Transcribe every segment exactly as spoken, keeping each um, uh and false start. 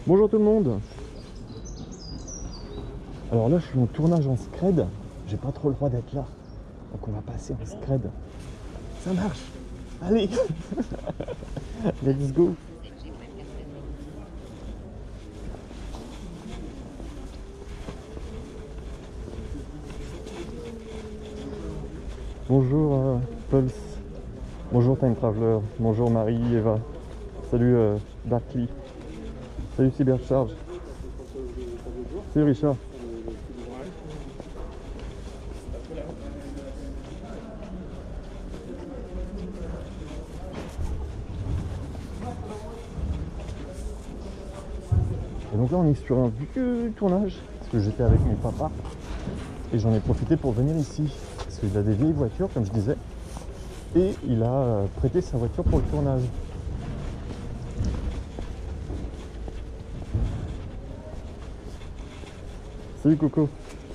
Bonjour tout le monde. Alors là je suis en tournage en scred. J'ai pas trop le droit d'être là. Donc on va passer en scred. Ça marche. Allez. Let's go. Bonjour euh, Pulse. Bonjour Time Traveler. Bonjour Marie, Eva. Salut euh, Darkly. Salut Cybercharge. Salut Richard. Et donc là on est sur un vieux tournage parce que j'étais avec mon papa et j'en ai profité pour venir ici parce qu'il a des vieilles voitures comme je disais et il a prêté sa voiture pour le tournage. Salut Coco.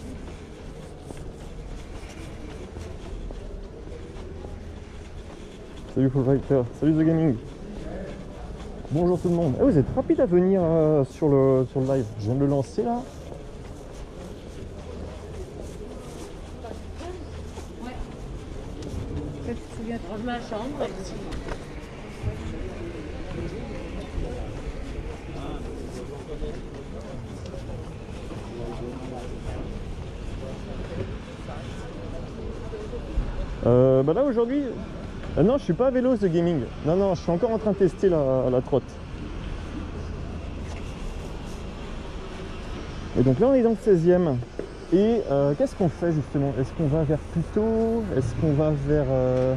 Salut Full Fighter. Salut The Gaming. Bonjour tout le monde. Eh, vous êtes rapide à venir euh, sur, le, sur le live. Je viens de le lancer là. Ouais. Tu viens de ma chambre. Euh, bah là aujourd'hui, euh, non je suis pas à vélo The Gaming. Non non, je suis encore en train de tester la, la trotte. Et donc là on est dans le seizième. Et euh, qu'est-ce qu'on fait justement? Est-ce qu'on va vers Puteaux? Est-ce qu'on va vers... Euh,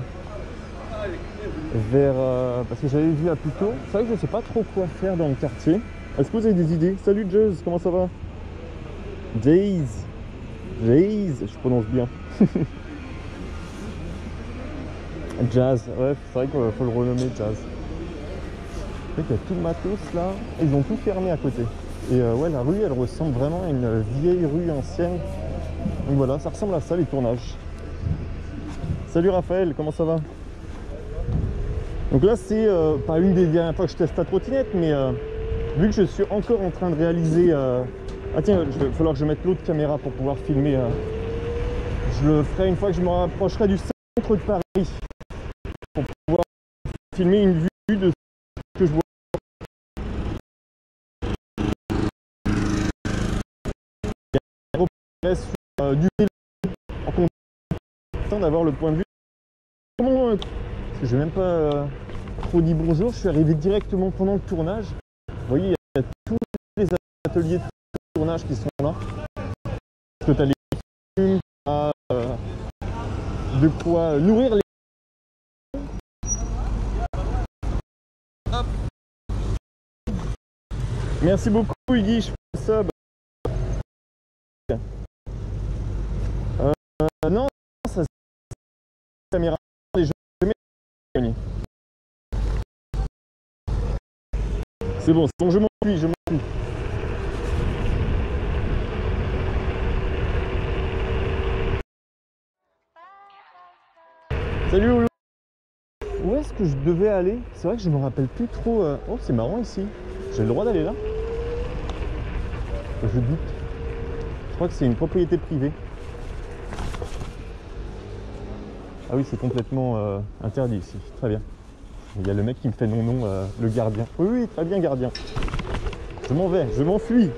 vers euh, parce que j'avais vu à Puteaux. C'est vrai que je sais pas trop quoi faire dans le quartier. Est-ce que vous avez des idées? Salut Juz, comment ça va? Jays. Jays, je prononce bien. Jazz, ouais, c'est vrai qu'il faut le renommer Jazz. C'est vrai qu'il y a tout le matos là, ils ont tout fermé à côté. Et euh, ouais, la rue elle ressemble vraiment à une vieille rue ancienne. Donc voilà, ça ressemble à ça les tournages. Salut Raphaël, comment ça va? Donc là c'est euh, pas une des dernières fois que je teste la trottinette, mais euh, vu que je suis encore en train de réaliser... Euh... Ah tiens, il va falloir que je mette l'autre caméra pour pouvoir filmer. Euh... Je le ferai une fois que je me rapprocherai du centre de Paris. Pour pouvoir filmer une vue de ce que je vois. Il reste euh, du vélo en content d'avoir le point de vue. Comment, euh, parce que je n'ai même pas euh, trop dit bonjour, je suis arrivé directement pendant le tournage. Vous voyez, il y a tous les ateliers de tournage qui sont là. Parce que tu as les films, euh, de quoi nourrir les... Merci beaucoup Iggy, je fais sub. Euh, non, ça c'est la caméra des jeux. C'est bon, c'est bon, je m'enfuis, je m'enfuis. Salut Oulou. Où est-ce que je devais aller? C'est vrai que je me rappelle plus trop. Euh... Oh, c'est marrant ici. J'ai le droit d'aller là? Je doute. Je crois que c'est une propriété privée. Ah oui, c'est complètement euh, interdit ici. Très bien. Il y a le mec qui me fait non non, euh, le gardien. Oui, oui, très bien gardien. Je m'en vais, je m'enfuis.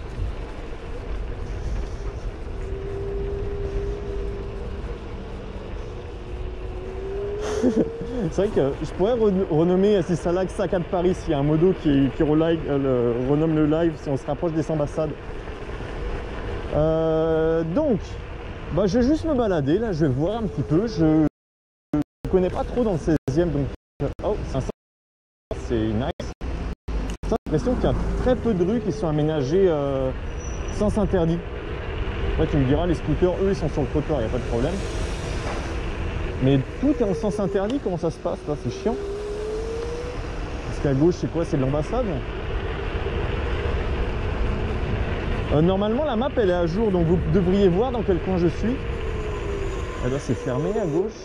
C'est vrai que je pourrais renommer, c'est ça là, Sac à de Paris, s'il y a un modo qui, qui relive, euh, le, renomme le live si on se rapproche des ambassades. Euh, donc, bah, je vais juste me balader, là, je vais voir un petit peu. Je ne connais pas trop dans le seizième, donc... Oh, c'est nice. J'ai l'impression qu'il y a très peu de rues qui sont aménagées euh, sens interdit. Après, tu me diras, les scooters, eux, ils sont sur le trottoir, il n'y a pas de problème. Mais tout est en sens interdit, comment ça se passe là? C'est chiant. Parce qu'à gauche, c'est quoi? C'est de l'ambassade. euh, Normalement, la map, elle est à jour, donc vous devriez voir dans quel coin je suis. Et là, c'est fermé à gauche.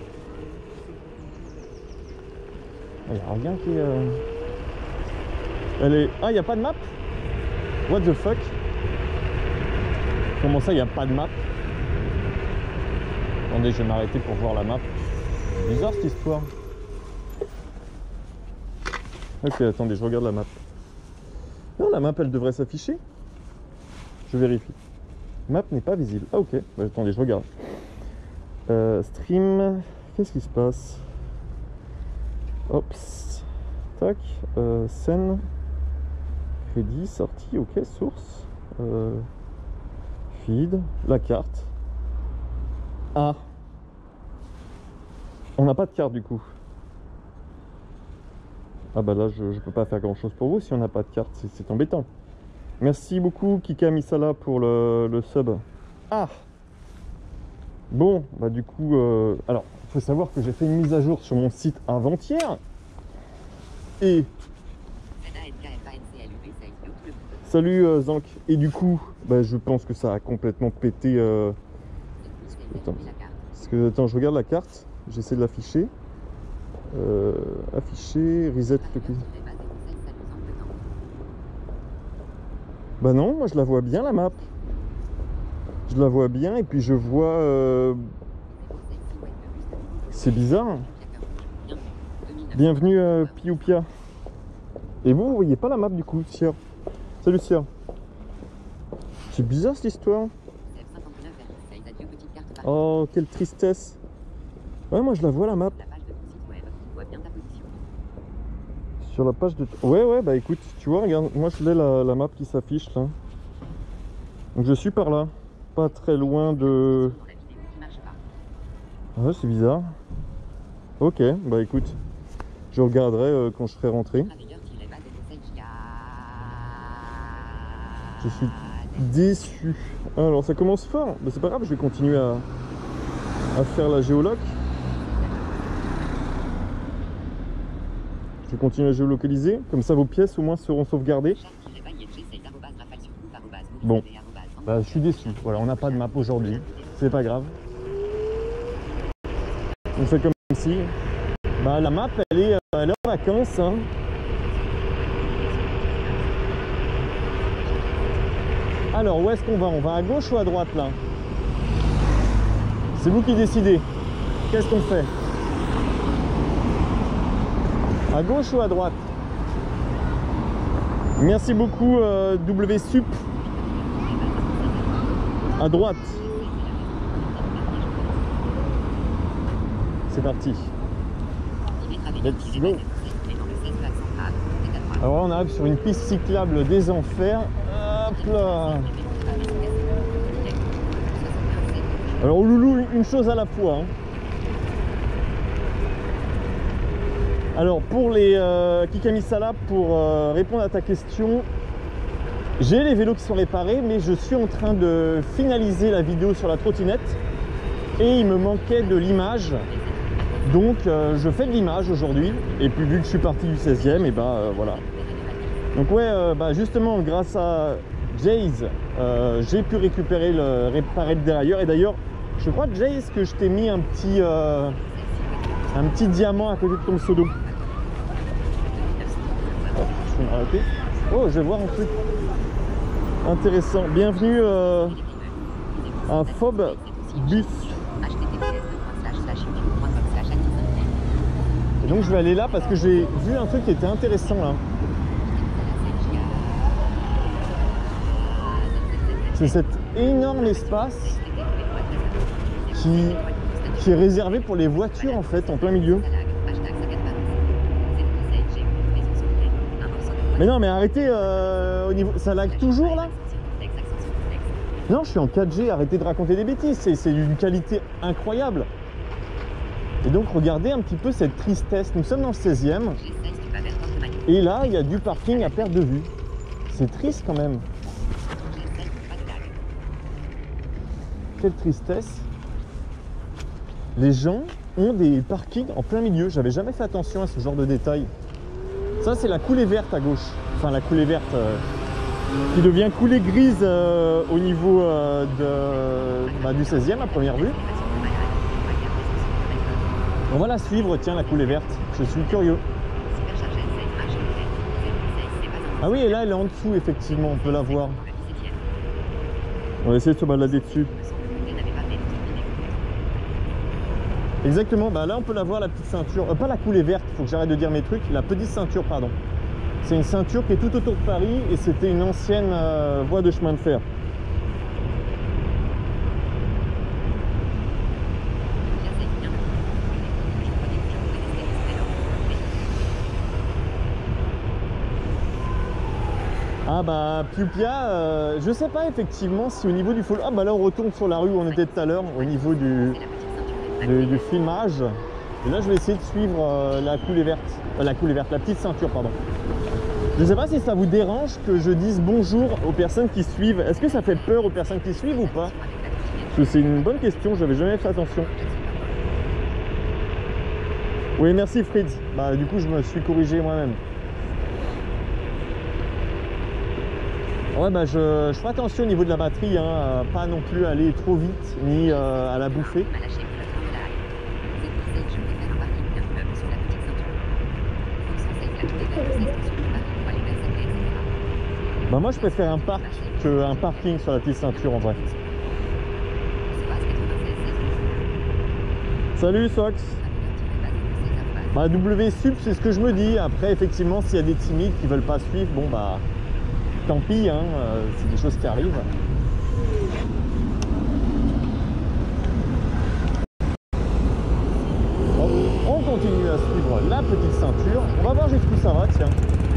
Il n'y a rien qui est... Euh... Elle est... Ah, il n'y a pas de map? What the fuck? Comment ça, il n'y a pas de map? Attendez, je vais m'arrêter pour voir la map. Bizarre cette histoire. Ok, attendez, je regarde la map. Non, la map, elle devrait s'afficher. Je vérifie. Map n'est pas visible. Ah, ok. Bah, attendez, je regarde. Euh, stream. Qu'est-ce qui se passe? Hop. Tac. Euh, scène. Crédit, sortie. Ok, source. Euh, feed. La carte. Ah. On n'a pas de carte du coup. Ah bah là je, je peux pas faire grand chose pour vous si on n'a pas de carte, c'est embêtant. Merci beaucoup Kika Misala pour le, le sub. Ah. Bon bah du coup euh, alors il faut savoir que j'ai fait une mise à jour sur mon site avant-hier. Et salut euh, Zank. Et du coup bah, je pense que ça a complètement pété euh... Attends. Parce que attends je regarde la carte. J'essaie de l'afficher. Euh, afficher, reset le clic. Bah non, moi je la vois bien la map. Je la vois bien et puis je vois... Euh... C'est bizarre. Bienvenue euh, Pioupia. Et vous, vous voyez pas la map du coup, Sieur. Salut Sieur. C'est bizarre cette histoire. Oh, quelle tristesse. Ouais, moi je la vois la map. Sur la page de... Ouais, ouais, bah écoute, tu vois, regarde, moi je l'ai la, la map qui s'affiche là. Donc je suis par là. Pas très loin de... Ouais, c'est bizarre. Ok, bah écoute, je regarderai euh, quand je serai rentré. Je suis déçu. Alors ça commence fort. Bah, c'est pas grave, je vais continuer à, à faire la géoloc. Je vais continuer à géolocaliser, comme ça vos pièces au moins seront sauvegardées. Bon, bah, je suis déçu. Voilà, on n'a pas de map aujourd'hui, c'est pas grave. On fait comme si. Bah, la map, elle est, elle est en vacances. Hein. Alors, où est-ce qu'on va? On va à gauche ou à droite là? C'est vous qui décidez. Qu'est-ce qu'on fait? À gauche ou à droite? Merci beaucoup euh, W Sup. À droite. C'est parti. Let's go. Alors on arrive sur une piste cyclable des enfers. Hop là. Alors loulou, une chose à la fois. Hein. Alors pour les euh, Kikamisala, pour euh, répondre à ta question, j'ai les vélos qui sont réparés, mais je suis en train de finaliser la vidéo sur la trottinette et il me manquait de l'image, donc euh, je fais de l'image aujourd'hui. Et puis vu que je suis parti du seizième, et bah euh, voilà. Donc ouais, euh, bah, justement grâce à Jace, euh, j'ai pu récupérer le réparer le dérailleur. Et d'ailleurs, je crois Jace que je t'ai mis un petit euh, un petit diamant à côté de ton pseudo. Je vais m'arrêter. Oh, je vais voir un truc intéressant. Bienvenue euh, à Fob Bus. Et donc je vais aller là parce que j'ai vu un truc qui était intéressant là. C'est cet énorme espace qui, qui est réservé pour les voitures en fait, en plein milieu. Mais non, mais arrêtez, euh, au niveau... ça lag toujours là? Non, je suis en quatre G, arrêtez de raconter des bêtises, c'est d'une qualité incroyable. Et donc regardez un petit peu cette tristesse, nous sommes dans le seizième. Et là, il y a du parking à perte de vue. C'est triste quand même. Quelle tristesse. Les gens ont des parkings en plein milieu, j'avais jamais fait attention à ce genre de détails. Ça c'est la coulée verte à gauche, enfin la coulée verte euh, qui devient coulée grise euh, au niveau euh, de, bah, du seizième à première vue. On va la suivre, tiens, la coulée verte, je suis curieux. Ah oui, et là, elle est en dessous, effectivement, on peut la voir. On va essayer de se balader dessus. Exactement, bah là, on peut la voir, la petite ceinture. Euh, pas la coulée verte, il faut que j'arrête de dire mes trucs. La petite ceinture, pardon. C'est une ceinture qui est tout autour de Paris et c'était une ancienne euh, voie de chemin de fer. Ah bah Piupia, euh, je sais pas effectivement si au niveau du full... Ah bah là on retourne sur la rue où on était tout à l'heure au niveau du, du, du filmage. Et là je vais essayer de suivre euh, la coulée verte, euh, la coulée verte, la petite ceinture pardon. Je sais pas si ça vous dérange que je dise bonjour aux personnes qui suivent. Est-ce que ça fait peur aux personnes qui suivent ou pas? Parce que c'est une bonne question, j'avais jamais fait attention. Oui merci Fritz, bah du coup je me suis corrigé moi-même. Ouais bah je, je ferai attention au niveau de la batterie, hein, euh, pas non plus aller trop vite ni euh, à la bouffer. Bah moi je préfère un parc qu'un parking sur la petite ceinture en vrai. Salut Sox. Bah W sub c'est ce que je me dis, après effectivement s'il y a des timides qui veulent pas suivre, bon bah tant pis, hein, euh, c'est des choses qui arrivent. Bon, on continue à suivre la petite ceinture. On va voir jusqu'où ça va, tiens.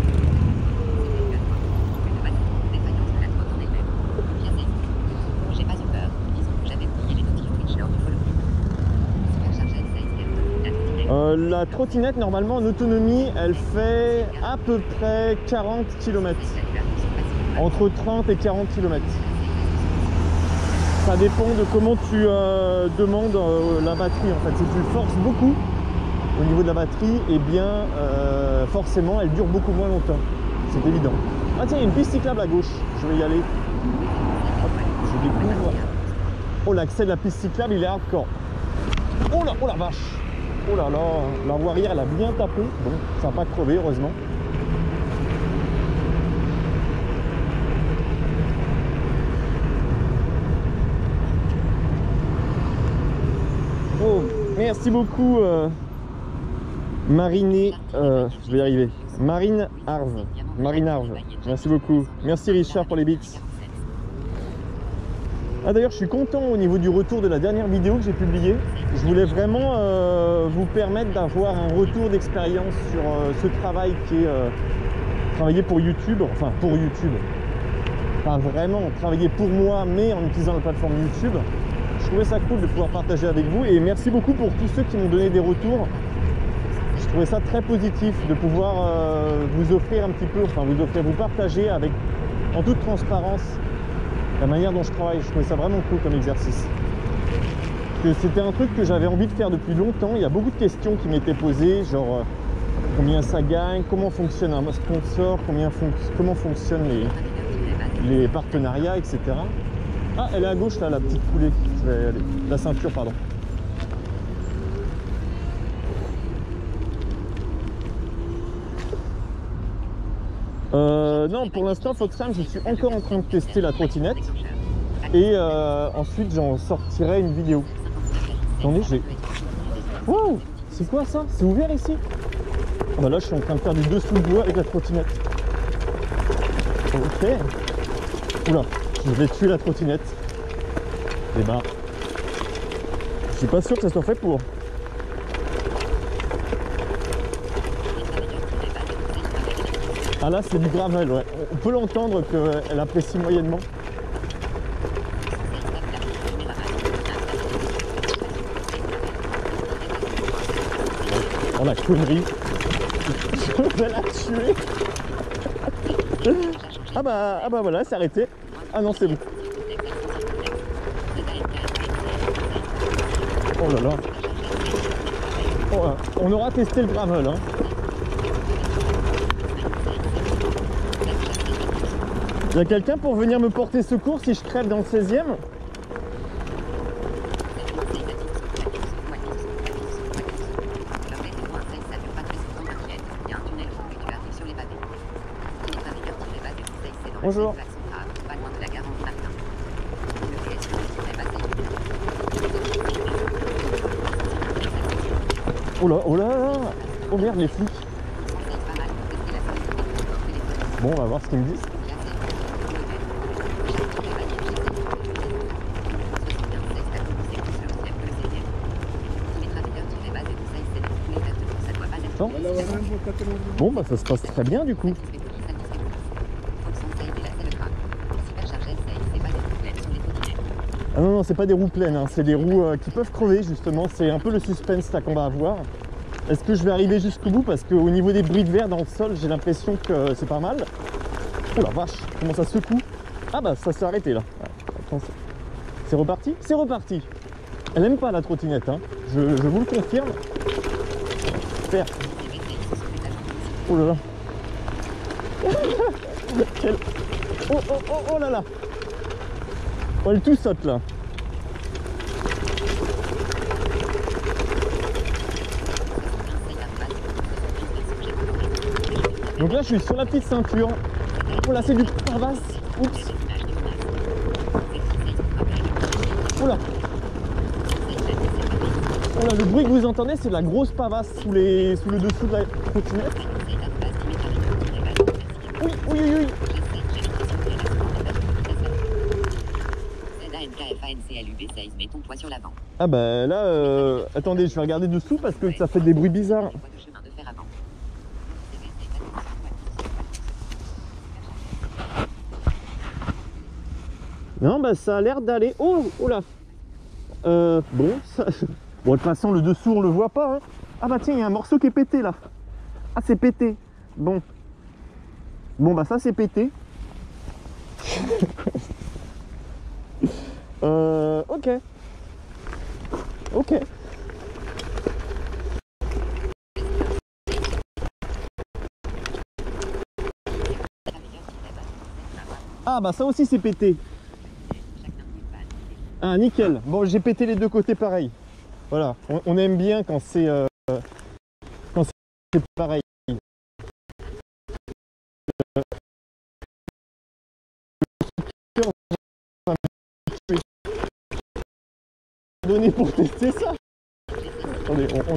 Euh, la trottinette, normalement en autonomie, elle fait à peu près quarante kilomètres. Entre trente et quarante kilomètres. Ça dépend de comment tu euh, demandes euh, la batterie en fait. Si tu forces beaucoup au niveau de la batterie, et eh bien euh, forcément elle dure beaucoup moins longtemps. C'est évident. Ah tiens, il y a une piste cyclable à gauche. Je vais y aller. Hop, je découvre. Oh, l'accès de la piste cyclable il est hardcore. Oh là, oh la vache. Oh là là, la voie arrière elle a bien tapé. Bon, ça n'a pas crevé heureusement. Oh, merci beaucoup euh, Mariné, euh, je vais y arriver, Marine Arve, Marine Arve, merci beaucoup, merci Richard pour les bits. Ah d'ailleurs je suis content au niveau du retour de la dernière vidéo que j'ai publiée. Je voulais vraiment euh, vous permettre d'avoir un retour d'expérience sur euh, ce travail qui est euh, travaillé pour YouTube, enfin pour YouTube, pas vraiment travailler pour moi mais en utilisant la plateforme YouTube. Je trouvais ça cool de pouvoir partager avec vous et merci beaucoup pour tous ceux qui m'ont donné des retours. Je trouvais ça très positif de pouvoir euh, vous offrir un petit peu, enfin vous offrir, vous partager avec, en toute transparence, la manière dont je travaille. Je trouvais ça vraiment cool comme exercice. Que c'était un truc que j'avais envie de faire depuis longtemps. Il y a beaucoup de questions qui m'étaient posées, genre euh, combien ça gagne, comment fonctionne un sponsor, combien fon comment fonctionnent les, les partenariats, et cetera. Ah, elle est à gauche là, la petite coulée. Je vais aller. La ceinture, pardon. Euh, non, pour l'instant, Foxham, je suis encore en train de tester la trottinette. Et euh, ensuite, j'en sortirai une vidéo. Attendez, j'ai... Wow, c'est quoi ça? C'est ouvert ici? Ah bah là, je suis en train de faire du dessous de bois avec la trottinette. Ok. Oula. Je vais tuer la trottinette. Et bah, je suis pas sûr que ça soit fait pour. Ah là, c'est du gravel, ouais. On peut l'entendre qu'elle apprécie moyennement. Oh la connerie. Je vais la tuer. Ah bah, ah bah voilà, c'est arrêté. Ah non, c'est bon. Oh là là. Oh, on aura testé le gravel. Hein. Il y a quelqu'un pour venir me porter secours si je crève dans le seizième? Bonjour. Oh là, oh là là. Oh merde, les flics. Bon, on va voir ce qu'ils me disent. Non. Bon, bah ça se passe très bien du coup. Ah non, non, c'est pas des roues pleines, hein. C'est des roues euh, qui peuvent crever justement. C'est un peu le suspense là qu'on va avoir. Est-ce que je vais arriver jusqu'au bout? Parce qu'au niveau des bruits de verre dans le sol, j'ai l'impression que c'est pas mal. Oh la vache, comment ça secoue? Ah bah ça s'est arrêté là. C'est reparti? C'est reparti. Elle aime pas la trottinette, hein. je, je vous le confirme. Super. Oh là là. Quel... Oh, oh, oh, oh là là. Oh, elle tout saute là. Donc là je suis sur la petite ceinture. Oh là c'est du pavasse. Oups. Oh là. Oh là, le bruit que vous entendez c'est la grosse pavasse sous, les... sous le dessous de la trottinette. Oui, oui, oui, oui. Ah bah là, euh... attendez, je vais regarder dessous parce que ça fait des bruits bizarres. Non, bah ça a l'air d'aller. Oh, oh là. Euh, bon, ça... bon, de toute façon, le dessous, on le voit pas. Hein. Ah bah tiens, il y a un morceau qui est pété là. Ah, c'est pété. Bon. Bon, bah ça, c'est pété. euh, ok. Ok. Ah bah ça aussi c'est pété. Ah nickel. Bon j'ai pété les deux côtés pareil. Voilà. On, on aime bien quand c'est euh, quand c'est pareil. Donné pour tester ça. Attendez, on, on...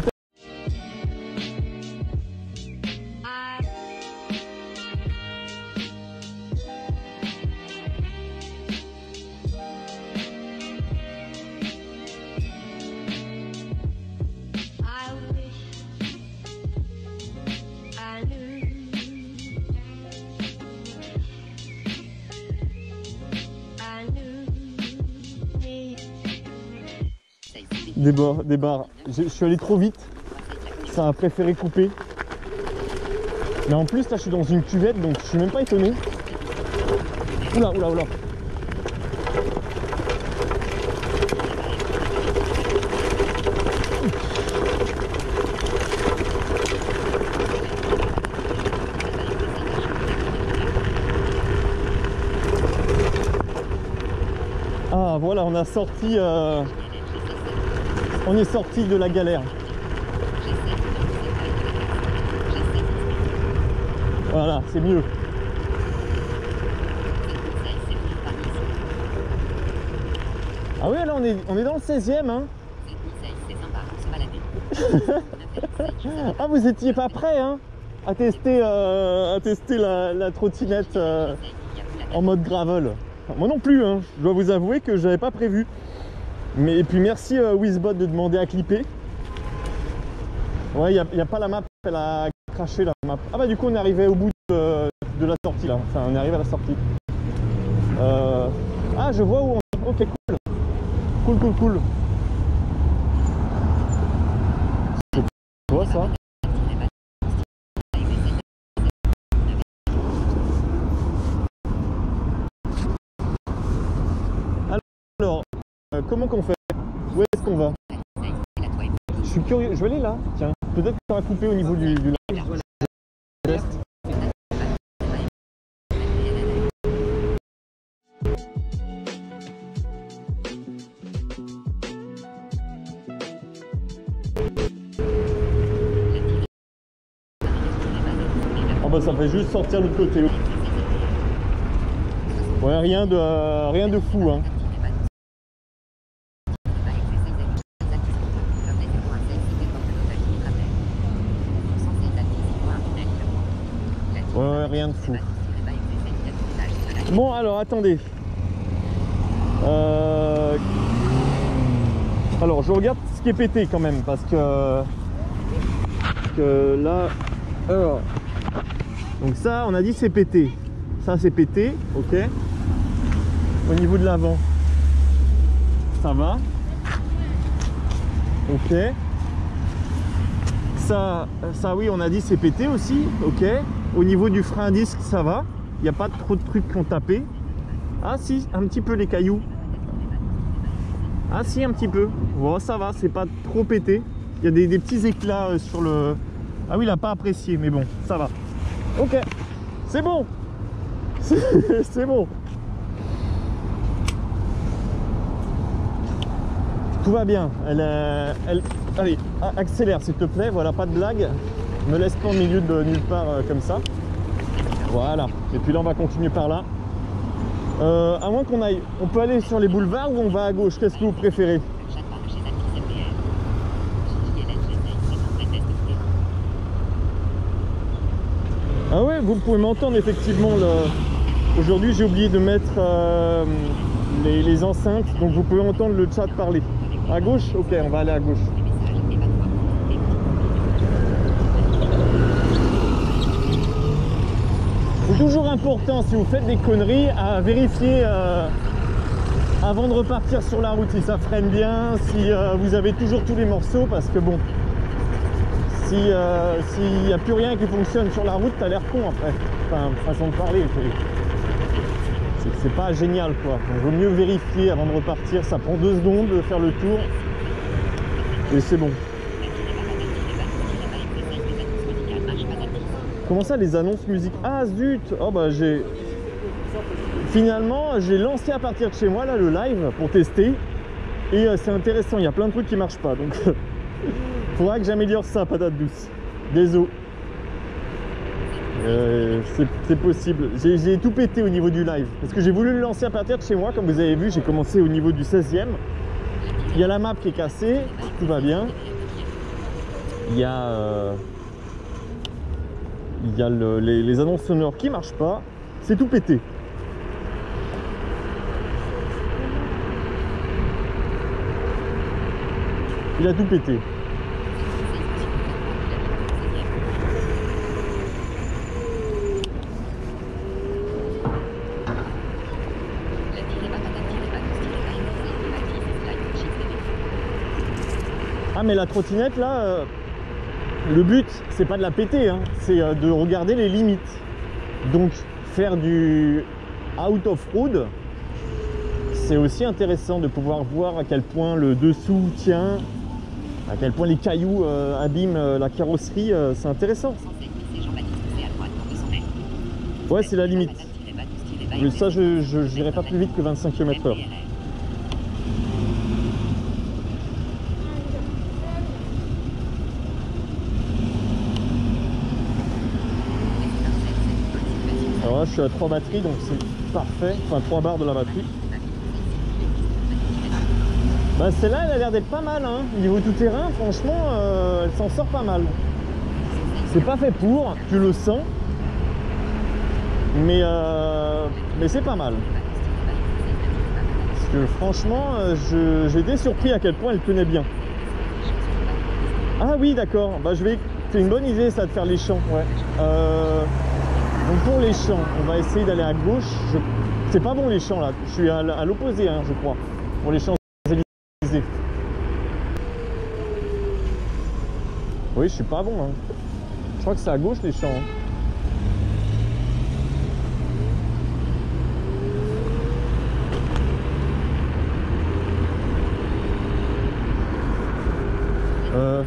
Des barres, des barres. Je, je suis allé trop vite. Ça a préféré couper. Mais en plus, là, je suis dans une cuvette, donc je suis même pas étonné. Oula, oula, oula. Ah, voilà, on a sorti... Euh... On est sorti de la galère. Voilà, c'est mieux. Ah oui, là on est, on est dans le seizième. Hein. Ah, vous étiez pas prêt hein, à tester, euh, à tester la, la trottinette euh, en mode gravel. Enfin, moi non plus, hein. Je dois vous avouer que j'avais pas prévu. Mais et puis merci euh, Wizbot de demander à clipper. Ouais, il n'y a, a pas la map, elle a craché la map. Ah bah du coup on est arrivé au bout de, de la sortie là. Enfin on est arrivé à la sortie. Euh... Ah je vois où on... Ok cool. Cool cool cool. Tu vois ça? Alors, euh, comment qu'on fait? Où est-ce qu'on va? Je suis curieux, je vais aller là, tiens. Peut-être que ça va couper au niveau du, du live. Je teste. Oh bah ça fait juste sortir de l'autre côté. Ouais, rien de, euh, rien de fou, hein. Ouais, ouais, rien de fou. Bon, alors, attendez. Euh... Alors, je regarde ce qui est pété quand même, parce que, parce que là... Alors... Donc ça, on a dit c'est pété. Ça, c'est pété, ok. Au niveau de l'avant, ça va. Ok. Ça, ça oui, on a dit c'est pété aussi, ok. Au niveau du frein à disque, ça va. Il n'y a pas trop de trucs qui ont tapé. Ah si, un petit peu les cailloux. Ah si, un petit peu. Bon, ça va, c'est pas trop pété. Il y a des, des petits éclats sur le... Ah oui, il n'a pas apprécié, mais bon, ça va. Ok, c'est bon. C'est bon. Tout va bien. Elle, euh, elle... Allez, accélère s'il te plaît. Voilà, pas de blague. Me laisse pas au milieu de nulle part euh, comme ça. Voilà. Et puis là, on va continuer par là. Euh, à moins qu'on aille... On peut aller sur les boulevards ou on va à gauche? Qu'est-ce que vous préférez? Ah ouais, vous pouvez m'entendre effectivement. Le... Aujourd'hui, j'ai oublié de mettre euh, les, les enceintes. Donc vous pouvez entendre le chat parler. À gauche? Ok, on va aller à gauche. C'est toujours important, si vous faites des conneries, à vérifier euh, avant de repartir sur la route si ça freine bien, si euh, vous avez toujours tous les morceaux, parce que bon, si euh, s'il n'y a plus rien qui fonctionne sur la route, t'as l'air con après. Enfin, façon de parler, c'est pas génial quoi. Donc, il vaut mieux vérifier avant de repartir, ça prend deux secondes de faire le tour et c'est bon. Comment ça, les annonces musique? Ah zut! Oh bah j'ai... Finalement, j'ai lancé à partir de chez moi là le live pour tester. Et euh, c'est intéressant, il y a plein de trucs qui marchent pas. Donc faudra que j'améliore ça, patate douce. Désolé. Euh, c'est possible. J'ai tout pété au niveau du live. Parce que j'ai voulu le lancer à partir de chez moi. Comme vous avez vu, j'ai commencé au niveau du seizième. Il y a la map qui est cassée. Tout va bien. Il y a... Euh... Il y a le, les, les annonces sonores qui marchent pas, c'est tout pété. Il a tout pété. Ah mais la trottinette là... Euh... Le but, c'est pas de la péter, hein, c'est de regarder les limites. Donc, faire du out of road, c'est aussi intéressant de pouvoir voir à quel point le dessous tient, à quel point les cailloux euh, abîment euh, la carrosserie, euh, c'est intéressant. Ouais, c'est la limite. Mais ça, je n'irai pas plus vite que vingt-cinq kilomètres heure. Alors là, je suis à trois batteries, donc c'est parfait. Enfin, trois barres de la batterie. Bah, celle-là, elle a l'air d'être pas mal, hein. Niveau tout terrain, franchement, euh, elle s'en sort pas mal. C'est pas fait pour, tu le sens. Mais, euh, mais c'est pas mal. Parce que franchement, j'ai été surpris à quel point elle tenait bien. Ah oui, d'accord. Bah, je vais... C'est une bonne idée, ça, de faire les champs. Ouais. Euh... Donc pour les champs, on va essayer d'aller à gauche. Je... C'est pas bon les champs là, je suis à, à l'opposé, hein, je crois. Pour les champs Élysées. Oui, je suis pas bon. Hein. Je crois que c'est à gauche les champs. Hein. Euh...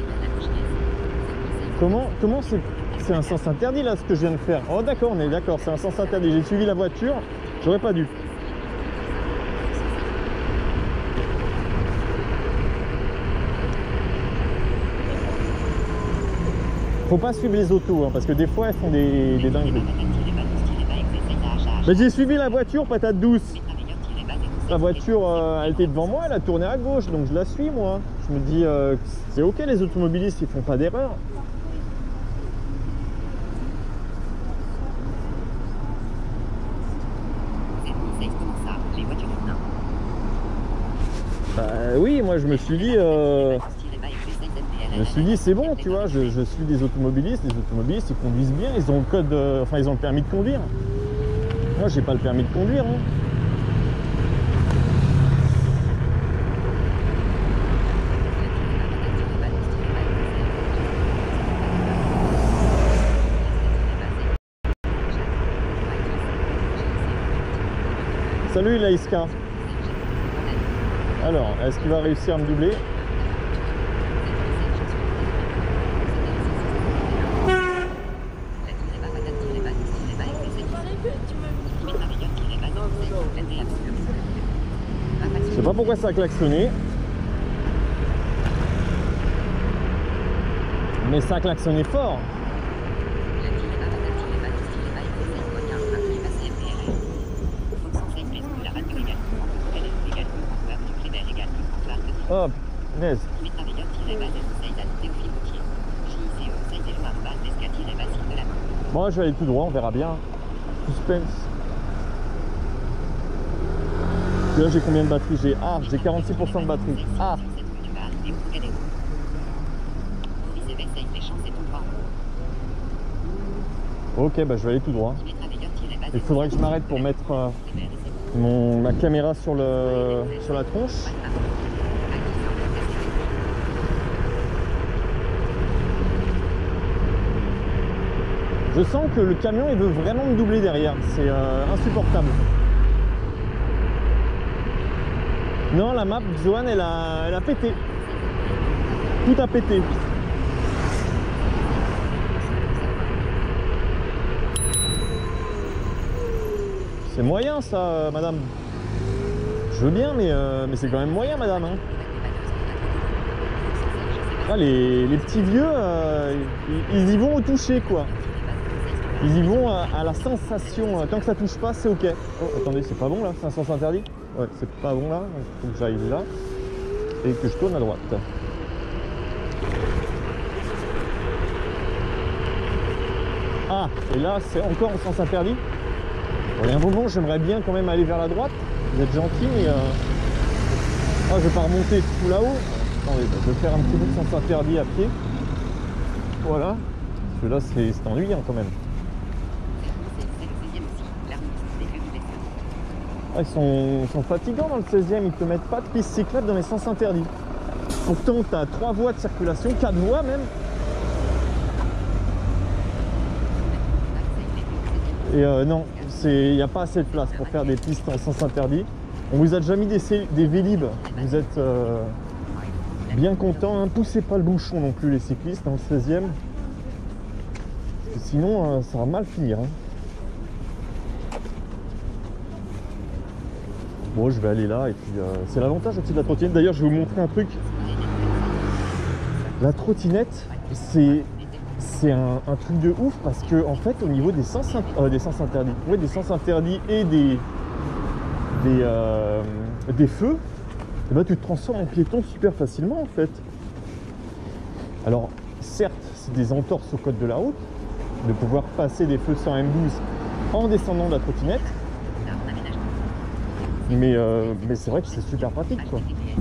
Comment comment c'est... C'est un sens interdit là ce que je viens de faire. Oh d'accord, on est d'accord, c'est un sens interdit. J'ai suivi la voiture, j'aurais pas dû. Faut pas suivre les autos, hein, parce que des fois elles font des, des dingueries. Mais j'ai suivi la voiture, patate douce. La voiture, euh, elle était devant moi, elle a tourné à gauche, donc je la suis moi. Je me dis, euh, c'est ok, les automobilistes, ils font pas d'erreur. Bah oui, moi je me suis dit, euh, je me suis dit c'est bon, tu vois, je, je suis des automobilistes, les automobilistes ils conduisent bien, ils ont le code, euh, enfin ils ont le permis de conduire. Moi j'ai pas le permis de conduire. Hein. Salut Laïska. Alors, est-ce qu'il va réussir à me doubler? Je sais pas pourquoi ça a klaxonné. Mais ça a klaxonné fort. Oh, punaise. Bon, je vais aller tout droit, on verra bien. Suspense. Et là, j'ai combien de batterie? J'ai ah, j'ai quarante-six pour cent de batterie. Ah. Ok, bah je vais aller tout droit. Il faudrait que je m'arrête pour mettre euh, mon, ma caméra sur, le, sur la tronche. Je sens que le camion il veut vraiment me doubler derrière, c'est euh, insupportable. Non, la map, Johan, elle a, elle a pété. Tout a pété. C'est moyen ça, euh, madame. Je veux bien, mais, euh, mais c'est quand même moyen, madame. Hein. Ah, les, les petits vieux, euh, ils, ils y vont au toucher, quoi. Ils y vont à, à la sensation. Tant que ça touche pas, c'est ok. Oh, attendez, c'est pas bon là, c'est un sens interdit. Ouais, c'est pas bon là. Il faut que j'aille là et que je tourne à droite. Ah, et là, c'est encore en sens interdit. Bon, il y a un moment, j'aimerais bien quand même aller vers la droite. Vous êtes gentil, mais. Euh... Ah, je vais pas remonter tout là-haut. Attendez, bah, je vais faire un petit bout de sens interdit à pied. Voilà. Parce que là, c'est ennuyant quand même. Ah, ils, sont, ils sont fatigants dans le seizième, ils te mettent pas de piste cyclable dans les sens interdits. Pourtant, tu as trois voies de circulation, quatre voies même. Et euh, non, il n'y a pas assez de place pour faire des pistes en sens interdit. On vous a déjà mis des, des Vélib, vous êtes euh, bien contents. Hein. Poussez pas le bouchon non plus les cyclistes dans le seizième. Parce que sinon, euh, ça va mal finir. Hein. Bon, je vais aller là et puis euh, c'est l'avantage aussi de la trottinette. D'ailleurs, je vais vous montrer un truc. La trottinette, c'est c'est un, un truc de ouf parce que en fait, au niveau des sens, euh, des sens interdits, ouais, des sens interdits et des des, euh, des feux, et ben, tu te transformes en piéton super facilement en fait. Alors, certes, c'est des entorses au code de la route de pouvoir passer des feux sans M douze en descendant de la trottinette. Mais, euh, mais c'est vrai que c'est super pratique quoi.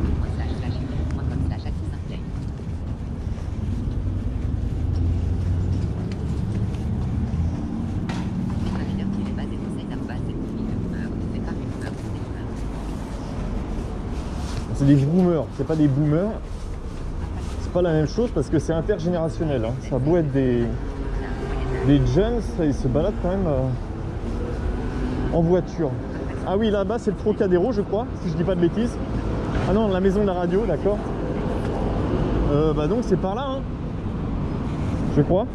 C'est des boomers, c'est pas des boomers. C'est pas la même chose parce que c'est intergénérationnel. Hein. Ça a beau être des, des jeunes, ils se baladent quand même euh, en voiture. Ah oui, là-bas, c'est le Trocadéro, je crois, si je dis pas de bêtises. Ah non, la maison de la radio, d'accord. Euh, bah donc, c'est par là, hein, je crois.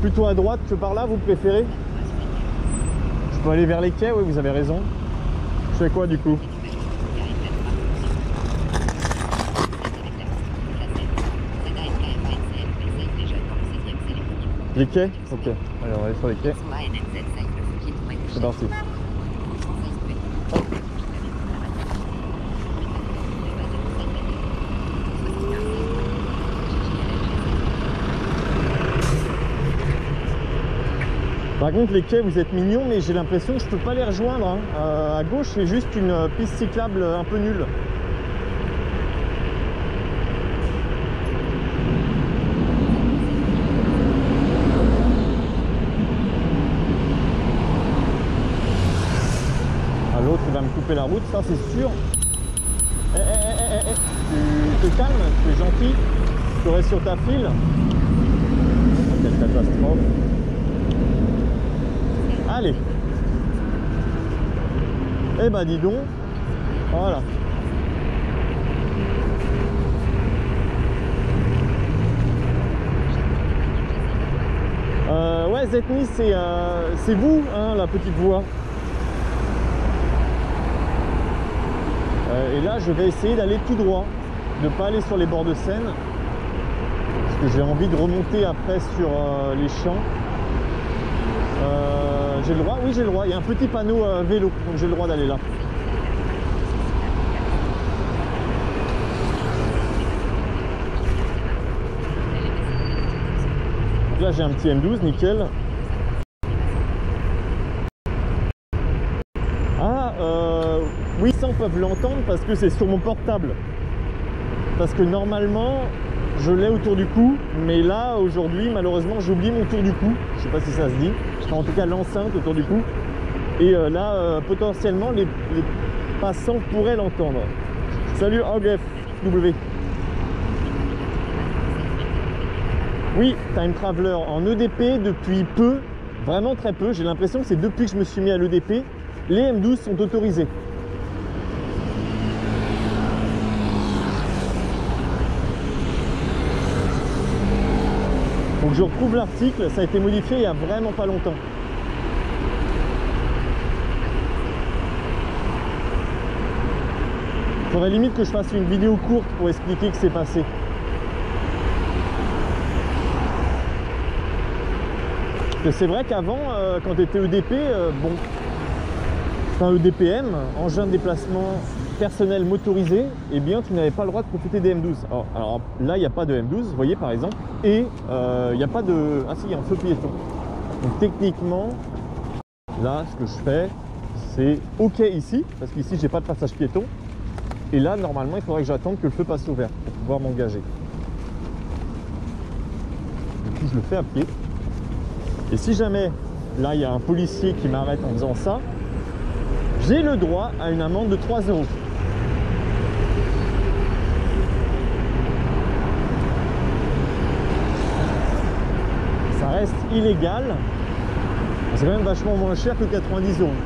plutôt à droite que par là, vous préférez? Je peux aller vers les quais, oui, vous avez raison. Je fais quoi du coup? Les quais? Ok. Allez, on va aller sur les quais. C'est parti. Hop. Par contre, les quais, vous êtes mignons, mais j'ai l'impression que je peux pas les rejoindre. Hein. Euh, à gauche, c'est juste une piste cyclable un peu nulle. Ah, l'autre, il va me couper la route, ça c'est sûr. Eh, eh, eh, eh, eh. Tu te calmes, tu es gentil, tu restes sur ta file. Oh, quelle catastrophe. Allez. Eh ben dis donc. Voilà. Euh, ouais, Zetni, c'est euh, c'est vous, hein, la petite voie. Euh, et là, je vais essayer d'aller tout droit, de ne pas aller sur les bords de Seine, parce que j'ai envie de remonter après sur euh, les champs. Euh, j'ai le droit? Oui, j'ai le droit. Il y a un petit panneau euh, vélo, donc j'ai le droit d'aller là. Donc là, j'ai un petit M douze, nickel. Ah, euh, oui, ça on peut l'entendre parce que c'est sur mon portable. Parce que normalement, je l'ai autour du cou, mais là, aujourd'hui, malheureusement, j'ai oublié mon tour du cou. Je sais pas si ça se dit. Enfin, en tout cas, l'enceinte autour du cou. Et euh, là, euh, potentiellement, les, les passants pourraient l'entendre. Salut, Ogf W. Oui, Time Traveler en E D P depuis peu, vraiment très peu. J'ai l'impression que c'est depuis que je me suis mis à l'E D P, les M douze sont autorisés. Donc je retrouve l'article, ça a été modifié il n'y a vraiment pas longtemps. Il faudrait limite que je fasse une vidéo courte pour expliquer ce qui s'est passé. C'est vrai qu'avant, euh, quand tu étais E D P, euh, bon, enfin E D P M, engin de déplacement personnel motorisé, eh bien tu n'avais pas le droit de profiter des M douze. Alors, alors là, il n'y a pas de M douze, vous voyez par exemple, et euh, il n'y a pas de... Ah si, il y a un feu piéton. Donc techniquement, là, ce que je fais, c'est OK ici, parce qu'ici, j'ai pas de passage piéton. Et là, normalement, il faudrait que j'attende que le feu passe au vert pour pouvoir m'engager. Du coup, je le fais à pied. Et si jamais, là, il y a un policier qui m'arrête en faisant ça, j'ai le droit à une amende de trois euros. Ça reste illégal. C'est quand même vachement moins cher que quatre-vingt-dix euros.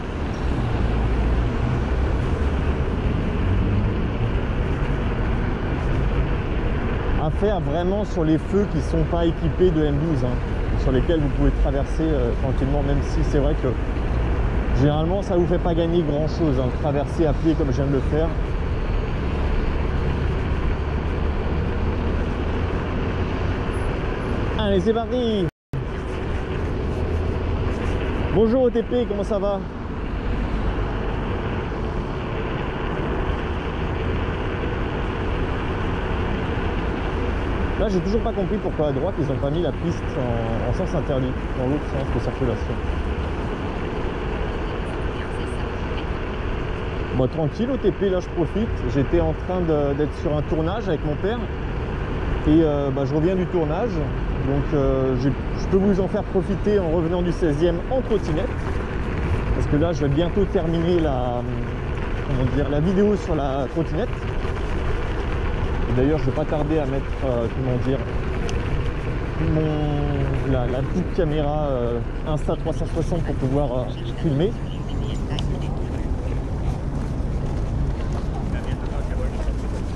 À faire vraiment sur les feux qui ne sont pas équipés de M douze, hein, sur lesquels vous pouvez traverser euh, tranquillement, même si c'est vrai que généralement ça ne vous fait pas gagner grand chose, hein, traverser à pied comme je viens de le faire. Allez, c'est parti. Bonjour O T P, comment ça va? Là, j'ai toujours pas compris pourquoi à droite ils n'ont pas mis la piste en, en sens interdit, dans l'autre sens de circulation. Bon, tranquille, O T P, là je profite. J'étais en train d'être sur un tournage avec mon père et euh, bah, je reviens du tournage. Donc euh, je peux vous en faire profiter en revenant du seizième en trottinette. Parce que là, je vais bientôt terminer la, comment dire, la vidéo sur la trottinette. D'ailleurs, je ne vais pas tarder à mettre, euh, comment dire, mon, la, la petite caméra euh, Insta trois cent soixante pour pouvoir euh, filmer.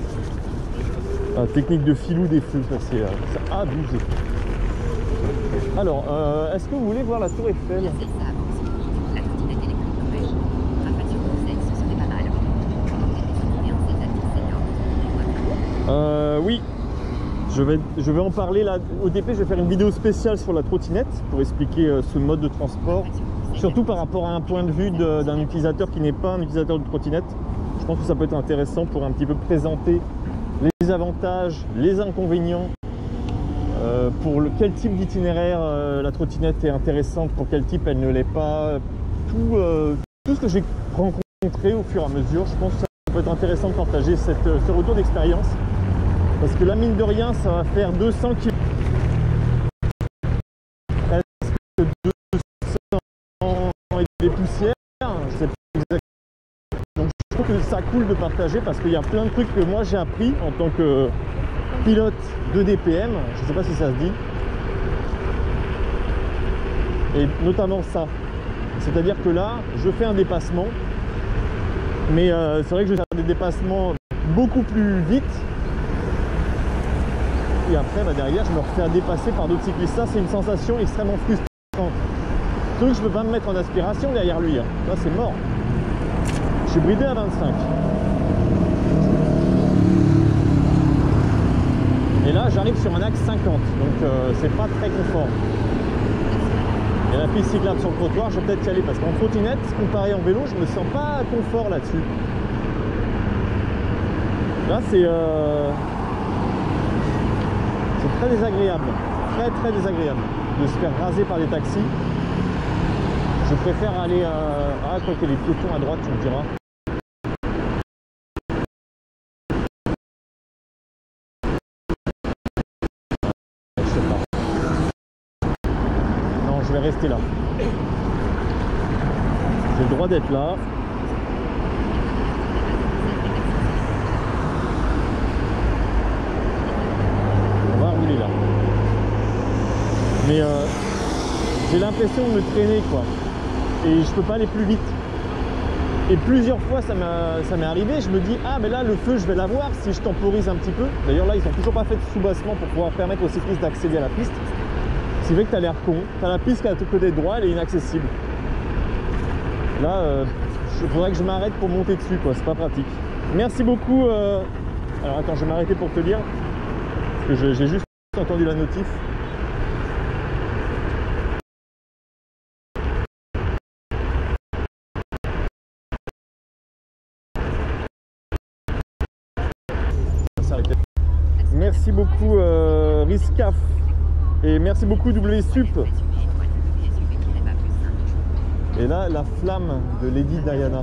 Ah, technique de filou des feux, ça c'est euh, abusé. Alors, euh, est-ce que vous voulez voir la tour Eiffel? La trottinette électrique Norvège. Un pas sur Conseil, ce serait pas mal. Euh, oui. Je vais, je vais en parler là. Au D P, je vais faire une vidéo spéciale sur la trottinette pour expliquer euh, ce mode de transport. Surtout par rapport à un point de vue d'un utilisateur qui n'est pas un utilisateur de trottinette. Je pense que ça peut être intéressant pour un petit peu présenter les avantages, les inconvénients, euh, pour le, quel type d'itinéraire euh, la trottinette est intéressante, pour quel type elle ne l'est pas. Tout, euh, tout ce que j'ai rencontré au fur et à mesure, je pense que ça peut être intéressant de partager cette, ce retour d'expérience. Parce que la mine de rien, ça va faire deux cents kilomètres. Presque deux cents et des poussières. Je sais pas exactement. Donc je trouve que ça cool de partager parce qu'il y a plein de trucs que moi j'ai appris en tant que pilote de D P M. Je ne sais pas si ça se dit. Et notamment ça. C'est-à-dire que là, je fais un dépassement. Mais euh, c'est vrai que je vais faire des dépassements beaucoup plus vite. Et après, bah, derrière, je me refais à dépasser par d'autres cyclistes. Ça, c'est une sensation extrêmement frustrante. Surtout que je ne peux pas me mettre en aspiration derrière lui. Là, c'est mort. Je suis bridé à vingt-cinq. Et là, j'arrive sur un axe cinquante. Donc, euh, c'est pas très confort. Il y a la piste cyclable sur le trottoir. Je vais peut-être y aller parce qu'en trottinette, comparé en vélo, je me sens pas confort là-dessus. Là, c'est... Euh... C'est très désagréable, très très désagréable de se faire raser par des taxis. Je préfère aller à... Ah, quoi qu'il y ait des piétons à droite, tu me diras. Je sais pas. Non, je vais rester là. J'ai le droit d'être là. Là. Mais euh, j'ai l'impression de me traîner quoi, et je peux pas aller plus vite. Et plusieurs fois ça m'est arrivé, je me dis ah mais là le feu je vais l'avoir si je temporise un petit peu. D'ailleurs là ils n'ont toujours pas fait de soubassement pour pouvoir permettre aux cyclistes d'accéder à la piste. C'est vrai que tu as l'air con, tu as la piste qui est à ton côté droit, elle est inaccessible. Là euh, il faudrait que je m'arrête pour monter dessus quoi, c'est pas pratique. Merci beaucoup. euh... Alors attends, je vais m'arrêter pour te lire parce que j'ai juste entendu la notif. Merci beaucoup euh, Riscaf et merci beaucoup W Sup. Et là la flamme de Lady Diana.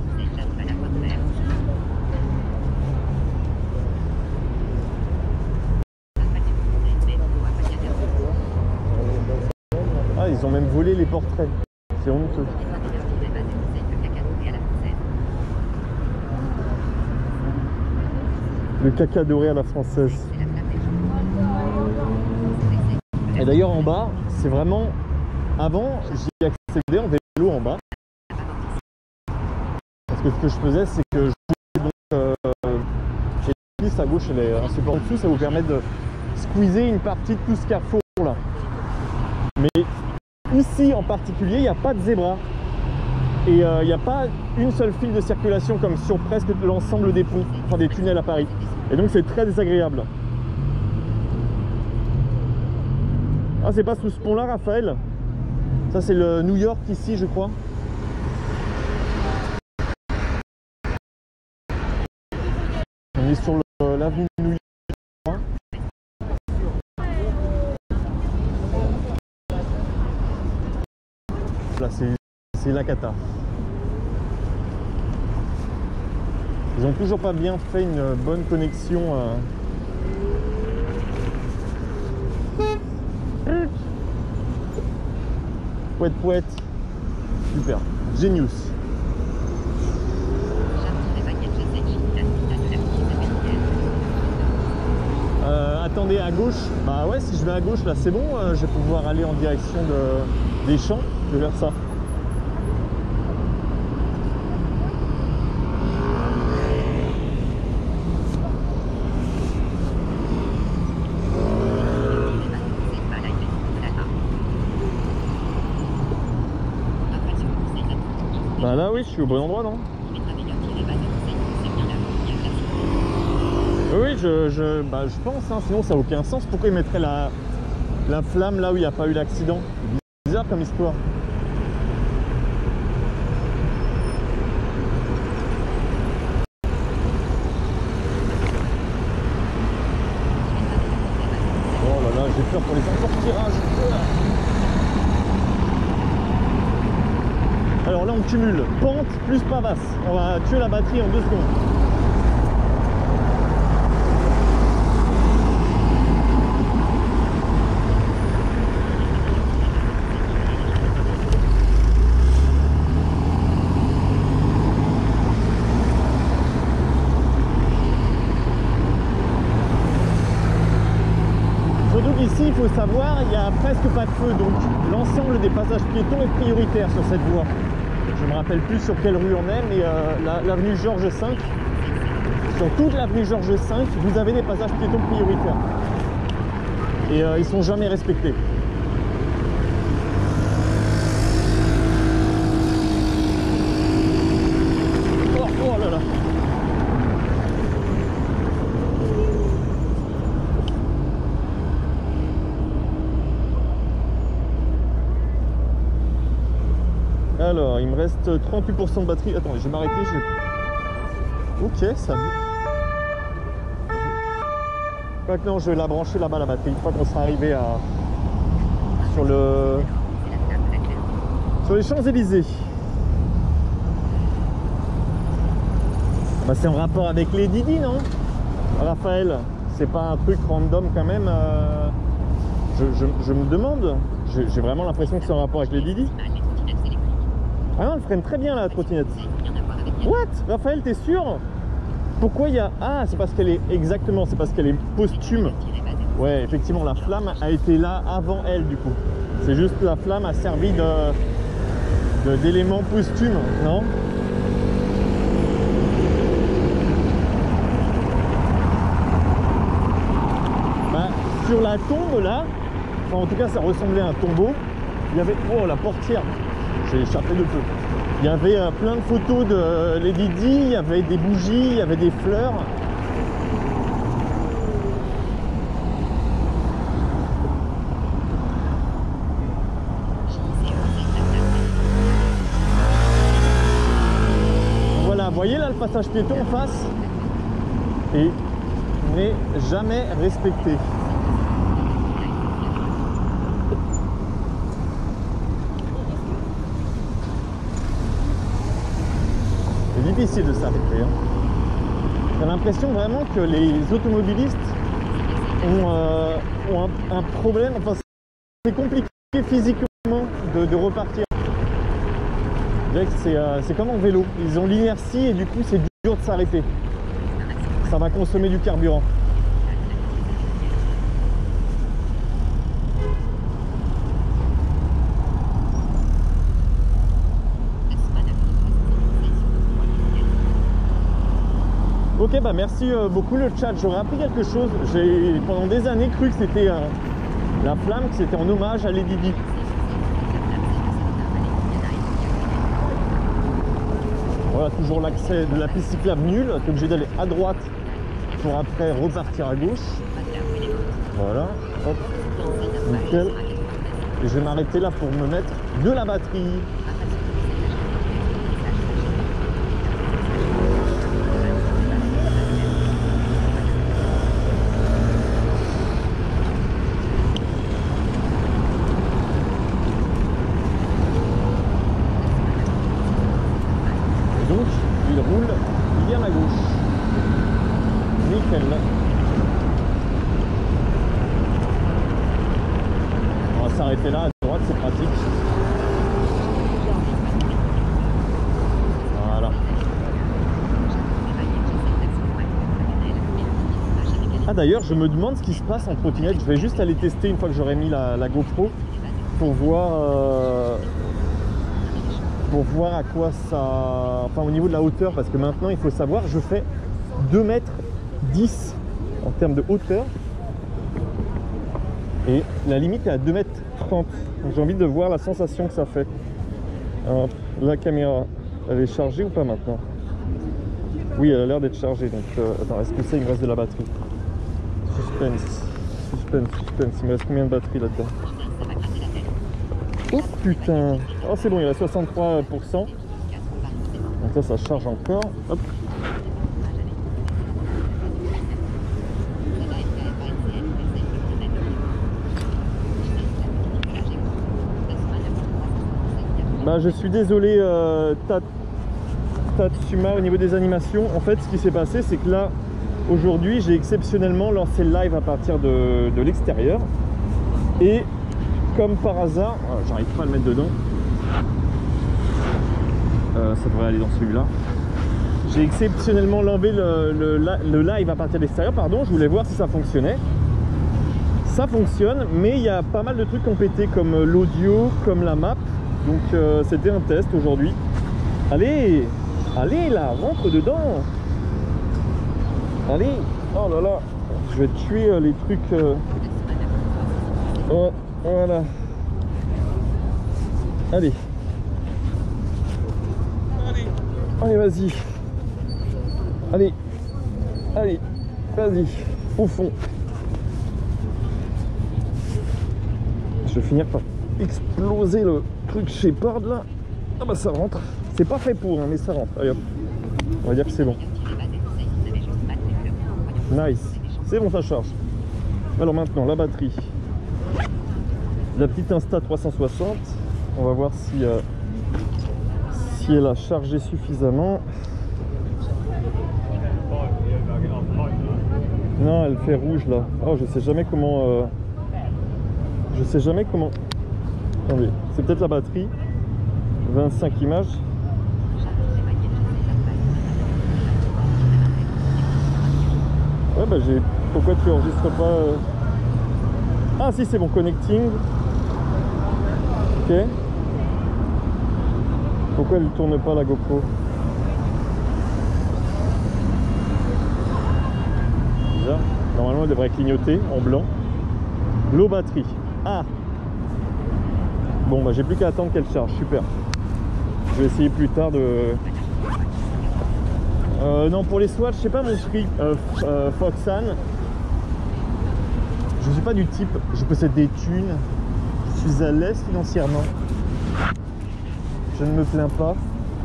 Ah, ils ont même volé les portraits. C'est honteux. Le caca doré à la française. Et d'ailleurs en bas, c'est vraiment... Avant, j'y accédais en vélo en bas. Parce que ce que je faisais, c'est que je pouvais donc... Euh, et la piste à gauche, elle est un support en dessous, ça vous permet de squeezer une partie de tout ce carrefour là. Mais ici en particulier, il n'y a pas de zébra. Et il euh, n'y a pas une seule file de circulation comme sur presque l'ensemble des ponts, enfin des tunnels à Paris. Et donc c'est très désagréable. Ah, c'est pas sous ce pont là, Raphaël? Ça c'est le New York ici, je crois. On est sur l'avenue New York. Là c'est la cata. Ils ont toujours pas bien fait une bonne connexion. Euh... Pouette pouette. Super. Genius. Euh, attendez, à gauche. Bah ouais, si je vais à gauche là c'est bon, euh, je vais pouvoir aller en direction de, des champs. Je vais vers ça. Bah là oui, je suis au bon endroit, non? Oui, je, je, bah, je pense, hein, sinon ça n'a aucun sens. Pourquoi ils mettraient la, la flamme là où il n'y a pas eu d'accident? Bizarre comme histoire. Oh là là, j'ai peur pour les emportirages. Alors là on cumule pente plus pavasse. On va tuer la batterie en deux secondes. Ici, il faut savoir, il n'y a presque pas de feu, donc l'ensemble des passages piétons est prioritaire sur cette voie. Je ne me rappelle plus sur quelle rue on est, mais euh, l'avenue la, Georges cinq, sur toute l'avenue Georges cinq, vous avez des passages piétons prioritaires. Et euh, ils ne sont jamais respectés. Oh, oh là là. Alors, il me reste trente-huit pour cent de batterie. Attends, je vais m'arrêter. Je... Ok, ça va. Non, je vais la brancher là-bas, la batterie, une fois qu'on sera arrivé à... sur le... sur les Champs-Élysées. Bah, c'est en rapport avec les Didi, non, Raphaël? C'est pas un truc random quand même euh... je, je, je me demande. J'ai vraiment l'impression que c'est en rapport avec les Didi. Ah non, elle freine très bien la trottinette. What? Raphaël, t'es sûr? Pourquoi il y a... Ah, c'est parce qu'elle est... Exactement, c'est parce qu'elle est posthume. Ouais, effectivement, la flamme a été là avant elle, du coup. C'est juste que la flamme a servi de... d'élément posthume, non? Bah, sur la tombe, là, enfin, en tout cas, ça ressemblait à un tombeau. Il y avait... Oh, la portière. J'ai échappé de peu. Il y avait euh, plein de photos de euh, Lady Di, il y avait des bougies, il y avait des fleurs. Voilà, vous voyez là le passage piéton en face? Et n'est jamais respecté. Difficile de s'arrêter. Hein. J'ai l'impression vraiment que les automobilistes ont, euh, ont un, un problème. Enfin, c'est compliqué physiquement de, de repartir. C'est euh, comme en vélo. Ils ont l'inertie et du coup, c'est dur de s'arrêter. Ça va consommer du carburant. Ok, bah merci beaucoup le chat, j'aurais appris quelque chose. J'ai pendant des années cru que c'était euh, la flamme, que c'était en hommage à Lady Di. Voilà, toujours l'accès de la piste cyclable nulle, tu es obligé d'aller à droite pour après repartir à gauche. Voilà, hop, nickel. Et je vais m'arrêter là pour me mettre de la batterie. S'arrêter là à droite, c'est pratique. Voilà. Ah d'ailleurs, je me demande ce qui se passe en trottinette. Je vais juste aller tester une fois que j'aurai mis la, la GoPro pour voir euh, pour voir à quoi ça... Enfin au niveau de la hauteur, parce que maintenant il faut savoir, je fais deux mètres dix en termes de hauteur. Et la limite est à deux mètres trente. J'ai envie de voir la sensation que ça fait. Alors, la caméra Elle est chargée ou pas maintenant? Oui, elle a l'air d'être chargée. Donc, euh, attends, est-ce que ça, il me reste de la batterie? Suspense, suspense, suspense. Il me reste combien de batterie là-dedans? Oh putain! Oh, c'est bon, il y a soixante-trois pour cent. Donc, ça, ça charge encore. Hop. Bah, je suis désolé, euh, Tat, Tatsuma, au niveau des animations. En fait, ce qui s'est passé, c'est que là, aujourd'hui, j'ai exceptionnellement lancé le live à partir de, de l'extérieur. Et comme par hasard, oh, j'arrive pas à le mettre dedans. Euh, ça devrait aller dans celui-là. J'ai exceptionnellement enlevé le, le, le live à partir de l'extérieur. Pardon, je voulais voir si ça fonctionnait. Ça fonctionne, mais il y a pas mal de trucs qui ont pété, comme l'audio, comme la map. Donc euh, c'était un test aujourd'hui. Allez, allez là, rentre dedans. Allez, oh là là, je vais tuer euh, les trucs. Euh... Oh, voilà. Allez. Allez, allez, vas-y. Allez, allez, vas-y, au fond. Je vais finir par exploser le truc Shepard là. Ah bah ça rentre. C'est pas fait pour, hein, mais ça rentre. Allez hop. On va dire que c'est bon. Nice. C'est bon, ça charge. Alors maintenant, la batterie. La petite Insta trois cent soixante. On va voir si, euh, si elle a chargé suffisamment. Non, elle fait rouge là. Oh, je sais jamais comment... Euh... Je sais jamais comment... Attendez, c'est peut-être la batterie. vingt-cinq images. Ouais bah j'ai... Pourquoi tu enregistres pas euh... Ah si, c'est bon, connecting. Ok. Pourquoi elle ne tourne pas la GoPro? Bizarre. Normalement elle devrait clignoter en blanc. Low batterie. Ah. Bon bah j'ai plus qu'à attendre qu'elle charge, super. Je vais essayer plus tard de... Euh, non, pour les Swatch, je sais pas mon prix. Euh, euh, Foxan. Je suis pas du type, je possède des thunes, je suis à l'aise financièrement. Je ne me plains pas.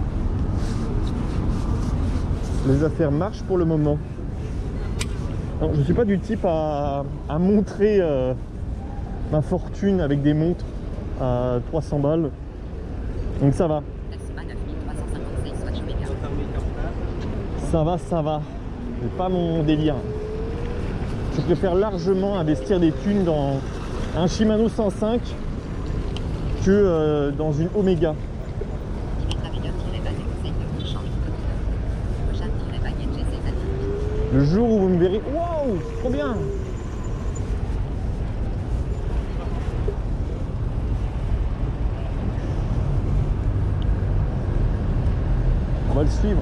Les affaires marchent pour le moment. Non, je suis pas du type à, à montrer euh, ma fortune avec des montres à trois cents balles. Donc ça va. Ça va, ça va. C'est pas mon délire. Je préfère largement investir des thunes dans un Shimano cent cinq que euh, dans une Omega. Le jour où vous me verrez... Wow, trop bien! On va le suivre.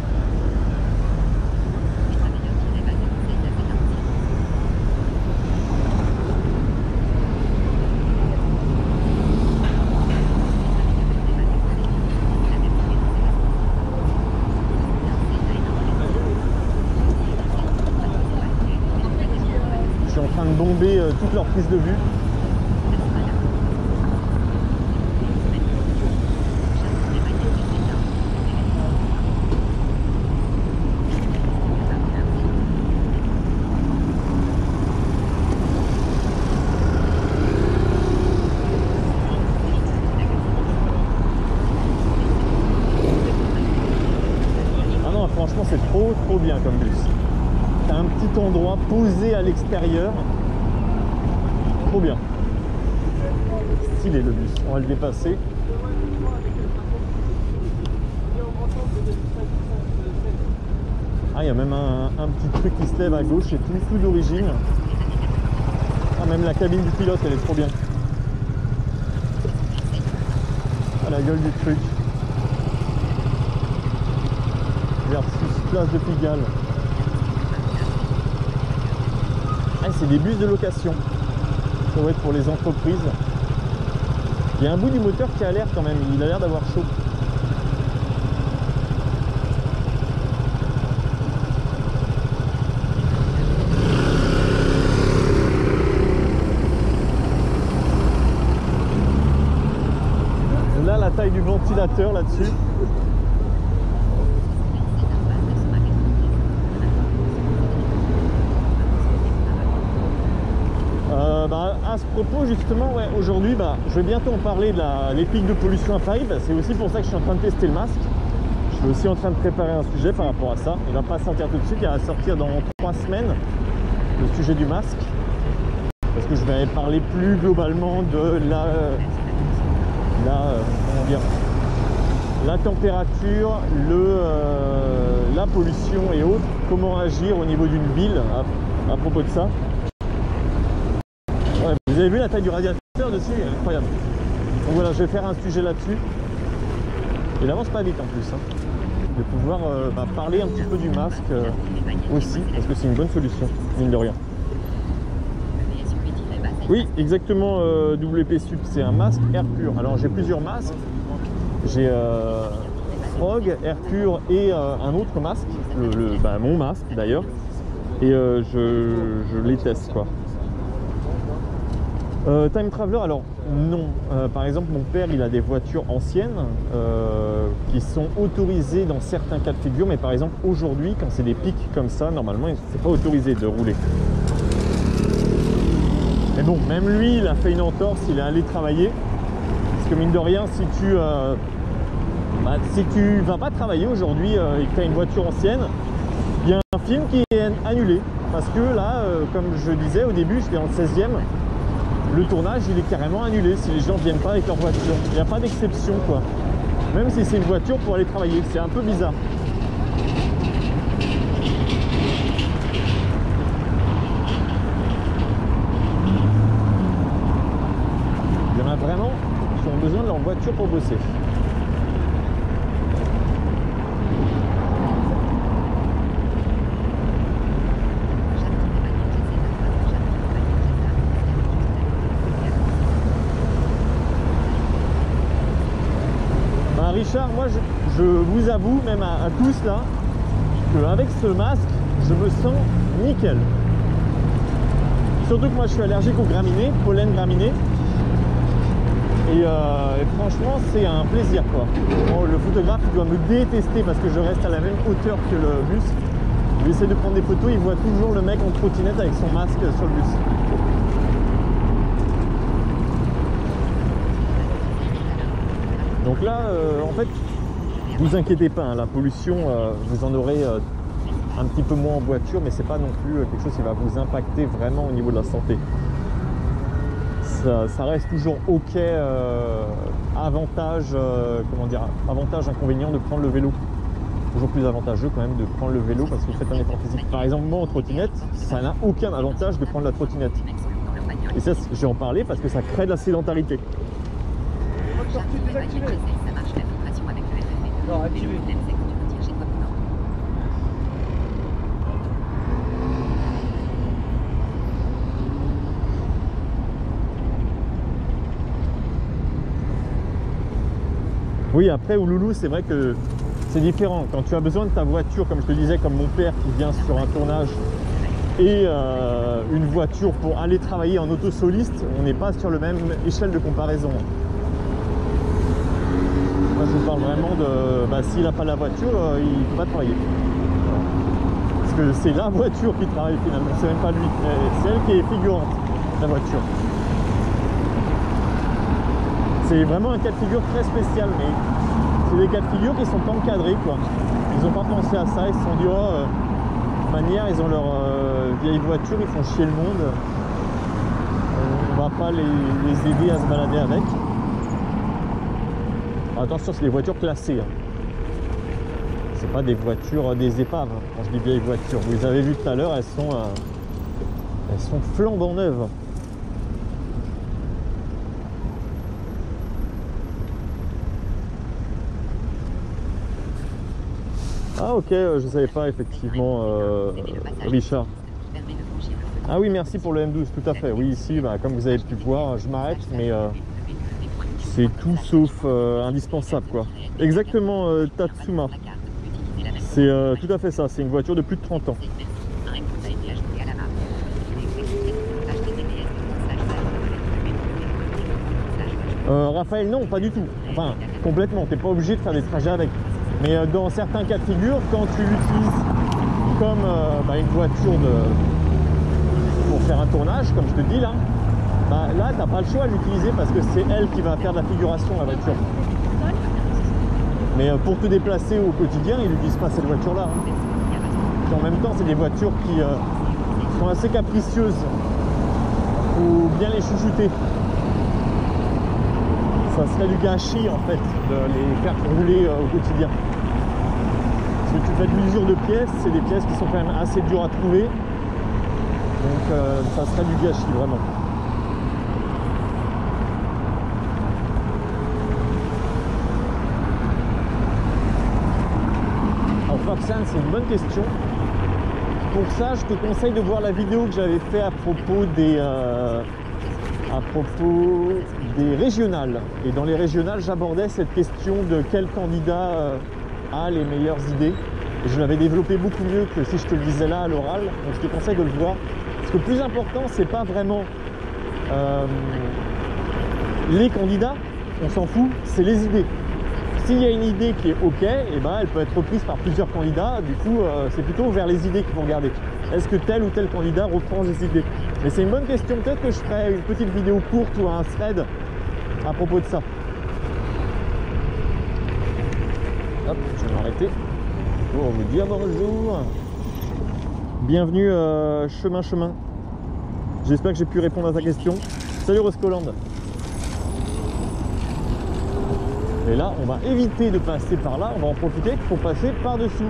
Bomber euh, toute leur prise de vue. Ah non, franchement c'est trop trop bien comme bus. T'as un petit endroit posé à l'extérieur. Trop bien. Stylé le bus. On va le dépasser. Ah, il y a même un, un petit truc qui se lève à gauche. C'est tout, tout d'origine. Ah, même la cabine du pilote, elle est trop bien. Ah, la gueule du truc. Versus place de Pigalle. Ah, c'est des bus de location. Ça va être pour les entreprises. Il y a un bout du moteur qui a l'air quand même, il a l'air d'avoir chaud. taille du ventilateur là-dessus. Euh, bah, à ce propos justement, ouais, aujourd'hui bah, je vais bientôt en parler de la, les pics de pollution à Paris. Bah, c'est aussi pour ça que je suis en train de tester le masque. Je suis aussi en train de préparer un sujet par rapport à ça. Il va pas sortir tout de suite, il va sortir dans trois semaines, le sujet du masque. Parce que je vais parler plus globalement de la, la, comment dire, la température, le, euh, la pollution et autres. Comment agir au niveau d'une ville à, à propos de ça. Ouais, vous avez vu la taille du radiateur dessus, incroyable. Donc voilà, je vais faire un sujet là-dessus. Il avance pas vite en plus. Hein. De pouvoir euh, bah, parler un petit peu du masque euh, aussi, parce que c'est une bonne solution, mine de rien. Oui, exactement, euh, W P Sup, c'est un masque air pur. Alors j'ai plusieurs masques. J'ai euh, Frog, air pur et euh, un autre masque, le, le, bah, mon masque d'ailleurs. Et euh, je, je les teste quoi. Euh, Time Traveler, alors non. Euh, par exemple, mon père, il a des voitures anciennes euh, qui sont autorisées dans certains cas de figure, mais par exemple, aujourd'hui, quand c'est des pics comme ça, normalement, c'est pas autorisé de rouler. Mais bon, même lui, il a fait une entorse, il est allé travailler. Parce que mine de rien, si tu euh, bah, si tu vas pas travailler aujourd'hui euh, et que tu as une voiture ancienne, il y a un film qui est annulé. Parce que là, euh, comme je disais au début, j'étais dans le seizième. Le tournage il est carrément annulé si les gens ne viennent pas avec leur voiture. Il n'y a pas d'exception quoi. Même si c'est une voiture pour aller travailler, c'est un peu bizarre. Il y en a vraiment qui ont besoin de leur voiture pour bosser. Richard, moi je, je vous avoue, même à, à tous là, qu'avec ce masque, je me sens nickel. Surtout que moi je suis allergique aux graminées, pollen graminées. Et, euh, et franchement, c'est un plaisir quoi. Bon, le photographe il doit me détester parce que je reste à la même hauteur que le bus. Il essaie de prendre des photos, il voit toujours le mec en trottinette avec son masque sur le bus. Donc là, euh, en fait, vous inquiétez pas, hein, la pollution, euh, vous en aurez euh, un petit peu moins en voiture, mais c'est pas non plus euh, quelque chose qui va vous impacter vraiment au niveau de la santé. Ça, ça reste toujours ok, euh, avantage, euh, comment dire, avantage, inconvénient de prendre le vélo. Toujours plus avantageux quand même de prendre le vélo parce que vous faites un effort physique. Par exemple, moi en trottinette, ça n'a aucun avantage de prendre la trottinette. Et ça, je vais en parler parce que ça crée de la sédentarité. Désactivé. Ça marche la filtration avec le F F V. Non, activé. C'est quand tu retires chez toi maintenant. Oui, après Ouloulou, c'est vrai que c'est différent. Quand tu as besoin de ta voiture, comme je te disais, comme mon père qui vient sur un tournage, et euh, une voiture pour aller travailler en auto soliste, on n'est pas sur la même échelle de comparaison. Moi, je vous parle vraiment de... Bah, s'il n'a pas la voiture, euh, il ne peut pas travailler. Parce que c'est la voiture qui travaille finalement, c'est même pas lui. C'est elle qui est figurante, la voiture. C'est vraiment un cas de figure très spécial, mais c'est des cas de figure qui ne sont pas encadrés, quoi. Ils n'ont pas pensé à ça, ils se sont dit, oh, euh, de manière, ils ont leur euh, vieille voiture, ils font chier le monde. Euh, on va pas les, les aider à se balader avec. Attention, c'est des voitures classées. Hein. C'est pas des voitures, des épaves. Hein. Quand je dis vieilles voitures, vous les avez vues tout à l'heure, elles sont, euh, elles sont flambant neuves. Ah ok, je savais pas effectivement, euh, Richard. Ah oui, merci pour le M douze, tout à fait. Oui, ici, bah, comme vous avez pu voir, je m'arrête, mais euh, c'est tout sauf euh, indispensable, quoi. Exactement, euh, Tatsuma. C'est euh, tout à fait ça, c'est une voiture de plus de trente ans. Euh, Raphaël, non, pas du tout. Enfin, complètement. Tu n'es pas obligé de faire des trajets avec. Mais euh, dans certains cas de figure, quand tu l'utilises comme euh, bah, une voiture de... pour faire un tournage, comme je te dis là, bah, là, tu n'as pas le choix de l'utiliser parce que c'est elle qui va faire de la figuration, la voiture. Mais euh, pour te déplacer au quotidien, ils n'utilisent pas cette voiture-là. Hein. Puis en même temps, c'est des voitures qui euh, sont assez capricieuses. Il faut bien les chouchouter. Ça serait du gâchis en fait de les faire rouler euh, au quotidien. Si tu fais de l'usure de pièces, c'est des pièces qui sont quand même assez dures à trouver. Donc euh, ça serait du gâchis vraiment. Alors Foxane, c'est une bonne question. Pour ça, je te conseille de voir la vidéo que j'avais fait à propos des euh, à propos des régionales. Et dans les régionales, j'abordais cette question de quel candidat euh, a les meilleures idées. Et je l'avais développé beaucoup mieux que si je te le disais là à l'oral. Donc je te conseille de le voir. Parce que le plus important, c'est pas vraiment euh, les candidats, on s'en fout, c'est les idées. S'il y a une idée qui est OK, et ben elle peut être reprise par plusieurs candidats. Du coup, euh, c'est plutôt vers les idées qu'il faut regarder. Est-ce que tel ou tel candidat reprend les idées? Mais c'est une bonne question. Peut-être que je ferai une petite vidéo courte ou un thread à propos de ça. Hop, je vais m'arrêter pour vous dire bonjour. Bienvenue euh, chemin chemin. J'espère que j'ai pu répondre à ta question. Salut Roscoland. Et là, on va éviter de passer par là. On va en profiter pour passer par-dessous.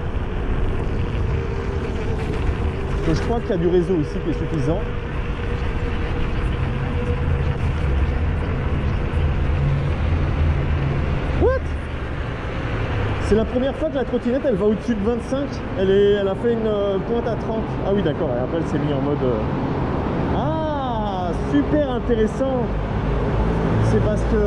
Je crois qu'il y a du réseau ici qui est suffisant. What? C'est la première fois que la trottinette elle va au-dessus de vingt-cinq. Elle, est, elle a fait une euh, pointe à trente. Ah oui d'accord, et après elle s'est mise en mode... Euh... Ah, super intéressant. C'est parce que...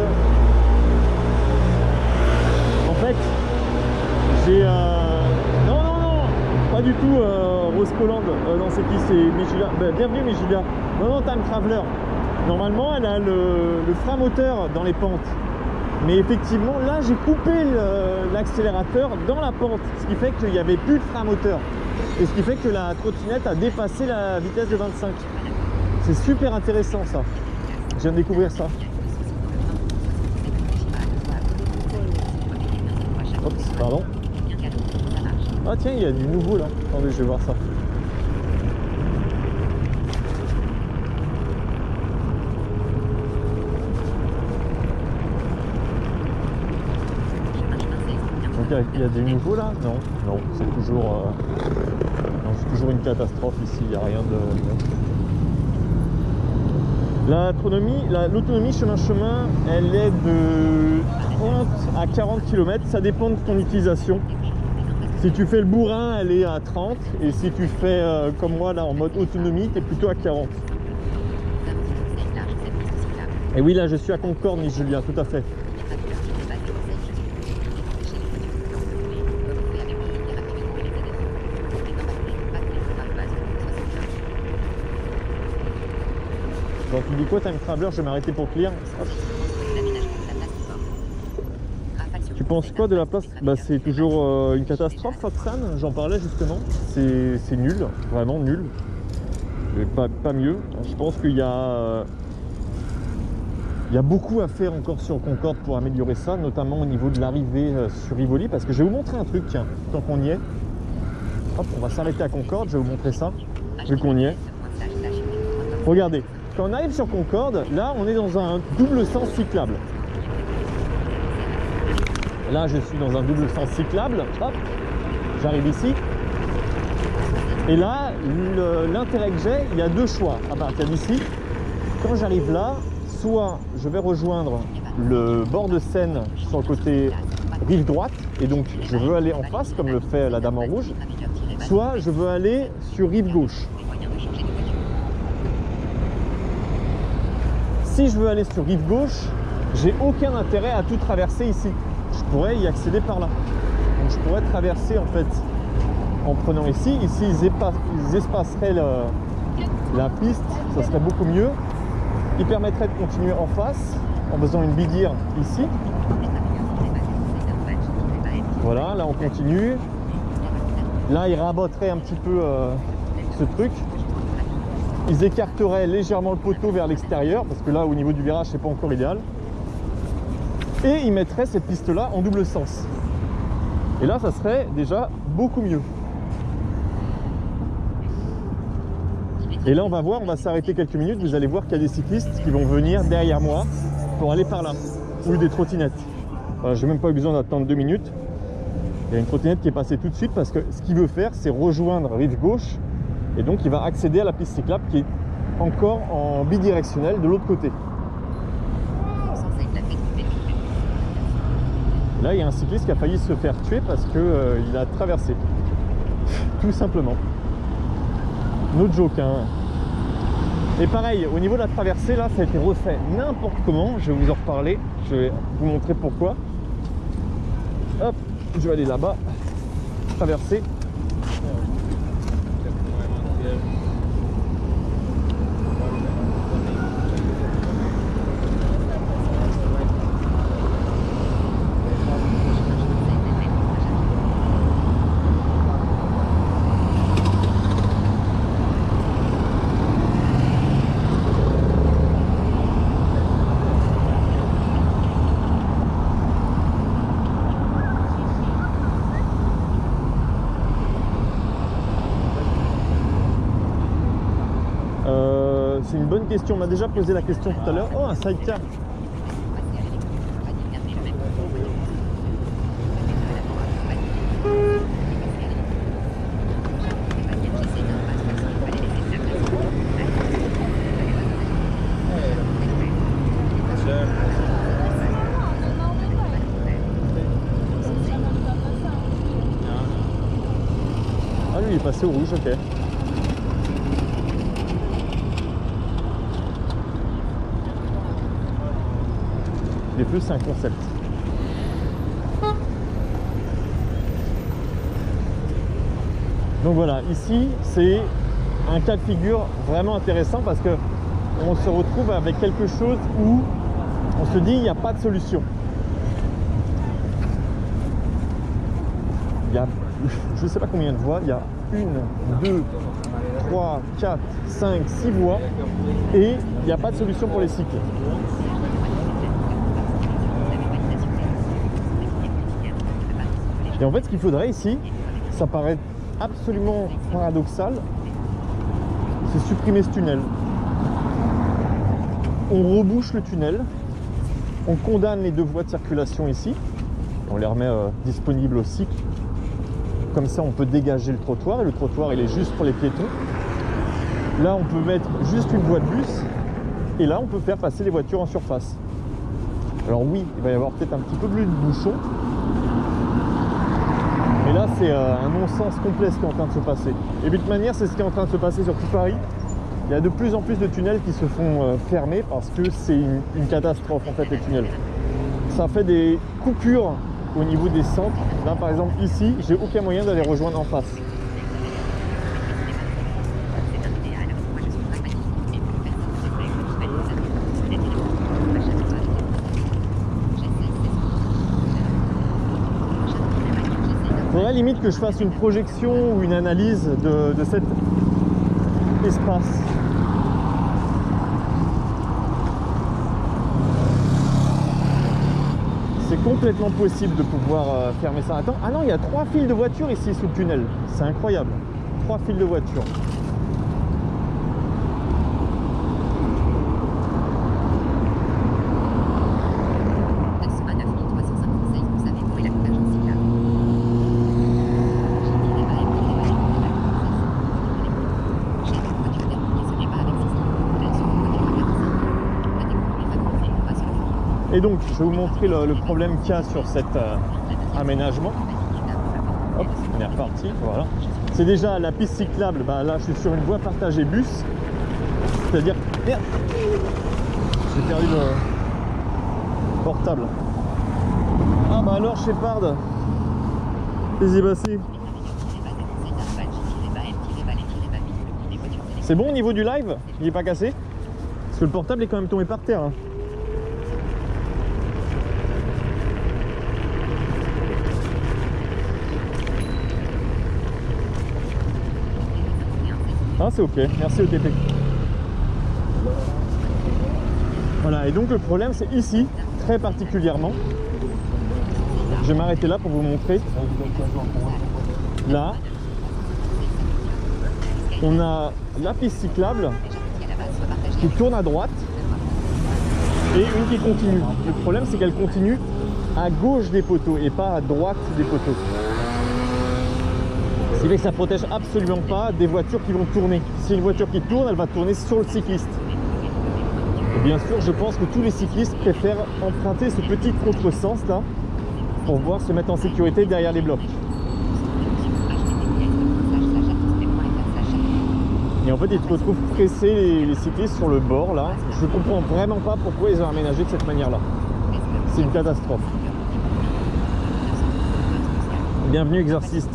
En fait, j'ai... Euh... Non, non, non, pas du tout euh, Rose Colland. Euh, non, c'est qui? C'est Mijulia. Ben, bienvenue Mijulia. Non, non, Time Traveler. Normalement, elle a le, le frein moteur dans les pentes. Mais effectivement, là, j'ai coupé l'accélérateur dans la pente. Ce qui fait qu'il n'y avait plus de frein moteur. Et ce qui fait que la trottinette a dépassé la vitesse de vingt-cinq. C'est super intéressant, ça. Je viens de découvrir ça. Oups, pardon. Ah tiens, il y a du nouveau là. Attendez, je vais voir ça. Donc il y a du nouveau là? Non, non, c'est toujours, euh... non, c'est toujours une catastrophe ici, il n'y a rien de... L'autonomie, l'autonomie chemin-chemin, elle est de trente à quarante kilomètres, ça dépend de ton utilisation. Si tu fais le bourrin, elle est à trente, et si tu fais euh, comme moi là en mode autonomie, tu es plutôt à quarante. Et oui, là je suis à Concorde, Miss Julien, tout à fait. Donc tu dis quoi, Time Traveler? Je vais m'arrêter pour clear. Tu penses quoi de la place? Bah, c'est toujours euh, une catastrophe, Foxane, j'en parlais justement. C'est nul, vraiment nul. Et pas, pas mieux. Je pense qu'il y a... Euh, il y a beaucoup à faire encore sur Concorde pour améliorer ça, notamment au niveau de l'arrivée euh, sur Rivoli, parce que je vais vous montrer un truc, tiens, tant qu'on y est. Hop, on va s'arrêter à Concorde, je vais vous montrer ça, vu qu'on y est. Regardez. Quand on arrive sur Concorde, là on est dans un double sens cyclable. Là je suis dans un double sens cyclable, hop, j'arrive ici. Et là, l'intérêt que j'ai, il y a deux choix à partir d'ici. Quand j'arrive là, soit je vais rejoindre le bord de Seine sur le côté rive droite, et donc je veux aller en face comme le fait la dame en rouge, soit je veux aller sur rive gauche. Si je veux aller sur rive gauche, j'ai aucun intérêt à tout traverser ici. Je pourrais y accéder par là. Donc je pourrais traverser en fait en prenant ici. Ici ils, épa ils espaceraient le, la piste, ça serait beaucoup mieux. Ils permettraient de continuer en face en faisant une biguire ici. Voilà, là on continue. Là ils raboteraient un petit peu euh, ce truc. Ils écarteraient légèrement le poteau vers l'extérieur, parce que là au niveau du virage c'est pas encore idéal. Et ils mettraient cette piste là en double sens. Et là ça serait déjà beaucoup mieux. Et là on va voir, on va s'arrêter quelques minutes, vous allez voir qu'il y a des cyclistes qui vont venir derrière moi pour aller par là, ou des trottinettes. Voilà, j'ai même pas eu besoin d'attendre deux minutes. Il y a une trottinette qui est passée tout de suite parce que ce qu'il veut faire c'est rejoindre rive gauche et donc il va accéder à la piste cyclable qui est encore en bidirectionnel de l'autre côté. Là il y a un cycliste qui a failli se faire tuer parce que euh, il a traversé tout simplement. No joke hein. Et pareil au niveau de la traversée là ça a été refait n'importe comment, je vais vous en reparler, je vais vous montrer pourquoi. Hop, je vais aller là-bas, traverser. C'est une bonne question, on m'a déjà posé la question tout à l'heure. Oh, un sidecar. Ah lui il est passé au rouge, ok. Les feux c'est un concept. Donc voilà, ici c'est un cas de figure vraiment intéressant parce que on se retrouve avec quelque chose où on se dit il n'y a pas de solution. Il y a, je ne sais pas combien de voies, il y a une, deux, trois, quatre, cinq, six voies et il n'y a pas de solution pour les cycles. Et en fait, ce qu'il faudrait ici, ça paraît absolument paradoxal, c'est supprimer ce tunnel. On rebouche le tunnel, on condamne les deux voies de circulation ici, on les remet euh, disponibles au cycle. Comme ça, on peut dégager le trottoir, et le trottoir, il est juste pour les piétons. Là, on peut mettre juste une voie de bus, et là, on peut faire passer les voitures en surface. Alors oui, il va y avoir peut-être un petit peu plus de bouchons, mais là c'est euh, un non-sens complet ce qui est en train de se passer. Et de toute manière c'est ce qui est en train de se passer sur tout Paris. Il y a de plus en plus de tunnels qui se font euh, fermer parce que c'est une, une catastrophe en fait les tunnels. Ça fait des coupures au niveau des centres. Là par exemple ici, j'ai aucun moyen d'aller rejoindre en face. Il faudrait limite que je fasse une projection ou une analyse de, de cet espace. C'est complètement possible de pouvoir euh, fermer ça. Attends, ah non, il y a trois files de voitures ici sous le tunnel. C'est incroyable. Trois files de voitures. Et donc, je vais vous montrer le, le problème qu'il y a sur cet euh, aménagement. Hop, on est reparti, voilà. C'est déjà la piste cyclable, bah là je suis sur une voie partagée bus. C'est-à-dire, merde, j'ai perdu le portable. Ah bah alors Shepard, qu'est-ce qui s'est passé? C'est bon au niveau du live? Il n'est pas cassé? Parce que le portable est quand même tombé par terre. Hein. Ah, c'est ok, merci O T P. Voilà, et donc le problème c'est ici, très particulièrement. Je vais m'arrêter là pour vous montrer. Là, on a la piste cyclable qui tourne à droite et une qui continue. Le problème c'est qu'elle continue à gauche des poteaux et pas à droite des poteaux. Ce qui fait que ça ne protège absolument pas des voitures qui vont tourner. Si une voiture qui tourne, elle va tourner sur le cycliste. Et bien sûr, je pense que tous les cyclistes préfèrent emprunter ce petit contresens là pour pouvoir se mettre en sécurité derrière les blocs. Et en fait, ils se retrouvent pressés, les, les cyclistes, sur le bord là. Je ne comprends vraiment pas pourquoi ils ont aménagé de cette manière là. C'est une catastrophe. Bienvenue exerciste.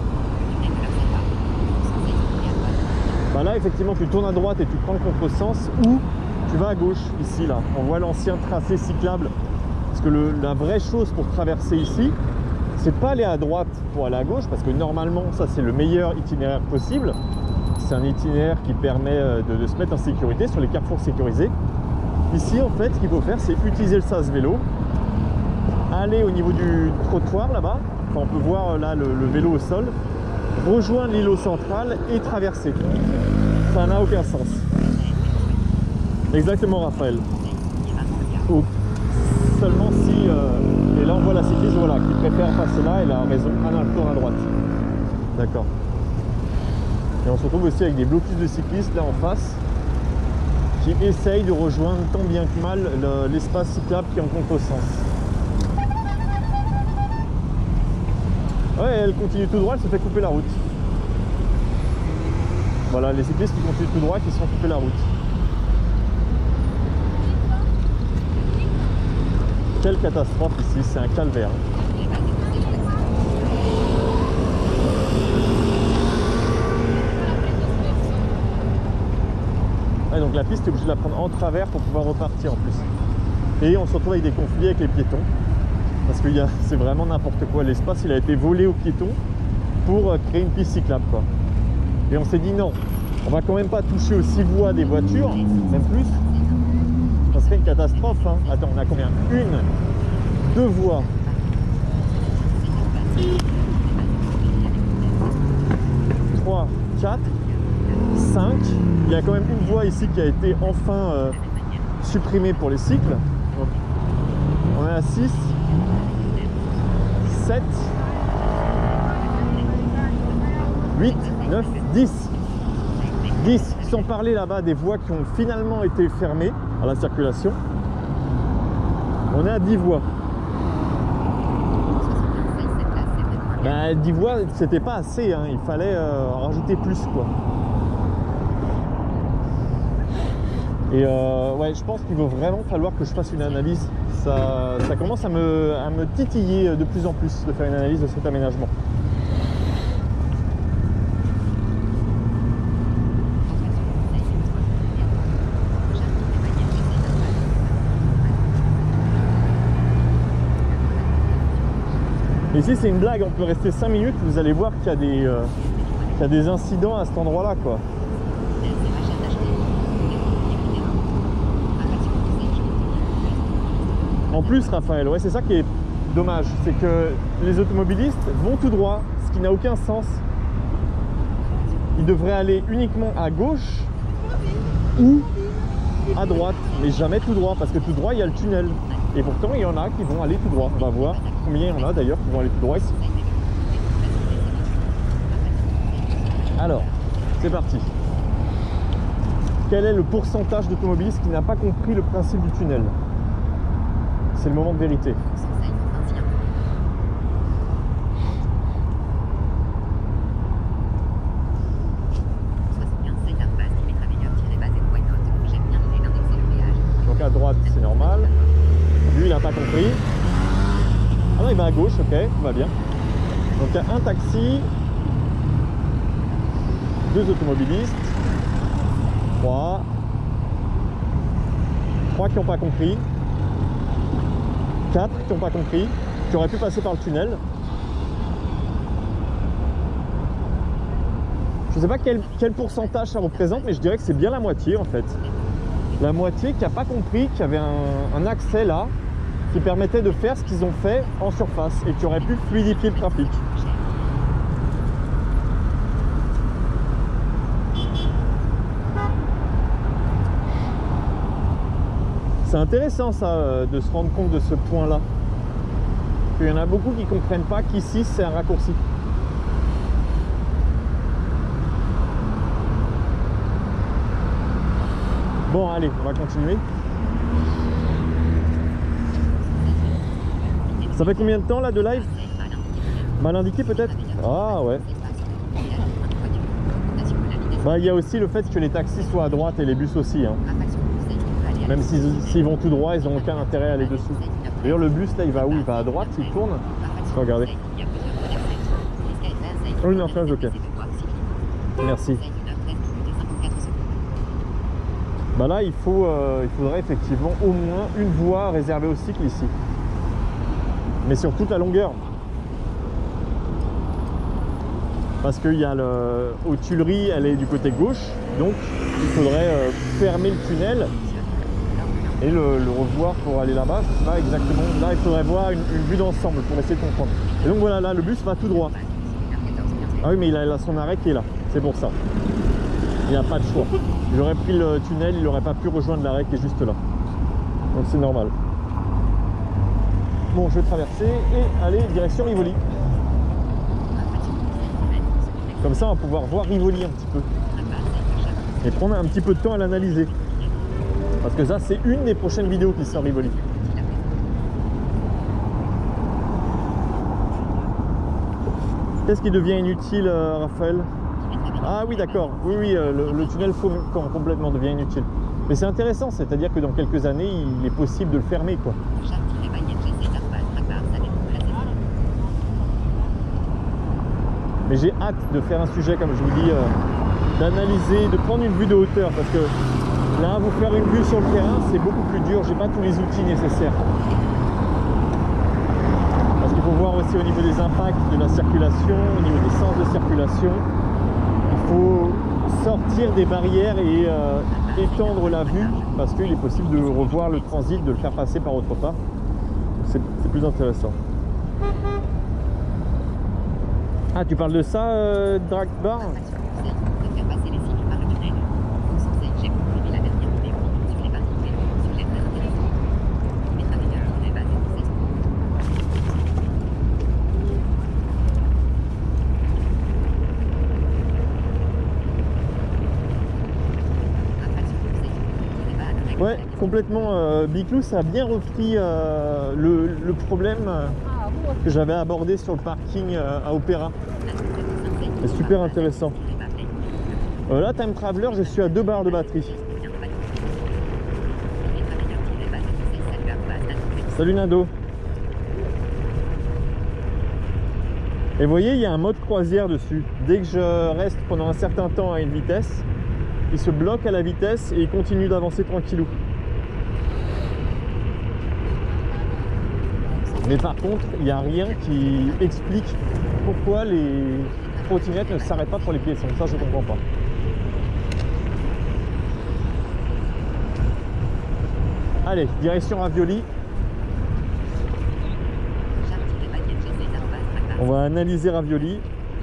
Bah là effectivement tu tournes à droite et tu prends le contresens ou tu vas à gauche ici là. On voit l'ancien tracé cyclable. Parce que le, la vraie chose pour traverser ici, c'est pas aller à droite pour aller à gauche, parce que normalement ça c'est le meilleur itinéraire possible. C'est un itinéraire qui permet de, de se mettre en sécurité sur les carrefours sécurisés. Ici en fait ce qu'il faut faire c'est utiliser le sas vélo, aller au niveau du trottoir là-bas, enfin, on peut voir là le, le vélo au sol, rejoindre l'îlot central et traverser. Ça n'a aucun sens. Exactement Raphaël. Ou seulement si... Euh, et là on voit la cycliste voilà, qui préfère passer là, elle a raison. Ah non, elle tourne à droite. D'accord. Et on se retrouve aussi avec des blocus de cyclistes là en face qui essayent de rejoindre tant bien que mal l'espace cyclable qui est en contresens. Ouais, elle continue tout droit, elle se fait couper la route. Voilà, les cyclistes qui continuent tout droit qui se font couper la route. Quelle catastrophe ici, c'est un calvaire. Ouais, donc la piste, tu es obligé de la prendre en travers pour pouvoir repartir en plus. Et on se retrouve avec des conflits avec les piétons. Parce que c'est vraiment n'importe quoi. L'espace, il a été volé aux piétons pour créer une piste cyclable, quoi. Et on s'est dit non, on va quand même pas toucher aux six voies des voitures, même plus. Ça serait une catastrophe, hein. Attends, on a combien? Une, deux voies. Trois, quatre, cinq. Il y a quand même une voie ici qui a été enfin euh, supprimée pour les cycles. Donc, on est à six. sept, huit, neuf, dix. dix, sans parler là-bas des voies qui ont finalement été fermées à la circulation. On est à dix voies. Ben, dix voies, c'était pas assez, hein. Il fallait euh, en rajouter plus, quoi. Et euh, ouais, je pense qu'il va vraiment falloir que je fasse une analyse. Ça, ça commence à me, à me titiller de plus en plus de faire une analyse de cet aménagement. Ici c'est une blague, on peut rester cinq minutes, vous allez voir qu'il y a des, euh, qu'il y a des incidents à cet endroit-là, quoi. En plus, Raphaël, ouais, c'est ça qui est dommage, c'est que les automobilistes vont tout droit, ce qui n'a aucun sens. Ils devraient aller uniquement à gauche ou à droite, mais jamais tout droit, parce que tout droit, il y a le tunnel. Et pourtant, il y en a qui vont aller tout droit. On va voir combien il y en a d'ailleurs qui vont aller tout droit ici. Alors, c'est parti. Quel est le pourcentage d'automobilistes qui n'a pas compris le principe du tunnel? C'est le moment de vérité. Donc à droite, c'est normal. Lui, il n'a pas compris. Ah non, il va à gauche, ok, tout va bien. Donc il y a un taxi, deux automobilistes, trois, trois qui n'ont pas compris. quatre qui n'ont pas compris, qui auraient pu passer par le tunnel. Je sais pas quel, quel pourcentage ça représente, mais je dirais que c'est bien la moitié en fait. La moitié qui n'a pas compris qu'il y avait un, un accès là qui permettait de faire ce qu'ils ont fait en surface et qui aurait pu fluidifier le trafic. C'est intéressant ça, de se rendre compte de ce point-là. Il y en a beaucoup qui ne comprennent pas qu'ici c'est un raccourci. Bon allez, on va continuer. Ça fait combien de temps là de live? Mal indiqué peut-être? Ah ouais. Bah il y a aussi le fait que les taxis soient à droite et les bus aussi. Hein. Même s'ils s'ils vont tout droit, ils n'ont aucun intérêt à aller dessous. D'ailleurs le bus là il va où? Il va à droite, il tourne. Regardez. Oh une heure quinze, ok. Merci. Bah là il, faut, euh, il faudrait effectivement au moins une voie réservée aux cycles ici. Mais sur toute la longueur. Parce qu'il y a le... aux Tuileries, elle est du côté gauche. Donc il faudrait euh, fermer le tunnel et le, le revoir pour aller là-bas. Je sais pas exactement. Là il faudrait voir une, une vue d'ensemble pour essayer de comprendre. Et donc voilà, là le bus va tout droit. Ah oui mais il a, il a son arrêt qui est là. C'est pour ça. Il n'y a pas de choix. Il aurait pris le tunnel, il n'aurait pas pu rejoindre l'arrêt qui est juste là. Donc c'est normal. Bon, je vais traverser et aller direction Rivoli. Comme ça, on va pouvoir voir Rivoli un petit peu. Et prendre un petit peu de temps à l'analyser. Parce que ça, c'est une des prochaines vidéos qui sort Rivoli. Qu'est-ce qui devient inutile, euh, Raphaël? Ah oui, d'accord. Oui, oui, euh, le, le tunnel faux complètement devient inutile. Mais c'est intéressant, c'est-à-dire que dans quelques années, il est possible de le fermer, quoi. Mais j'ai hâte de faire un sujet, comme je vous dis, euh, d'analyser, de prendre une vue de hauteur, parce que là, vous faire une vue sur le terrain, c'est beaucoup plus dur. J'ai pas tous les outils nécessaires. Parce qu'il faut voir aussi au niveau des impacts de la circulation, au niveau des sens de circulation. Il faut sortir des barrières et euh, étendre la vue, parce qu'il est possible de revoir le transit, de le faire passer par autre part. C'est plus intéressant. Ah, tu parles de ça, euh, Drag Bar? Ouais, complètement. Euh, Biclou, ça a bien repris euh, le, le problème euh, que j'avais abordé sur le parking euh, à Opéra. C'est super intéressant. Euh, là, Time Traveler, je suis à deux barres de batterie. Salut Nado. Et vous voyez, il y a un mode croisière dessus. Dès que je reste pendant un certain temps à une vitesse, il se bloque à la vitesse et il continue d'avancer tranquillou. Mais par contre, il n'y a rien qui explique pourquoi les trottinettes ne s'arrêtent pas pour les piétons. Ça, je ne comprends pas. Allez, direction Ravioli. On va analyser Ravioli.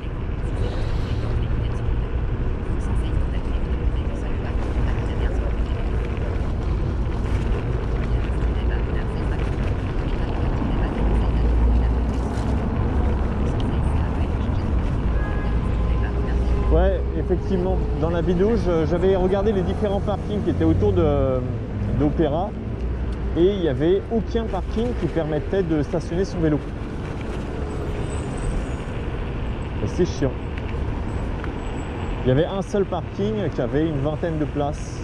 Ouais, effectivement, dans la vidéo, j'avais regardé les différents parkings qui étaient autour d'Opéra et il n'y avait aucun parking qui permettait de stationner son vélo. C'est chiant. Il y avait un seul parking qui avait une vingtaine de places.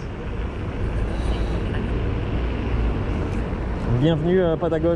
Bienvenue à Patagone.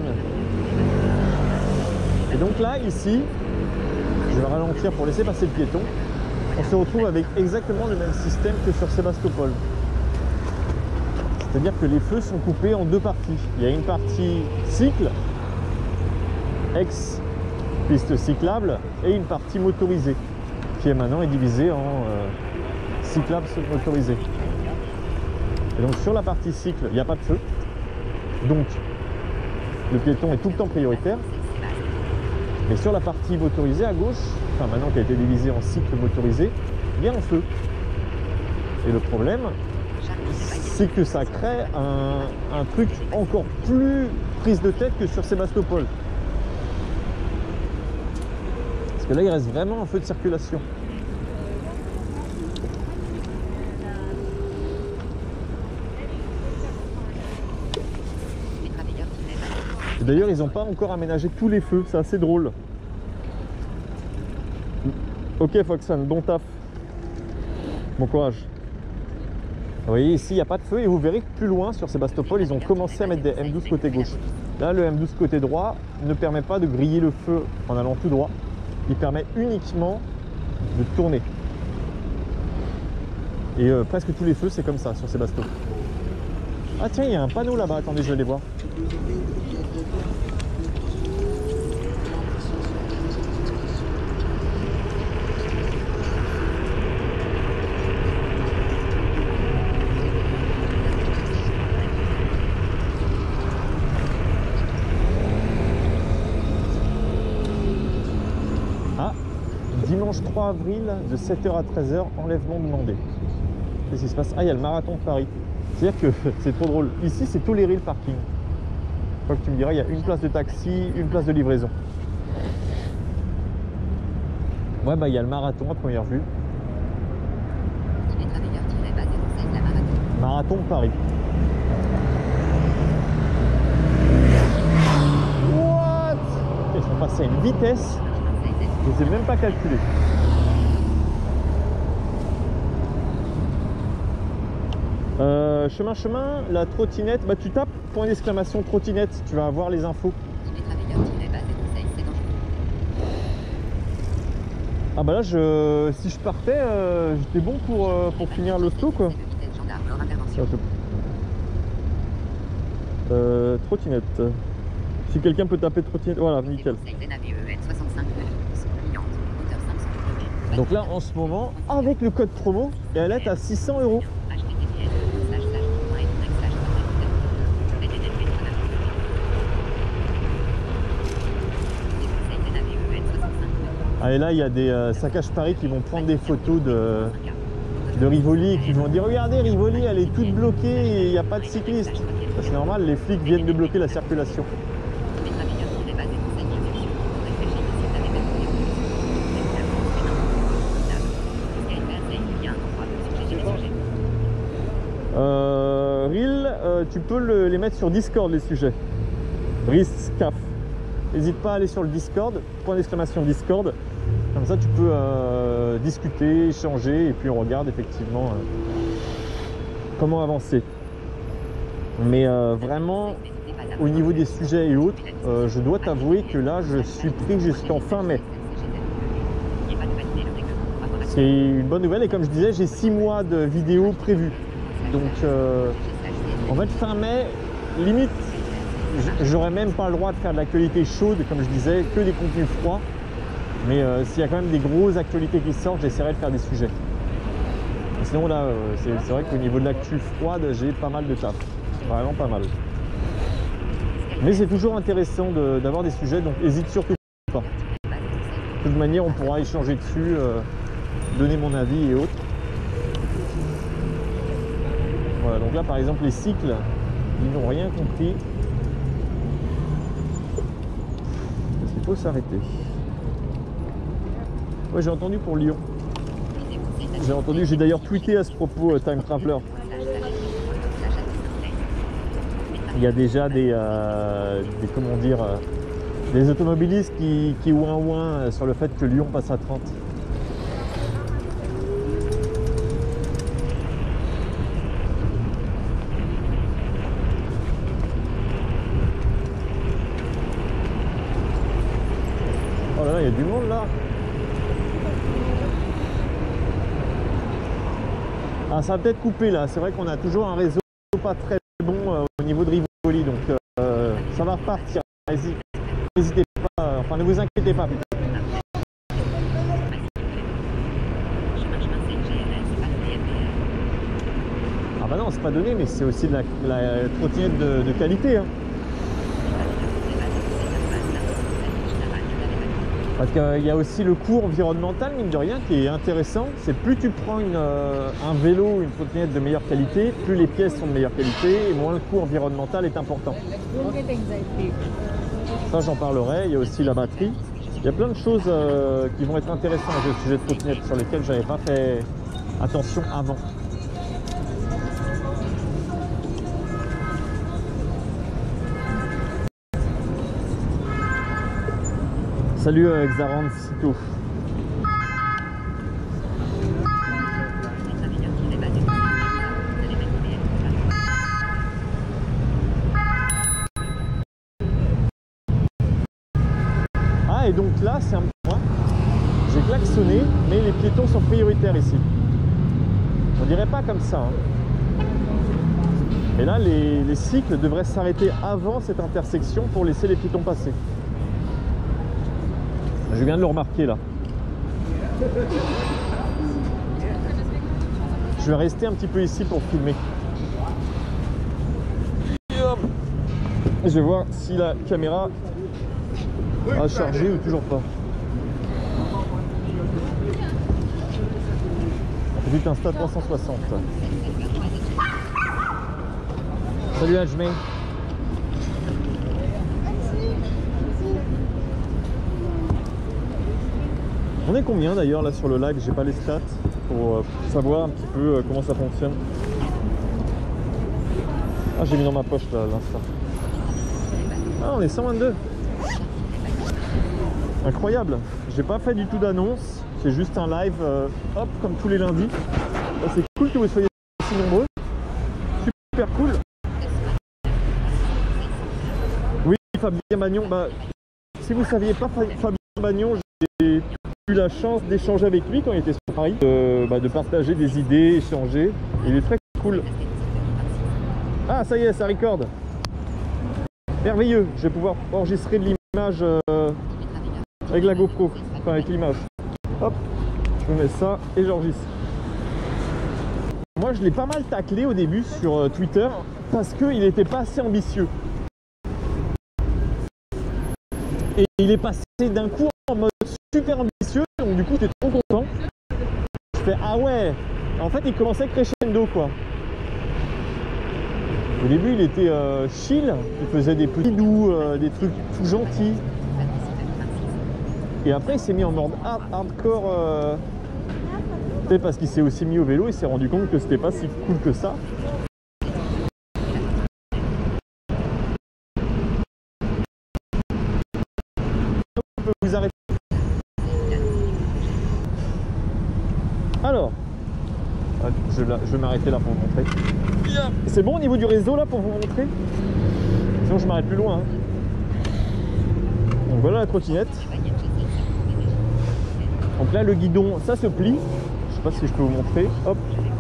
Et donc là, ici, je vais ralentir pour laisser passer le piéton. On se retrouve avec exactement le même système que sur Sébastopol. C'est-à-dire que les feux sont coupés en deux parties. Il y a une partie cycle, ex piste cyclable, et une partie motorisée, qui est maintenant est divisé en euh, cyclables motorisés. Et donc sur la partie cycle, il n'y a pas de feu. Donc le piéton est tout le temps prioritaire. Mais sur la partie motorisée à gauche, enfin maintenant qui a été divisée en cycle motorisé, il y a un feu. Et le problème, c'est que ça crée un, un truc encore plus prise de tête que sur Sébastopol. Parce que là, il reste vraiment un feu de circulation. D'ailleurs, ils n'ont pas encore aménagé tous les feux, c'est assez drôle. Ok Foxan, bon taf. Bon courage. Vous voyez ici, il n'y a pas de feu et vous verrez que plus loin sur Sébastopol, ils ont commencé à mettre des M douze côté gauche. Là, le M douze côté droit ne permet pas de griller le feu en allant tout droit. Il permet uniquement de tourner. Et euh, presque tous les feux, c'est comme ça sur Sébastopol. Ah tiens, il y a un panneau là-bas, attendez, je vais aller voir. Dimanche trois avril de sept heures à treize heures, enlèvement demandé. Qu'est-ce qui se passe? Ah, il y a le marathon de Paris. C'est-à-dire que c'est trop drôle. Ici, c'est toléré le parking. Je crois que tu me diras, il y a une place de taxi, une place de livraison. Ouais, bah il y a le marathon à première vue. Marathon de Paris. What? Ils sont passés à une vitesse. Je ne sais même pas calculer. Euh, chemin, chemin, la trottinette, bah tu tapes point d'exclamation trottinette, tu vas avoir les infos. Ah bah là, je, si je partais, euh, j'étais bon pour, euh, pour finir l'hosto quoi. Euh, trottinette. Si quelqu'un peut taper trottinette, voilà, nickel. Donc là, en ce moment, avec le code promo, et elle est à six cents euros. Ah, et là, il y a des euh, Saccages Paris qui vont prendre des photos de, de Rivoli et qui vont dire « Regardez, Rivoli, elle est toute bloquée et il n'y a pas de cycliste. » C'est normal, les flics viennent de bloquer la circulation. Euh, Reel, euh, tu peux le, les mettre sur Discord les sujets. Riscaf. N'hésite pas à aller sur le Discord, point d'exclamation Discord. Comme ça tu peux euh, discuter, échanger et puis on regarde effectivement euh, comment avancer. Mais euh, vraiment, au niveau des sujets et autres, euh, je dois t'avouer que là je suis pris jusqu'en fin mai. C'est une bonne nouvelle et comme je disais, j'ai six mois de vidéos prévues. Donc euh, en fait fin mai, limite j'aurais même pas le droit de faire de l'actualité chaude comme je disais, que des contenus froids. Mais euh, s'il y a quand même des grosses actualités qui sortent, j'essaierai de faire des sujets. Et sinon là, euh, c'est vrai qu'au niveau de l'actu froide, j'ai pas mal de taf. Vraiment pas mal. Mais c'est toujours intéressant d'avoir de, des sujets, donc n'hésite surtout pas. De toute manière, on pourra échanger dessus, euh, donner mon avis et autres. Voilà, donc là par exemple les cycles, ils n'ont rien compris. Parce qu'il faut s'arrêter. Ouais, j'ai entendu pour Lyon. J'ai entendu, j'ai d'ailleurs tweeté à ce propos euh, Time Traveler. Il y a déjà des, euh, des comment dire, euh, des automobilistes qui, qui ouin ouin sur le fait que Lyon passe à trente. Oh là là, il y a du monde là. Ah, ça va peut-être couper là, c'est vrai qu'on a toujours un réseau pas très bon euh, au niveau de Rivoli, donc euh, ça va repartir. N'hésitez pas, euh, enfin ne vous inquiétez pas. Bah non, c'est pas donné, mais c'est aussi de la, la trottinette de, de qualité. Hein. Parce qu'il y a aussi le coût environnemental, mine de rien, qui est intéressant. C'est plus tu prends une, euh, un vélo, une trottinette de meilleure qualité, plus les pièces sont de meilleure qualité et moins le coût environnemental est important. Ça, j'en parlerai. Il y a aussi la batterie. Il y a plein de choses euh, qui vont être intéressantes au sujet de trottinette sur lesquelles je n'avais pas fait attention avant. Salut euh, Xaran Cito. Ah, et donc là c'est un point. J'ai klaxonné, mais les piétons sont prioritaires ici. On dirait pas comme ça. Hein. Et là les, les cycles devraient s'arrêter avant cette intersection pour laisser les piétons passer. Je viens de le remarquer là. Je vais rester un petit peu ici pour filmer. Je vais voir si la caméra a chargé ou toujours pas. Vite Insta trois cent soixante. Salut Ajmé. On est combien d'ailleurs là sur le lac? J'ai pas les stats pour euh, savoir un petit peu euh, comment ça fonctionne. Ah, j'ai mis dans ma poche là l'instant. Ah, on est cent vingt-deux. Incroyable. J'ai pas fait du tout d'annonce. C'est juste un live euh, hop comme tous les lundis. C'est cool que vous soyez aussi nombreux. Super cool. Oui, Fabien Bagnon. Bah, si vous saviez pas Fabien Bagnon, j'ai eu la chance d'échanger avec lui quand il était sur Paris, de, bah, de partager des idées, échanger. Il est très cool. Ah, ça y est, ça record. Merveilleux. Je vais pouvoir enregistrer de l'image euh, avec la GoPro, enfin avec l'image. Hop, je mets ça et j'enregistre. Moi, je l'ai pas mal taclé au début sur euh, Twitter parce qu'il n'était pas assez ambitieux. Et il est passé d'un coup en mode super ambitieux, donc du coup j'étais trop content. Je fais ah ouais, en fait il commençait crescendo quoi. Au début il était euh, chill, il faisait des petits doux, euh, des trucs tout gentils. Et après il s'est mis en mode hard, hardcore, euh, peut-être parce qu'il s'est aussi mis au vélo, il s'est rendu compte que c'était pas si cool que ça. Vous arrêtez. Alors, je vais, je vais m'arrêter là pour vous montrer. C'est bon au niveau du réseau là pour vous montrer? Sinon je m'arrête plus loin. Hein. Donc voilà la trottinette. Donc là le guidon, ça se plie. Je sais pas si je peux vous montrer. Hop.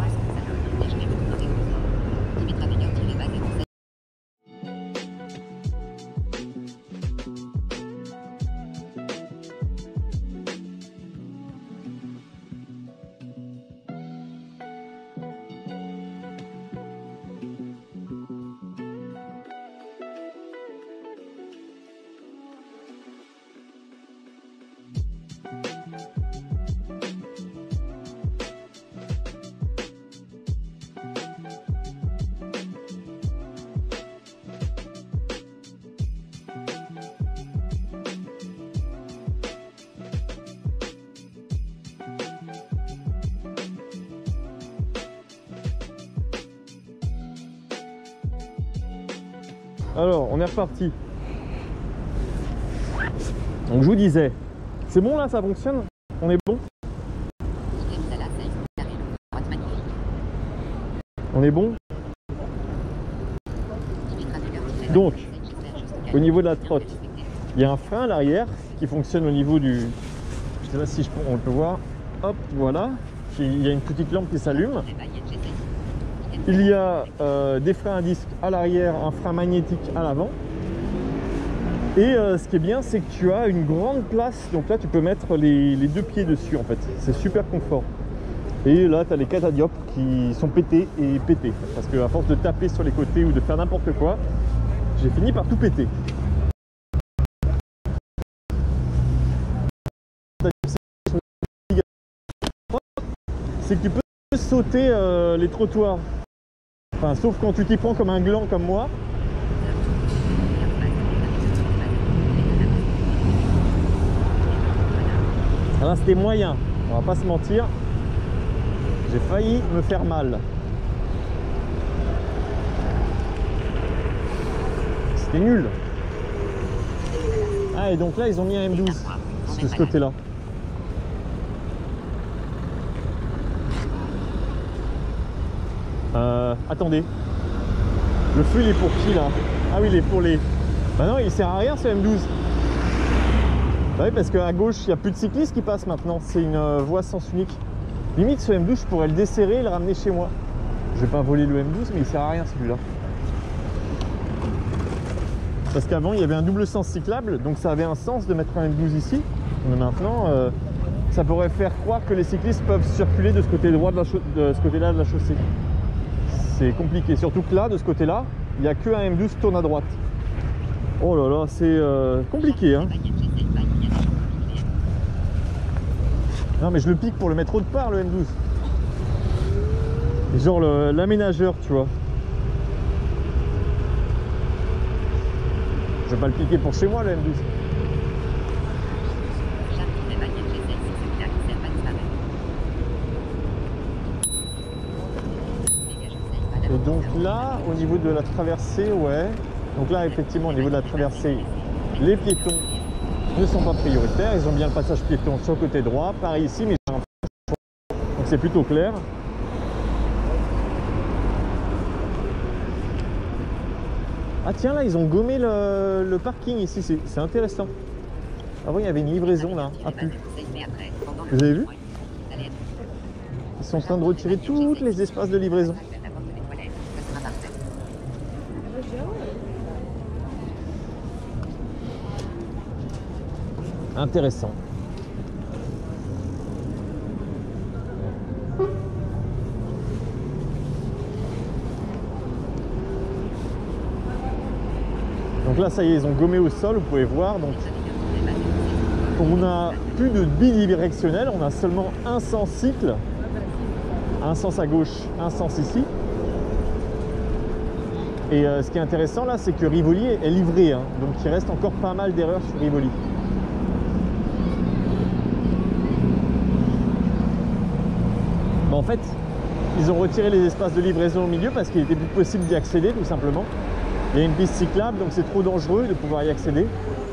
Alors, on est reparti. Donc je vous disais, c'est bon là, ça fonctionne? On est bon? On est bon? Donc, au niveau de la trotte, il y a un frein à l'arrière qui fonctionne au niveau du... Je sais pas si je peux, on le peut voir. Hop, voilà. Il y a une petite lampe qui s'allume. Il y a euh, des freins à disque à l'arrière, un frein magnétique à l'avant. Et euh, ce qui est bien, c'est que tu as une grande place. Donc là, tu peux mettre les, les deux pieds dessus en fait. C'est super confort. Et là, tu as les catadiopes qui sont pétés et pétés. Parce qu'à force de taper sur les côtés ou de faire n'importe quoi, j'ai fini par tout péter. C'est que tu peux sauter euh, les trottoirs. Enfin, sauf quand tu t'y prends comme un gland comme moi. Alors c'était moyen, on va pas se mentir. J'ai failli me faire mal. C'était nul. Ah, et donc là ils ont mis un M douze de ce côté-là. Euh, attendez. Le feu il est pour qui là? Ah oui, il est pour les... Bah non, il sert à rien ce M douze. Bah oui, parce qu'à gauche il n'y a plus de cyclistes qui passent maintenant. C'est une euh, voie sens unique. Limite ce M douze je pourrais le desserrer et le ramener chez moi. Je vais pas voler le M douze mais il sert à rien celui-là. Parce qu'avant il y avait un double sens cyclable, donc ça avait un sens de mettre un M douze ici. Mais maintenant euh, ça pourrait faire croire que les cyclistes peuvent circuler de ce côté droit de, la de ce côté-là de la chaussée. C'est compliqué, surtout que là, de ce côté-là, il n'y a que un M douze tourne à droite. Oh là là, c'est euh, compliqué hein. Non mais je le pique pour le mettre autre part le M douze. Genre l'aménageur, tu vois. Je vais pas le piquer pour chez moi le M douze. Et donc là, au niveau de la traversée, ouais. Donc là, effectivement, au niveau de la traversée, les piétons ne sont pas prioritaires. Ils ont bien le passage piéton sur le côté droit. Pareil ici, mais donc c'est plutôt clair. Ah tiens, là, ils ont gommé le, le parking ici. C'est intéressant. Avant, il y avait une livraison là, à plus. Vous avez vu? Ils sont en train de retirer tous les espaces de livraison. Intéressant. Donc là, ça y est, ils ont gommé au sol, vous pouvez voir. Donc, on n'a plus de bidirectionnel, on a seulement un sens cycle, un sens à gauche, un sens ici. Et euh, ce qui est intéressant là, c'est que Rivoli est livré, hein, donc il reste encore pas mal d'erreurs sur Rivoli. En fait, ils ont retiré les espaces de livraison au milieu parce qu'il était plus possible d'y accéder tout simplement. Il y a une piste cyclable, donc c'est trop dangereux de pouvoir y accéder.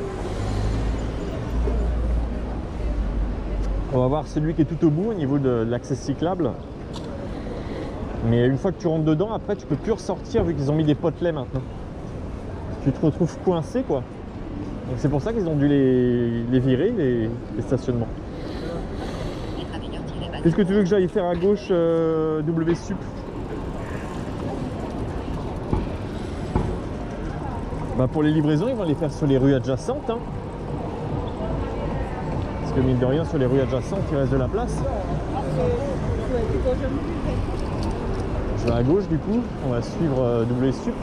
On va voir celui qui est tout au bout au niveau de l'accès cyclable. Mais une fois que tu rentres dedans, après tu peux plus ressortir vu qu'ils ont mis des potelets maintenant. Tu te retrouves coincé quoi. Donc c'est pour ça qu'ils ont dû les, les virer, les, les stationnements. Qu'est-ce que tu veux que j'aille faire à gauche, euh, W sup? Bah pour les livraisons, ils vont les faire sur les rues adjacentes. Hein. Parce que mine de rien, sur les rues adjacentes, il reste de la place. Je vais à gauche du coup, on va suivre euh, W sup.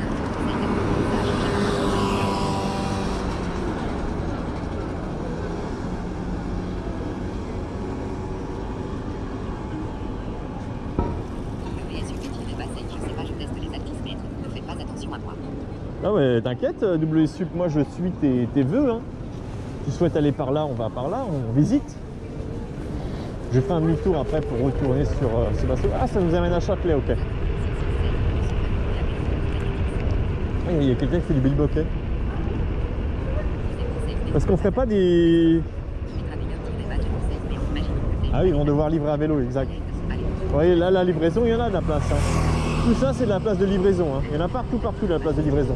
Ah ouais, t'inquiète, W sup, moi je suis tes, tes vœux. Hein. Tu souhaites aller par là, on va par là, on visite. Je fais un demi-tour après pour retourner sur euh, ce bateau. Ah, ça nous amène à Châtelet, ok. Ah, il y a quelqu'un qui fait du bilboquet. Parce qu'on ferait pas des... Ah oui, ils vont devoir livrer à vélo, exact. Vous voyez, là, la livraison, il y en a de la place. Hein. Tout ça, c'est de la place de livraison. Hein. Il y en a partout, partout de la place de livraison.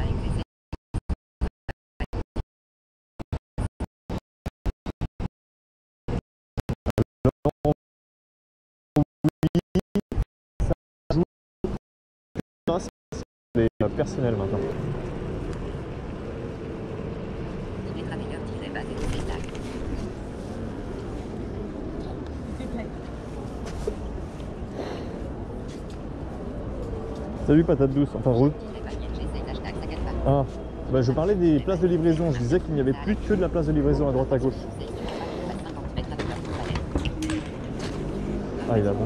Alors, oui, ça joue des personnels maintenant. Salut patate douce, enfin route. Ah, bah, je parlais des places de livraison. Je disais qu'il n'y avait plus que de la place de livraison à droite à gauche. Ah, il a bon.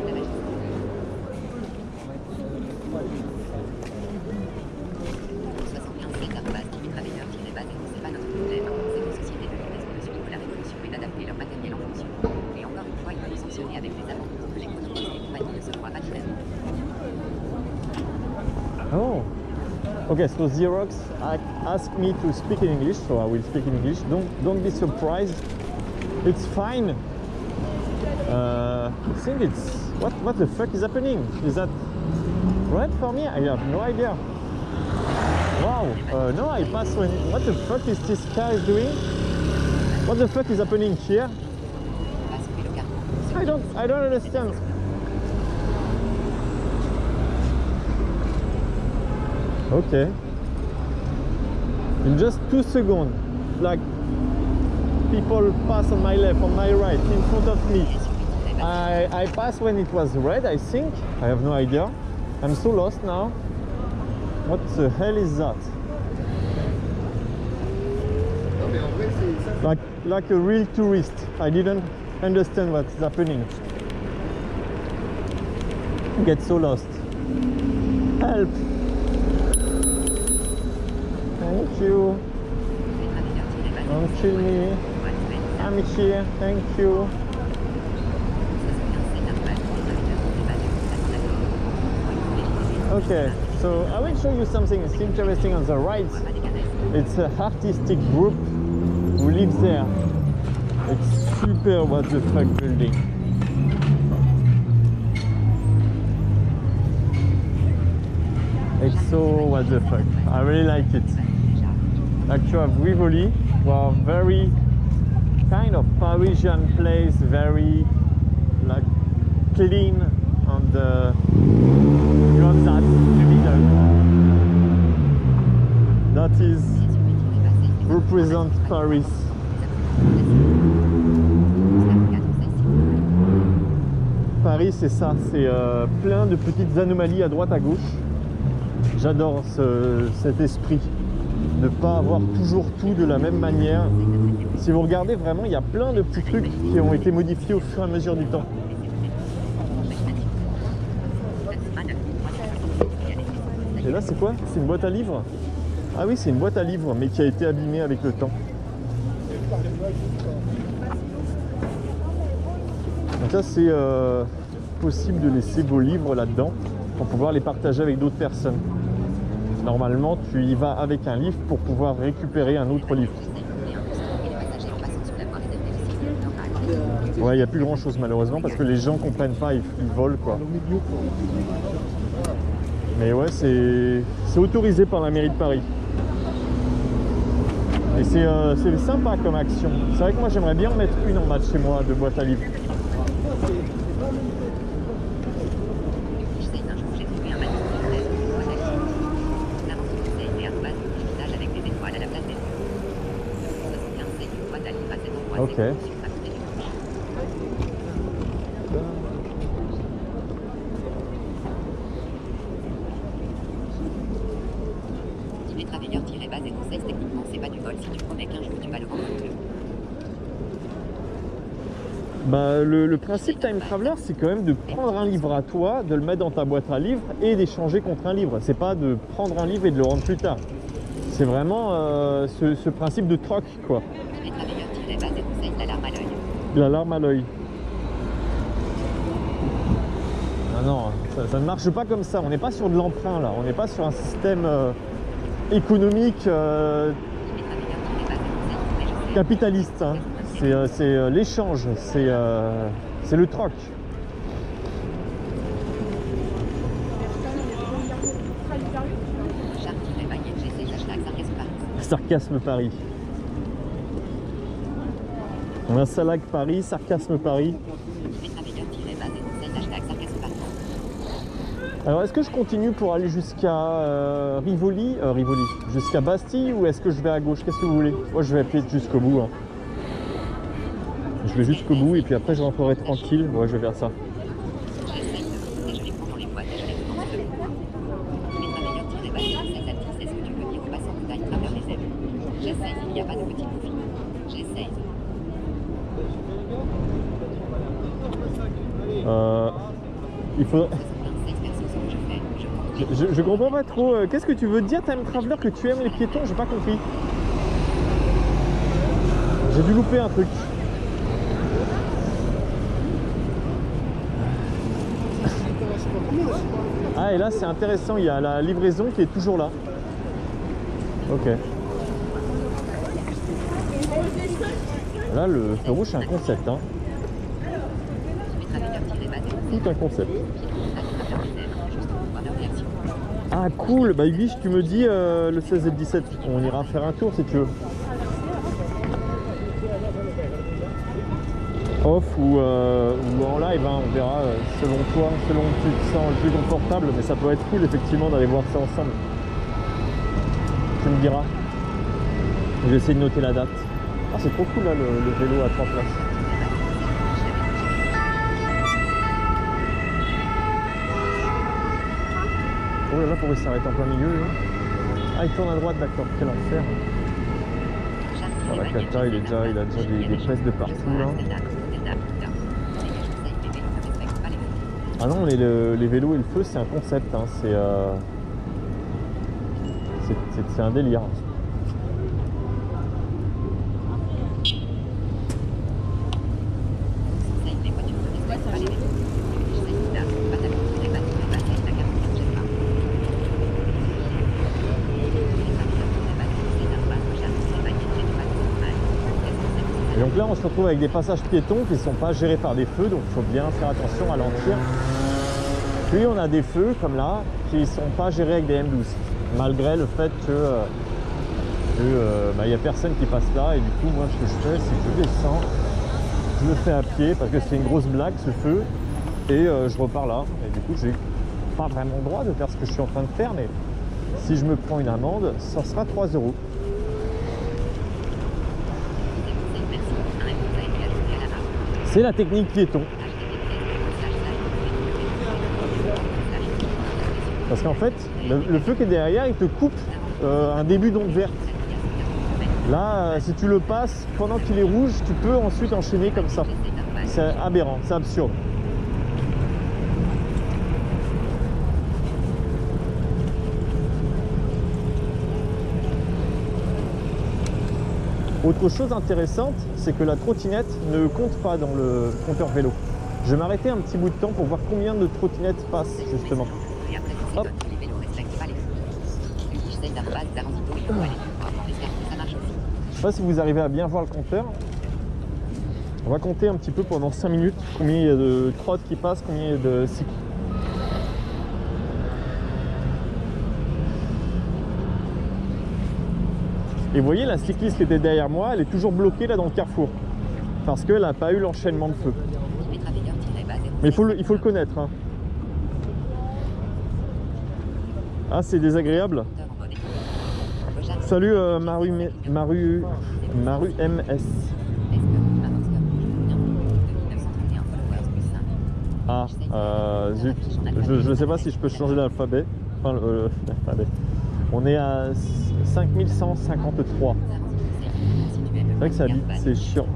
Oh, okay. So Xerox asked me to speak in English, so I will speak in English. Don't don't be surprised. It's fine. Uh, I think it's what what the fuck is happening? Is that right for me? I have no idea. Wow. Uh, no, I pass when. What the fuck is this car is doing? What the fuck is happening here? I don't I don't understand. Okay. In just two seconds, like people pass on my left, on my right, in front of me. I, I passed when it was red, I think. I have no idea. I'm so lost now. What the hell is that? Like, like a real tourist. I didn't understand what's happening. I get so lost. Help! Thank you. Don't kill me. I'm here. Thank you. Okay, so I will show you something that's interesting on the right. It's an artistic group who lives there. It's super what the fuck building. It's so what the fuck. I really like it. Like you have Rivoli, who are very kind of Parisian place, very like clean, and uh, you have that in the middle. That is represent Paris. Paris, c'est ça, c'est euh, plein de petites anomalies à droite à gauche. J'adore ce, cet esprit de ne pas avoir toujours tout de la même manière. Si vous regardez vraiment, il y a plein de petits trucs qui ont été modifiés au fur et à mesure du temps. Et là, c'est quoi? C'est une boîte à livres? Ah oui, c'est une boîte à livres, mais qui a été abîmée avec le temps. Donc là, c'est euh, possible de laisser vos livres là-dedans pour pouvoir les partager avec d'autres personnes. Normalement, tu y vas avec un livre pour pouvoir récupérer un autre livre. Ouais, il n'y a plus grand chose malheureusement parce que les gens comprennent pas, ils, ils volent quoi. Mais ouais, c'est autorisé par la mairie de Paris. Et c'est euh, sympa comme action. C'est vrai que moi j'aimerais bien en mettre une en bas de chez moi de boîte à livres. Ok. Les travailleurs-bas zéro seize, techniquement c'est pas du vol si tu promets qu'un jour tu vas le rendre. Bah, le, le principe Time Traveler, c'est quand même de prendre un livre à toi, de le mettre dans ta boîte à livres et d'échanger contre un livre. C'est pas de prendre un livre et de le rendre plus tard. C'est vraiment euh, ce, ce principe de troc, quoi. Les travailleurs-bas zéro seize, l'alarme à l'œil. L'alarme à l'œil. Non, non, ça, ça ne marche pas comme ça. On n'est pas sur de l'emprunt, là. On n'est pas sur un système euh, économique euh, capitaliste. Hein. C'est euh, euh, l'échange, c'est euh, le troc. Sarcasme Paris. On a Salag Paris, Sarcasme Paris. Alors est-ce que je continue pour aller jusqu'à euh, Rivoli, euh, Rivoli, jusqu'à Bastille, ou est-ce que je vais à gauche? Qu'est-ce que vous voulez? Moi je vais appuyer jusqu'au bout. Hein. Je vais jusqu'au bout et puis après je rentrerai tranquille. Ouais, je vais faire ça. J'essaye, il n'y a pas de petit conflit. J'essaye. Euh, il faut... soixante-seize personnes ce que je fais. Je compte. Je, je comprends pas trop. euh, Qu'est-ce que tu veux dire, Time Traveler, que tu aimes les piétons? J'ai pas compris. J'ai dû louper un truc. Ah, et là c'est intéressant, il y a la livraison qui est toujours là. Ok. Là, le feu rouge, c'est un concept. Hein. Tout un concept. Ah, cool. Bah, Ubiche, tu me dis euh, le seize et le dix-sept. On ira faire un tour si tu veux. Off ou, euh, ou en live, hein, on verra euh, selon toi, selon où tu te sens le plus confortable, mais ça peut être cool effectivement d'aller voir ça ensemble. Tu me diras. Je vais essayer de noter la date. Ah, c'est trop cool là, le, le vélo à trois places. Oh là là, pourquoi il s'arrête en plein milieu là. Ah, il tourne à droite, d'accord, quel enfer. Voilà, Kata, il, est déjà, il a déjà des, des presses de partout là. Ah non, les, le, les vélos et le feu, c'est un concept, hein. C'est euh, c'est un délire. Et donc là, on se retrouve avec des passages piétons qui ne sont pas gérés par des feux, donc il faut bien faire attention à ralentir. Puis on a des feux comme là qui ne sont pas gérés avec des M douze, malgré le fait que euh, il euh, bah, n'y a personne qui passe là. Et du coup, moi, ce que je fais, c'est que je descends, je le fais à pied parce que c'est une grosse blague ce feu, et euh, je repars là. Et du coup, j'ai pas vraiment le droit de faire ce que je suis en train de faire, mais si je me prends une amende, ça sera trois euros. C'est la technique piéton. Parce qu'en fait, le, le feu qui est derrière, il te coupe euh, un début d'onde verte. Là, euh, si tu le passes pendant qu'il est rouge, tu peux ensuite enchaîner comme ça. C'est aberrant, c'est absurde. Autre chose intéressante, c'est que la trottinette ne compte pas dans le compteur vélo. Je vais m'arrêter un petit bout de temps pour voir combien de trottinettes passent justement. Hop. Je sais pas si vous arrivez à bien voir le compteur. On va compter un petit peu pendant cinq minutes combien il y a de trottes qui passent, combien il y a de cycles. Et vous voyez, la cycliste qui était derrière moi, elle est toujours bloquée là dans le carrefour. Parce qu'elle n'a pas eu l'enchaînement de feu. Mais il faut le, il faut le connaître. Hein. Ah, c'est désagréable. Salut euh, Maru, Maru, Maru M S. Ah, euh, zut. Je ne sais pas si je peux changer l'alphabet. Enfin, euh, l'alphabet. On est à cinq mille cent cinquante-trois. C'est vrai que ça bite, c'est chiant.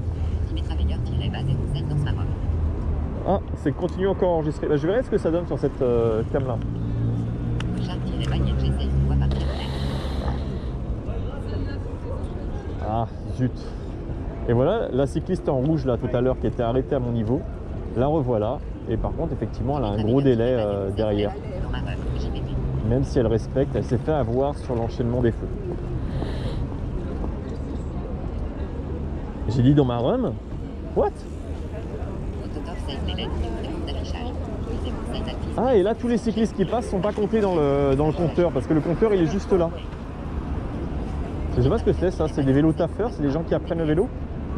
Ah, c'est continue encore enregistré. Bah, je verrai ce que ça donne sur cette euh, cam là. Ah, zut. Et voilà, la cycliste en rouge là tout à l'heure qui était arrêtée à mon niveau. La revoilà. Et par contre, effectivement, elle a un gros délai euh, derrière. Même si elle respecte, elle s'est fait avoir sur l'enchaînement des feux. J'ai dit dans ma rhum. What? Ah, et là tous les cyclistes qui passent sont pas comptés dans le, dans le compteur parce que le compteur il est juste là. Je sais pas ce que c'est ça, c'est des vélos taffeurs, c'est des gens qui apprennent le vélo.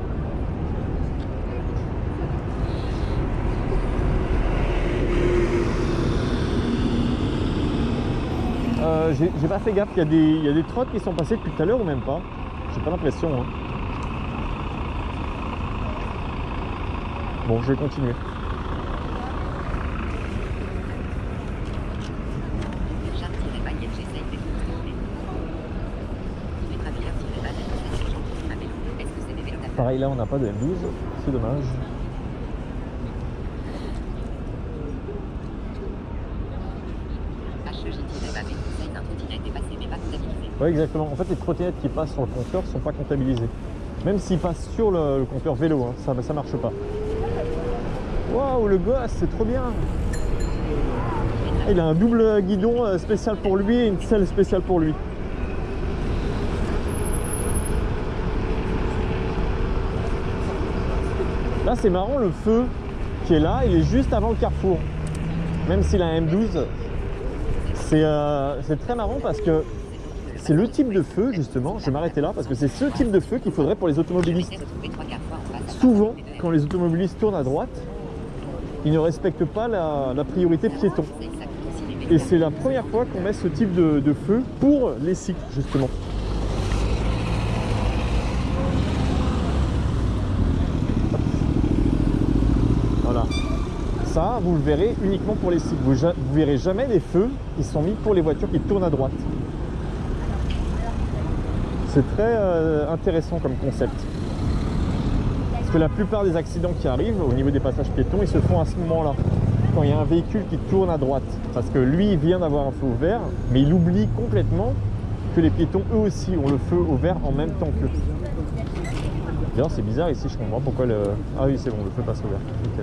Euh, j'ai pas fait gaffe, il y, a des, il y a des trottes qui sont passées depuis tout à l'heure ou même pas. J'ai pas l'impression. Hein. Bon, je vais continuer. Pareil, là, on n'a pas de M douze, c'est dommage. H E J-Bavé conseille d'un trottinette dépassé mais pas comptabilisé. Oui, exactement. En fait, les trottinettes qui passent sur le compteur ne sont pas comptabilisées. Même s'ils passent sur le, le compteur vélo, hein, ça ne marche pas. Waouh, le gosse, c'est trop bien! Il a un double guidon spécial pour lui et une selle spéciale pour lui. Là, c'est marrant, le feu qui est là, il est juste avant le carrefour. Même s'il a un M douze, c'est euh, très marrant parce que c'est le type de feu, justement, je vais m'arrêter là, parce que c'est ce type de feu qu'il faudrait pour les automobilistes. Souvent, quand les automobilistes tournent à droite, ils ne respectent pas la, la priorité piéton. Et c'est la première fois qu'on met ce type de, de feu pour les cycles, justement. Voilà. Ça, vous le verrez uniquement pour les cycles. Vous ne verrez jamais des feux qui sont mis pour les voitures qui tournent à droite. C'est très euh, intéressant comme concept. Parce que la plupart des accidents qui arrivent au niveau des passages piétons, ils se font à ce moment-là. Quand il y a un véhicule qui tourne à droite. Parce que lui, il vient d'avoir un feu au vert, mais il oublie complètement que les piétons, eux aussi, ont le feu au vert en même temps qu'eux. D'ailleurs, c'est bizarre ici, je comprends pas pourquoi le... Ah oui, c'est bon, le feu passe au vert. Nickel.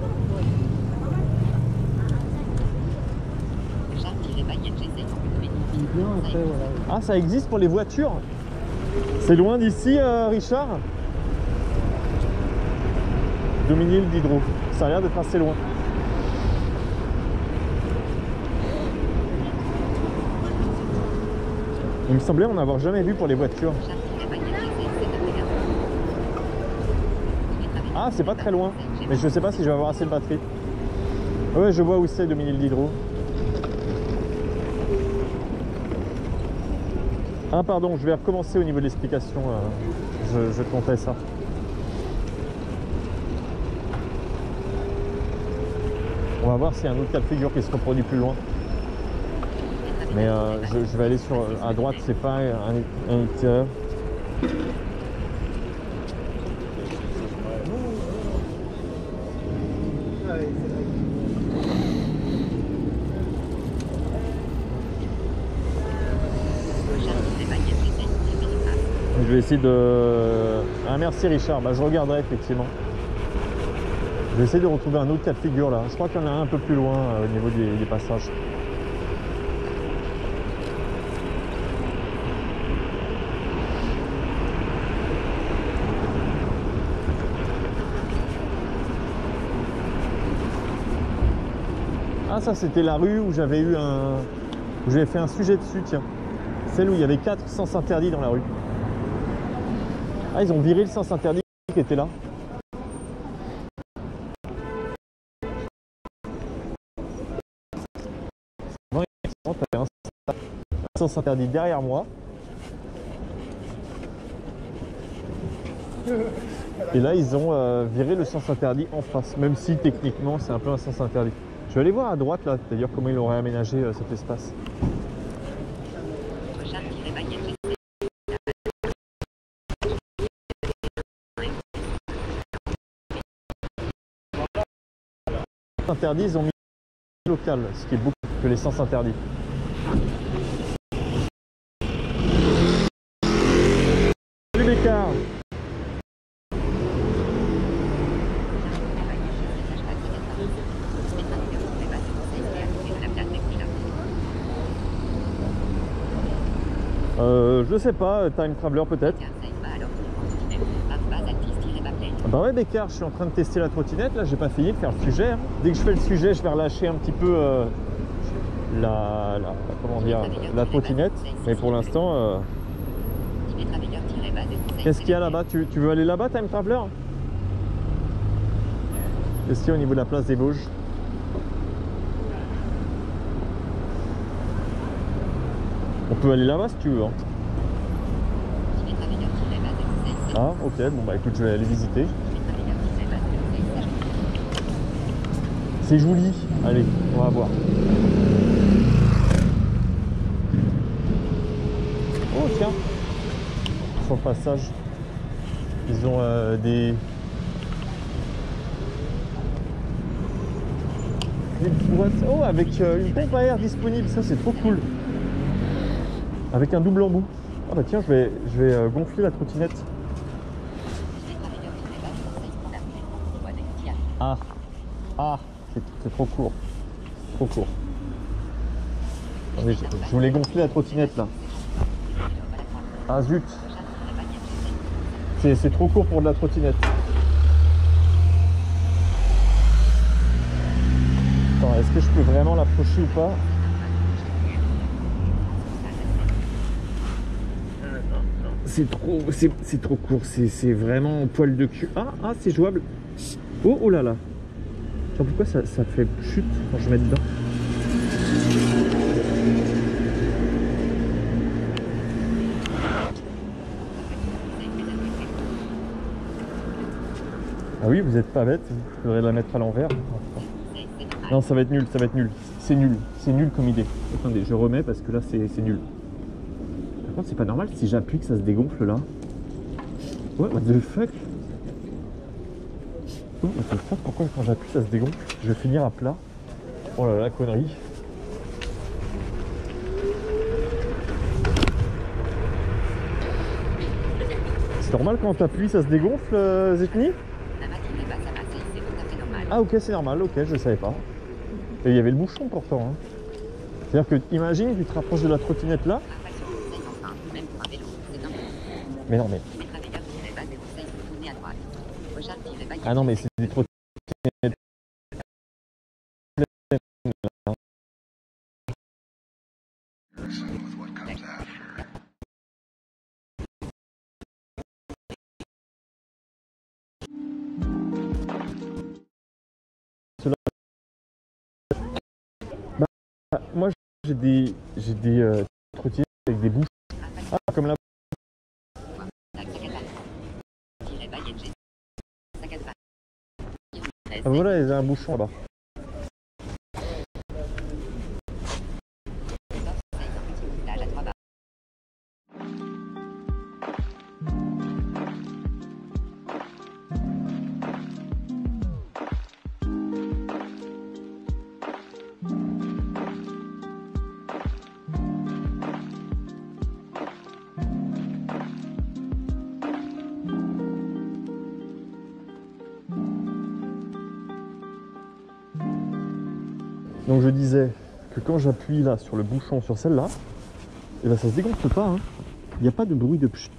Ah, ça existe pour les voitures? C'est loin d'ici, euh, Richard? Dominil d'Hydro. Ça a l'air d'être assez loin. Il me semblait en avoir jamais vu pour les voitures. Ah, c'est pas très loin. Mais je sais pas si je vais avoir assez de batterie. Ouais, je vois où c'est, Dominil d'Hydro. Ah pardon, je vais recommencer au niveau de l'explication. Euh, je, je comptais ça. On va voir s'il y a un autre cas de figure qui se reproduit plus loin. Mais euh, je, je vais aller sur à droite, c'est pas un, un itinéraire. Je vais essayer de... Ah merci Richard, bah, je regarderai effectivement. Je vais essayer de retrouver un autre cas de figure là. Je crois qu'il y en a un un peu plus loin euh, au niveau des, des passages. Ah ça c'était la rue où j'avais eu un... où j'avais fait un sujet dessus, tiens. Celle où il y avait quatre sens interdits dans la rue. Ah, ils ont viré le sens interdit qui était là. Bon, t'avais un sens interdit derrière moi. Et là, ils ont euh, viré le sens interdit en face, même si techniquement c'est un peu un sens interdit. Je vais aller voir à droite là, d'ailleurs comment ils auraient aménagé euh, cet espace. Interdits, ils ont mis local, ce qui est beaucoup que les sens interdits. Salut Bécard. Euh, je sais pas, Time Traveler peut-être. Bah ouais Bécard, je suis en train de tester la trottinette, là j'ai pas fini de faire le sujet. Hein. Dès que je fais le sujet, je vais relâcher un petit peu euh, la, la, comment dire, la trottinette. Mais pour l'instant, euh... qu'est-ce qu'il y a là-bas? tu, tu veux aller là-bas, Time Traveler? Qu'est-ce qu'il y a au niveau de la place des Vosges? On peut aller là-bas si tu veux. Hein. Ah ok, bon bah écoute, je vais aller visiter. C'est joli, allez, on va voir. Oh tiens, sur le passage. Ils ont euh, des... des boîtes... Oh, avec euh, une pompe à air disponible, ça c'est trop cool. Avec un double embout. Ah bah tiens, je vais, je vais euh, gonfler la trottinette. Ah, ah, c'est trop court. Trop court. Attendez, je, je voulais gonfler la trottinette là. Ah zut. C'est trop court pour de la trottinette. Attends, est-ce que je peux vraiment l'approcher ou pas? C'est trop, c'est trop court, c'est vraiment poil de cul. Ah, ah c'est jouable. Oh, oh là là. Attends, pourquoi ça, ça fait chute quand je mets dedans? Ah oui, vous êtes pas bête, vous faudrait la mettre à l'envers. Non, ça va être nul, ça va être nul. C'est nul, c'est nul comme idée. Attendez, je remets parce que là c'est nul. Par contre, c'est pas normal si j'appuie que ça se dégonfle là. Ouais, what the fuck? Oh, what the fuck, pourquoi quand j'appuie ça se dégonfle? Je vais finir à plat. Oh là là, la connerie. C'est normal quand t'appuies ça se dégonfle, euh, Zetni? Ah ok, c'est normal, ok, je savais pas. Et il y avait le bouchon pourtant. Hein. C'est-à-dire que, imagine, tu te rapproches de la trottinette là. Mais non, mais... Ah non, mais c'est des trottinettes. Bah, moi j'ai des j'ai des euh, trottinettes avec des bouches. Ah, comme là. Ah, voilà, il y a un bouchon là-bas. Donc je disais que quand j'appuie là sur le bouchon sur celle-là, et ben ça se dégonfle pas, hein. Il n'y a pas de bruit de pchut.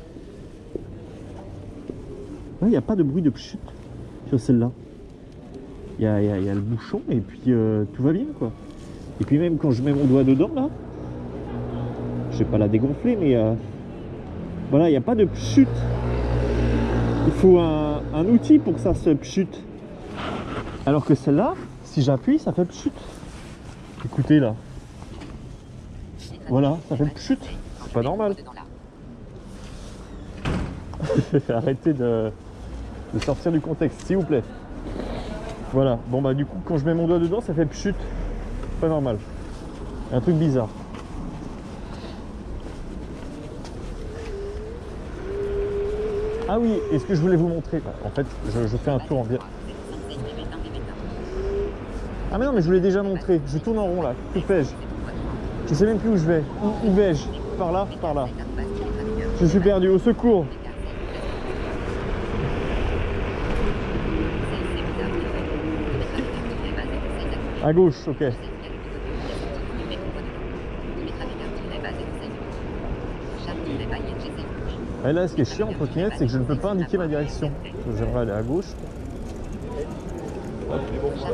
Il n'y a pas de bruit de pchut sur celle-là. Il y a, y, a, y a le bouchon et puis euh, tout va bien quoi. Et puis même quand je mets mon doigt dedans là, je vais pas la dégonfler mais euh, voilà, il n'y a pas de pchut. Il faut un, un outil pour que ça se pchut. Alors que celle-là, si j'appuie, ça fait pchut. Écoutez là. Voilà, ça fait pchut. C'est pas normal. Arrêtez de, de sortir du contexte, s'il vous plaît. Voilà. Bon bah du coup, quand je mets mon doigt dedans, ça fait pchut. Pas normal. Un truc bizarre. Ah oui, et ce que je voulais vous montrer, en fait, je, je fais un tour en bien. Ah mais non, mais je vous l'ai déjà montré. Je tourne en rond là. Que fais-je? Je sais même plus où je vais. Où, où vais-je? Par là, par là. Je suis perdu. Au secours. À gauche, ok. Et là, ce qui est chiant en trottinette, c'est que je ne peux pas indiquer ma direction. J'aimerais aller à gauche. Hop.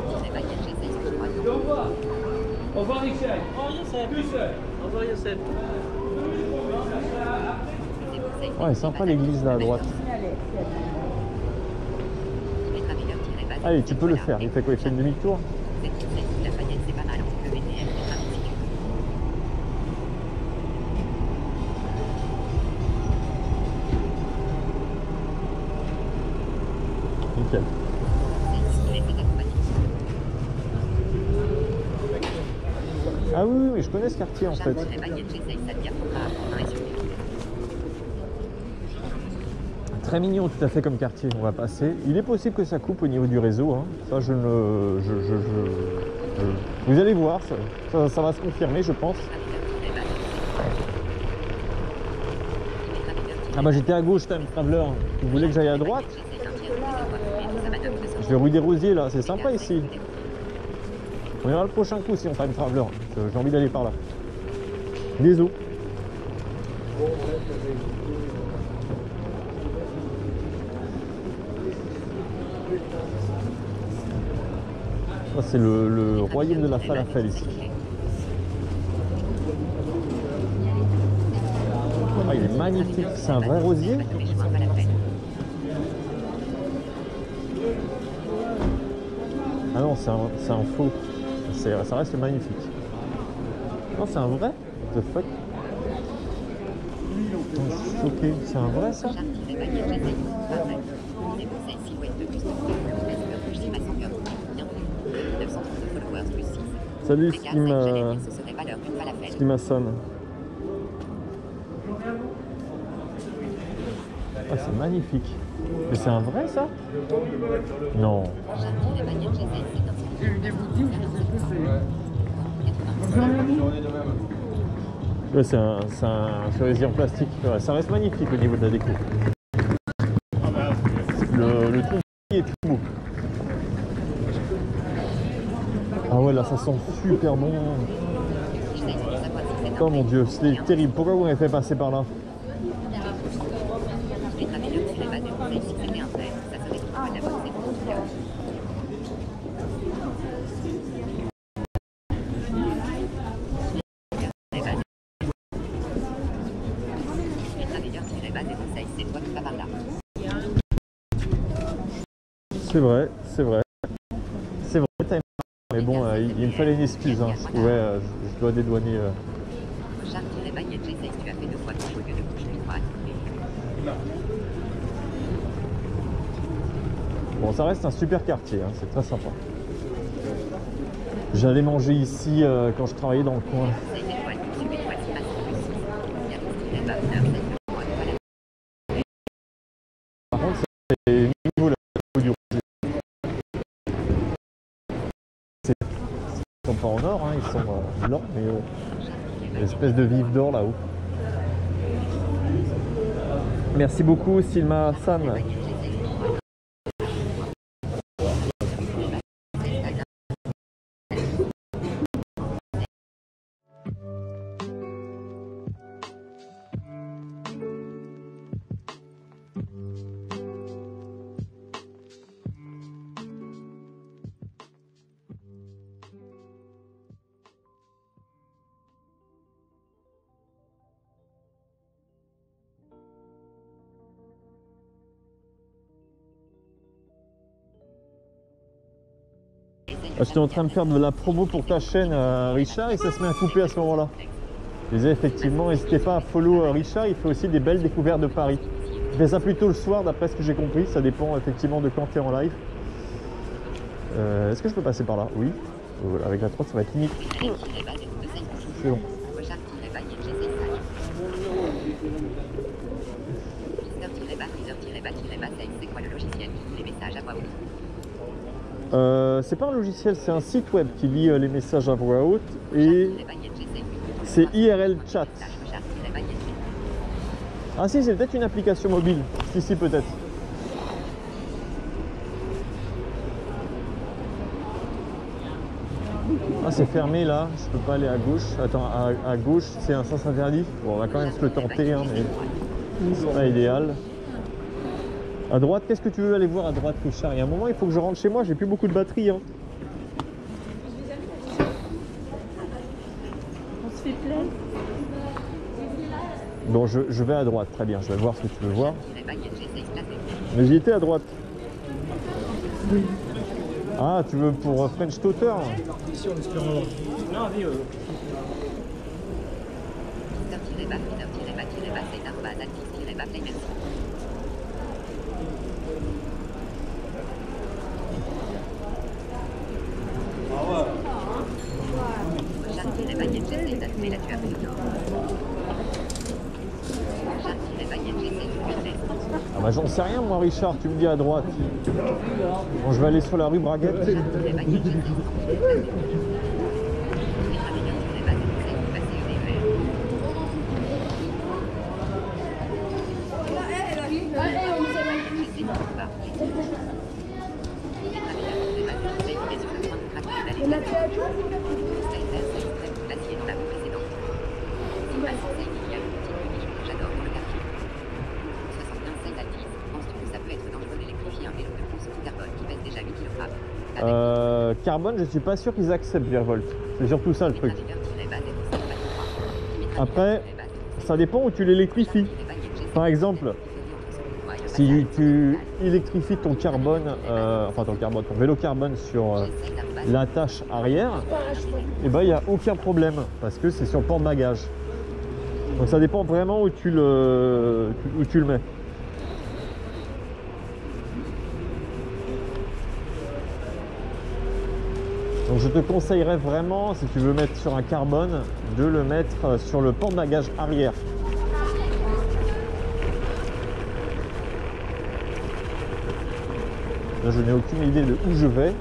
Au revoir Michel. Au revoir Youssef. Au revoir Youssef. Ouais, sympa l'église là à droite. Allez, tu peux le faire. Il fait quoi? Il fait une demi-tour? Nickel. Ah oui, oui, oui, je connais ce quartier en fait. Très mignon tout à fait comme quartier, on va passer. Il est possible que ça coupe au niveau du réseau, hein. Ça je ne... Je, je, je, je- Vous allez voir, ça, ça, ça va se confirmer je pense. Ah bah j'étais à gauche, Time Traveler. Vous voulez que j'aille à droite? Je vais rue des Rosiers là, c'est sympa ici. On ira le prochain coup si on Time Traveler. J'ai envie d'aller par là. Désolé. Ça c'est le, le royaume de la falafel ici. Ah, il est magnifique, c'est un vrai rosier. Ah non, c'est un, c'est un faux. Ça reste magnifique. Non, c'est un vrai. What the fuck? Oh, je suis choqué. C'est un vrai ça? Salut Slim, euh, Slim Hassan. Ah, c'est magnifique. Mais c'est un vrai ça? Non. Ouais, c'est un, un cerisier en plastique. Ouais, ça reste magnifique au niveau de la déco. Le, le tronc est très beau. Ah ouais, là ça sent super bon. Oh mon dieu, c'est terrible. Pourquoi vous m'avez fait passer par là? C'est vrai, c'est vrai. C'est vrai, time. Mais bon, euh, il, il me fallait une excuse. Hein. Je, pouvais, euh, je, je dois dédouaner. Euh... Bon, ça reste un super quartier, hein. C'est très sympa. J'allais manger ici euh, quand je travaillais dans le coin. Par contre, c'est nouveau là, au niveau du rosier. Ils sont pas en or, hein, ils sont euh, blancs, mais euh, une espèce de vif d'or là-haut. Merci beaucoup, Silma San. J'étais en train de faire de la promo pour ta chaîne euh, Richard et ça se met à couper à ce moment-là. Je disais effectivement, n'hésitez pas à follow euh, Richard, il fait aussi des belles découvertes de Paris. Il fait ça plutôt le soir d'après ce que j'ai compris, ça dépend effectivement de quand tu es en live. Euh, Est-ce que je peux passer par là? Oui. Euh, avec la trotte ça va être limite. C'est bon. Euh, c'est pas un logiciel, c'est un site web qui lit euh, les messages à voix haute et c'est I R L Chat. Ah si, c'est peut-être une application mobile. Si, si, peut-être. Ah, c'est fermé là, je peux pas aller à gauche. Attends, à, à gauche, c'est un sens interdit. Bon, on va quand même se le tenter, hein, mais c'est pas idéal. À droite, qu'est-ce que tu veux aller voir à droite, Richard? Il y a un moment, il faut que je rentre chez moi, j'ai plus beaucoup de batterie. Hein. On se fait plein. Bon, je, je vais à droite, très bien, je vais voir ce que tu veux voir. Mais j'y étais à droite. Ah, tu veux pour French Totter? Ah Bah, j'en sais rien moi Richard, tu me dis à droite. Bon, je vais aller sur la rue Braguette. Euh, carbone, je suis pas sûr qu'ils acceptent Virvolt. C'est surtout ça le truc. Après, ça dépend où tu l'électrifies. Par exemple, si tu électrifies ton carbone, euh, enfin ton carbone, ton vélo carbone sur euh, l'attache arrière, et ben il n'y a aucun problème parce que c'est sur porte-bagages. Donc ça dépend vraiment où tu le, où tu le mets. Donc je te conseillerais vraiment, si tu veux mettre sur un carbone, de le mettre sur le porte-bagages arrière. Là, je n'ai aucune idée de où je vais.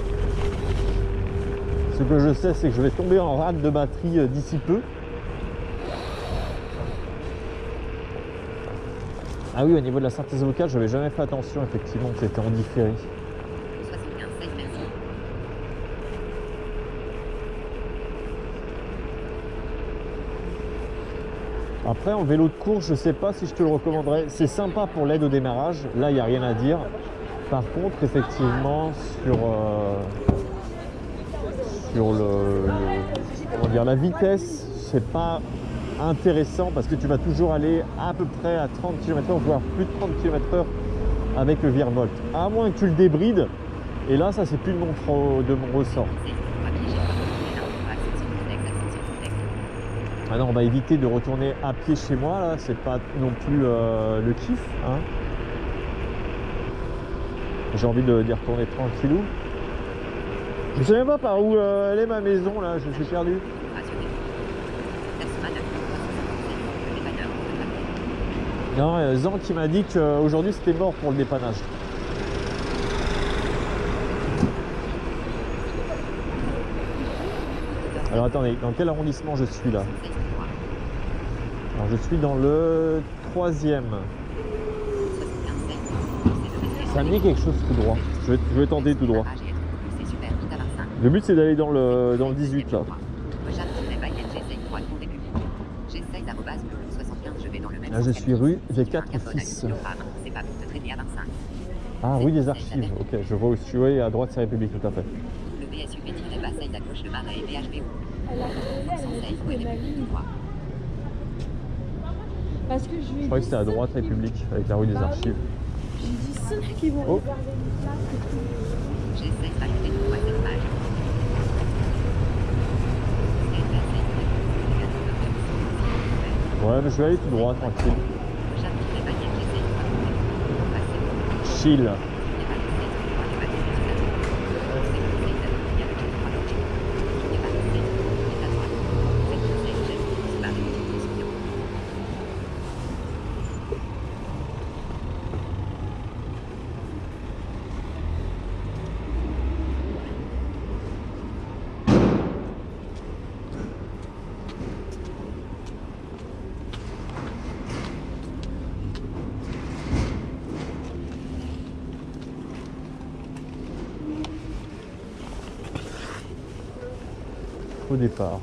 Ce que je sais, c'est que je vais tomber en rade de batterie d'ici peu. Ah oui, au niveau de la synthèse vocale, je n'avais jamais fait attention, effectivement, que c'était en différé. Après, en vélo de course, je ne sais pas si je te le recommanderais. C'est sympa pour l'aide au démarrage. Là, il n'y a rien à dire. Par contre, effectivement, sur, euh, sur le, le, comment dire, la vitesse, c'est pas intéressant parce que tu vas toujours aller à peu près à trente kilomètres heure, voire plus de trente kilomètres heure avec le Virvolt. À moins que tu le débrides. Et là, ça, c'est plus de mon, de mon ressort. Ah non, on va éviter de retourner à pied chez moi, là, c'est pas non plus euh, le kiff, hein. J'ai envie de d'y retourner tranquillou. Je sais même pas par où euh, elle est ma maison, là, je suis perdu. Non, euh, Zan qui m'a dit qu'aujourd'hui c'était mort pour le dépannage. Alors attendez, dans quel arrondissement je suis là? Alors je suis dans le troisième. Ça me dit quelque chose tout droit. Je vais, je vais tenter tout droit. Le but c'est d'aller dans le, dans le dix-huit là. Là je suis rue V quatre Fils. Ah, rue des Archives, ok, je vois où je suis, oui, à droite c'est République, tout à fait. Le B S U P-Basseille à gauche, le Marais et B H B O. Parce que je lui ai Je croyais que dit c'était à droite République, avec la rue des Archives. J'ai dit ceux qui vont Oh. réserver une place et tout. J'essaie de rajouter une fois cette page. Ouais, mais je vais aller tout droit, tranquille. Chill. Au départ.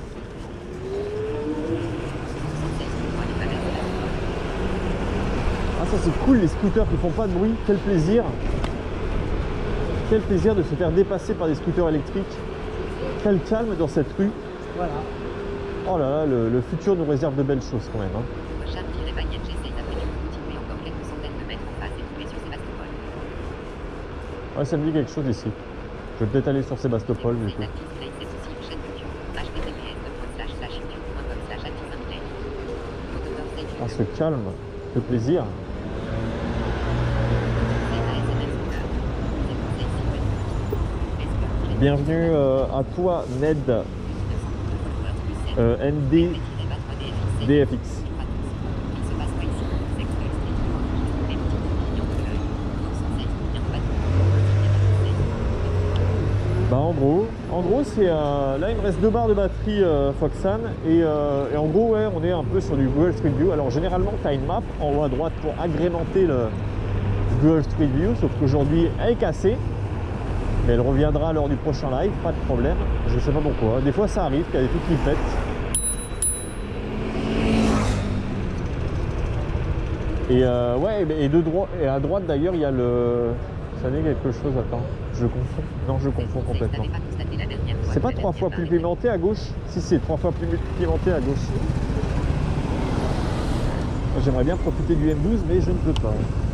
Ah, ça c'est cool, les scooters qui font pas de bruit, quel plaisir. Quel plaisir de se faire dépasser par des scooters électriques. Quel calme dans cette rue. Voilà. Oh là là, le, le futur nous réserve de belles choses quand même, hein. Ouais, ça me dit quelque chose ici. Je vais peut-être aller sur Sébastopol du coup. Ah, ce calme, ce plaisir. Bienvenue euh, à toi, Ned, euh, N D D F X. Bah en gros, en gros c'est euh, là il me reste deux barres de batterie euh, Foxan et, euh, et en gros ouais on est un peu sur du Google Street View. Alors généralement tu as une map en haut à droite pour agrémenter le Google Street View, sauf qu'aujourd'hui elle est cassée, mais elle reviendra lors du prochain live, pas de problème. Je sais pas pourquoi, des fois ça arrive qu'il y a des trucs qui pètent. Et euh, ouais et de droite et à droite d'ailleurs il y a le, ça n'est quelque chose, attends, je confonds, non je confonds complètement. C'est pas trois fois plus pimenté à gauche? Si c'est trois fois plus pimenté à gauche. J'aimerais bien profiter du M douze mais je ne peux pas.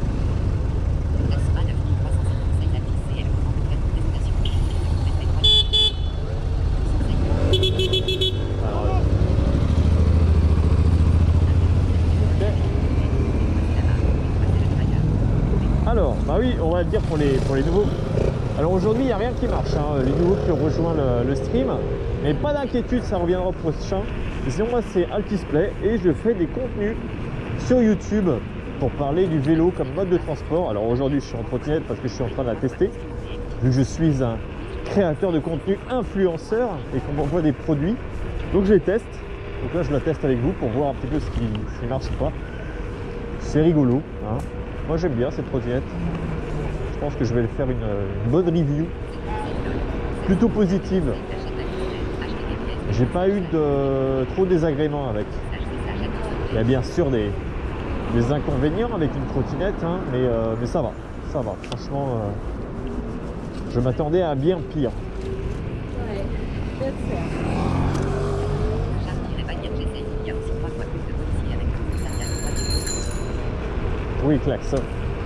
Alors, bah oui, on va le dire pour les, pour les nouveaux. Alors aujourd'hui, il n'y a rien qui marche, hein, les nouveaux qui ont rejoint le, le stream. Mais pas d'inquiétude, ça reviendra au prochain. Sinon, moi, c'est Altisplay et je fais des contenus sur YouTube pour parler du vélo comme mode de transport. Alors aujourd'hui, je suis en trottinette parce que je suis en train de la tester. Vu que je suis un créateur de contenu influenceur et qu'on m'envoie des produits. Donc je les teste. Donc là, je la teste avec vous pour voir un petit peu ce qui, ce qui marche ou pas. C'est rigolo, hein. Moi j'aime bien cette trottinette. Je pense que je vais le faire une, une bonne review. Plutôt positive. J'ai pas eu de trop désagréments avec. Il y a bien sûr des, des inconvénients avec une trottinette, hein, mais, euh, mais ça va. Ça va. Franchement, euh, je m'attendais à bien pire. Oui, klaxon.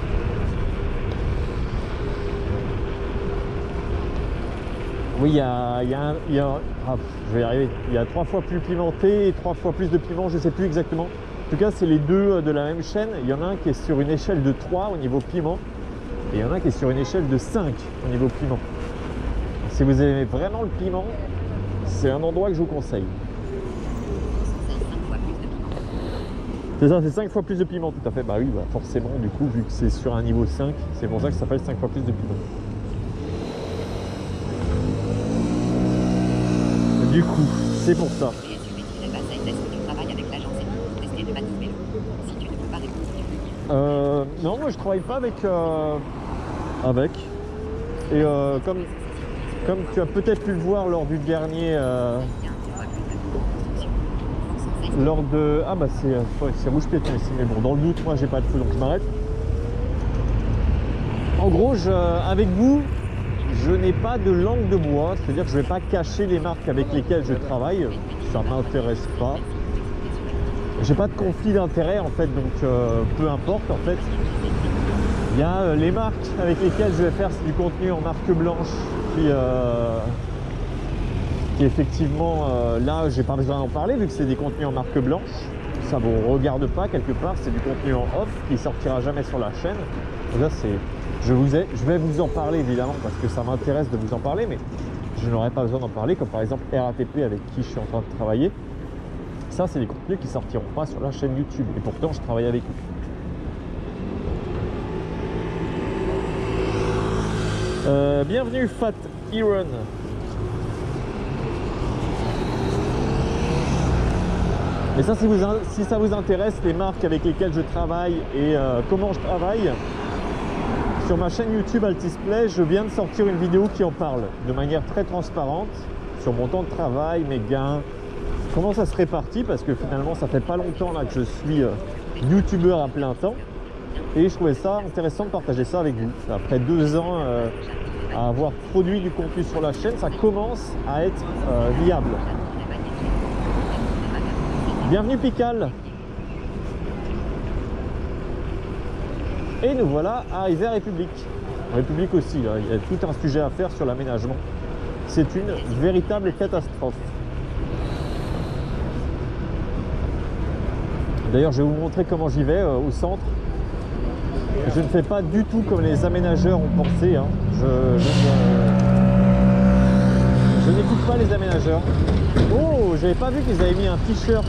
Oui, il y a, il y a, un, il y a ah, je vais y arriver. Il y a trois fois plus pimenté et trois fois plus de piment, je ne sais plus exactement. En tout cas, c'est les deux de la même chaîne. Il y en a un qui est sur une échelle de trois au niveau piment et il y en a un qui est sur une échelle de cinq au niveau piment. Si vous aimez vraiment le piment, c'est un endroit que je vous conseille. C'est ça, c'est cinq fois plus de piment, tout à fait. Bah oui, bah forcément, du coup, vu que c'est sur un niveau cinq, c'est pour ça que ça s'appelle cinq fois plus de piment. Du coup, c'est pour ça. Euh, non, moi je travaille pas avec... Euh, avec. Et euh, comme, comme tu as peut-être pu le voir lors du dernier... Euh, lors de... Ah bah c'est ouais, c'est rouge piéton ici, mais bon, dans le doute, moi j'ai pas de feu, donc je m'arrête. En gros, je, avec vous, je n'ai pas de langue de bois, c'est-à-dire que je ne vais pas cacher les marques avec lesquelles je travaille, ça ne m'intéresse pas. J'ai pas de conflit d'intérêt en fait, donc euh, peu importe en fait. Il y a euh, les marques avec lesquelles je vais faire du contenu en marque blanche, puis euh, qui effectivement euh, là j'ai pas besoin d'en parler vu que c'est des contenus en marque blanche, ça vous regarde pas quelque part, c'est du contenu en off qui sortira jamais sur la chaîne. Donc là c'est, je vous ai, je vais vous en parler évidemment parce que ça m'intéresse de vous en parler, mais je n'aurais pas besoin d'en parler, comme par exemple R A T P avec qui je suis en train de travailler. Ça c'est des contenus qui sortiront pas sur la chaîne YouTube et pourtant je travaille avec eux. Euh, bienvenue Fat Iron. Mais ça, si, vous, si ça vous intéresse, les marques avec lesquelles je travaille et euh, comment je travaille, sur ma chaîne YouTube Altisplay, je viens de sortir une vidéo qui en parle de manière très transparente sur mon temps de travail, mes gains, comment ça se répartit, parce que finalement, ça fait pas longtemps là que je suis euh, youtubeur à plein temps. Et je trouvais ça intéressant de partager ça avec vous. Après deux ans euh, à avoir produit du contenu sur la chaîne, ça commence à être euh, viable. Bienvenue Pical. Et nous voilà arrivés à République. République aussi, là, il y a tout un sujet à faire sur l'aménagement. C'est une véritable catastrophe. D'ailleurs, je vais vous montrer comment j'y vais euh, au centre. Je ne fais pas du tout comme les aménageurs ont pensé. Hein. Je, je, je n'écoute pas les aménageurs. Oh, j'avais pas vu qu'ils avaient mis un t-shirt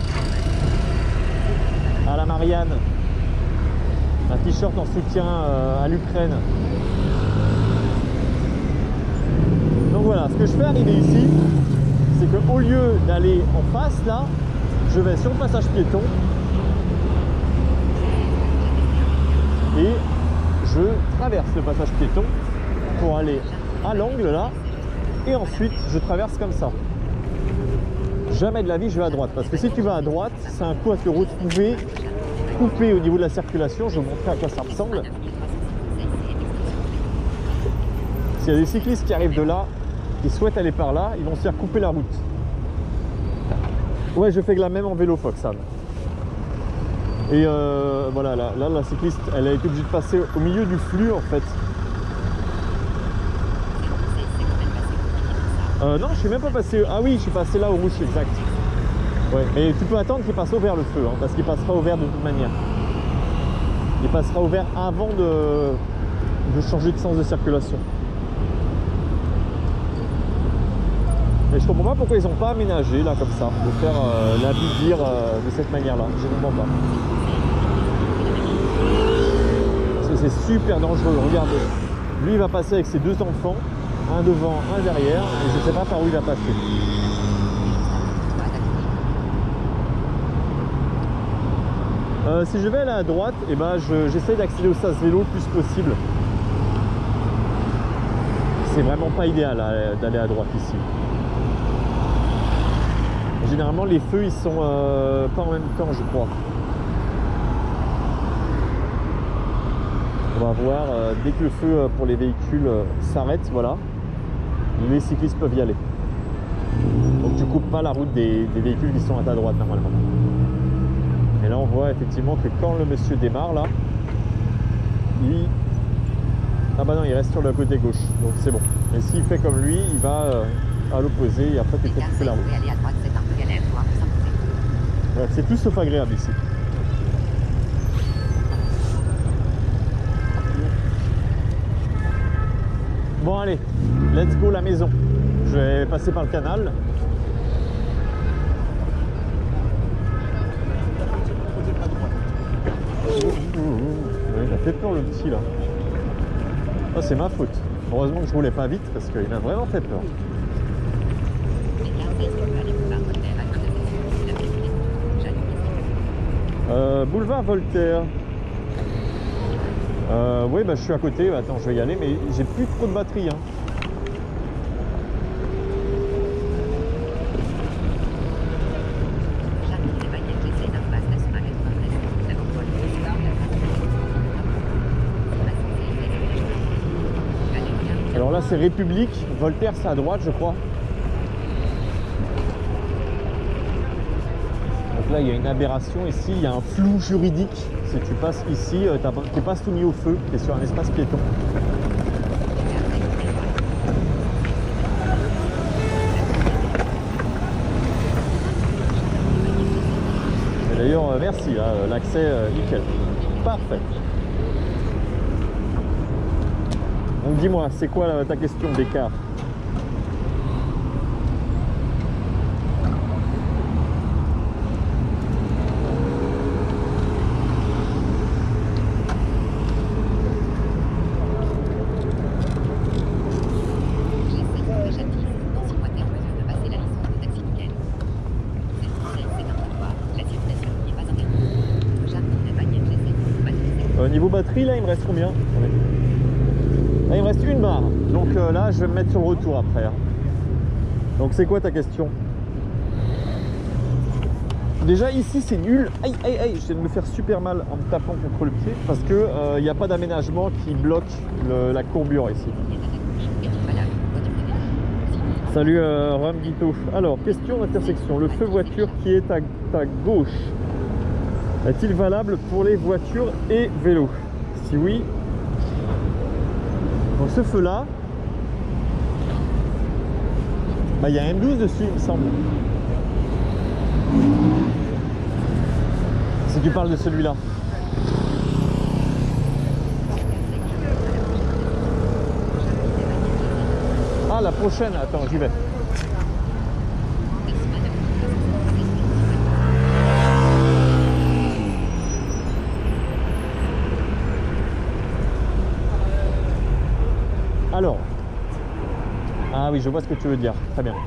à la Marianne. Un t-shirt en soutien euh, à l'Ukraine. Donc voilà, ce que je fais arriver ici, c'est qu'au lieu d'aller en face là, je vais sur le passage piéton et je traverse le passage piéton pour aller à l'angle là et ensuite je traverse comme ça. Jamais de la vie je vais à droite parce que si tu vas à droite, c'est un coup à te retrouver coupé au niveau de la circulation. Je vais vous montrer à quoi ça ressemble. S'il y a des cyclistes qui arrivent de là, qui souhaitent aller par là, ils vont se faire couper la route. Ouais, je fais la même en vélo, Foxan. Et euh, voilà, là, là, la cycliste, elle a été obligée de passer au milieu du flux, en fait. Euh, non, je suis même pas passé... Ah oui, je suis passé là au rouge, exact. Ouais, mais tu peux attendre qu'il passe au vert le feu, hein, parce qu'il passera au vert de toute manière. Il passera au vert avant de, de changer de sens de circulation. Et je comprends pas pourquoi ils n'ont pas aménagé là comme ça, de faire euh, la bivire euh, de cette manière-là. Je ne comprends pas. C'est super dangereux. Regardez, lui il va passer avec ses deux enfants, un devant, un derrière, et je ne sais pas par où il va passer. Euh, si je vais aller à droite, eh ben, j'essaie d'accéder au sas vélo le plus possible. C'est vraiment pas idéal d'aller à droite ici. Généralement les feux ils sont euh, pas en même temps je crois. On va voir euh, dès que le feu pour les véhicules euh, s'arrête, voilà, les cyclistes peuvent y aller. Donc tu coupes pas la route des, des véhicules qui sont à ta droite normalement. Et là on voit effectivement que quand le monsieur démarre là, il... Ah bah non, il reste sur le côté gauche, donc c'est bon. Mais s'il fait comme lui, il va euh, à l'opposé et après tu peux couper la route. Ouais, c'est tout sauf agréable ici. Bon allez, let's go la maison. Je vais passer par le canal. Il a fait peur le petit là. Oh, c'est ma faute. Heureusement que je roulais pas vite parce qu'il m'a vraiment fait peur. Euh, boulevard Voltaire. Euh, oui, bah, je suis à côté. Attends, je vais y aller, mais j'ai plus trop de batterie. Hein. Alors là, c'est République. Voltaire, c'est à droite, je crois. Donc là, il y a une aberration ici. Il y a un flou juridique. Si tu passes ici, tu n'es pas soumis au feu. Tu es sur un espace piéton. D'ailleurs, merci. L'accès, nickel. Parfait. Donc dis-moi, c'est quoi ta question d'écart? Au niveau batterie, là, il me reste combien? Là, il me reste une barre. Donc euh, là, je vais me mettre sur le retour après. Hein. Donc c'est quoi ta question? Déjà ici, c'est nul. Aïe, aïe, aïe, je viens de me faire super mal en me tapant contre le pied parce que il n'y a pas d'aménagement qui bloque le, la courbure ici. Salut euh, Ram Guito. Alors, question d'intersection. Le feu voiture qui est à ta gauche est-il valable pour les voitures et vélos? Si oui, donc ce feu là, bah, il y a un M douze dessus il me semble. Si tu parles de celui-là. Ah la prochaine, attends j'y vais. Alors, à Ah oui, je vois ce que tu veux dire. Très bien.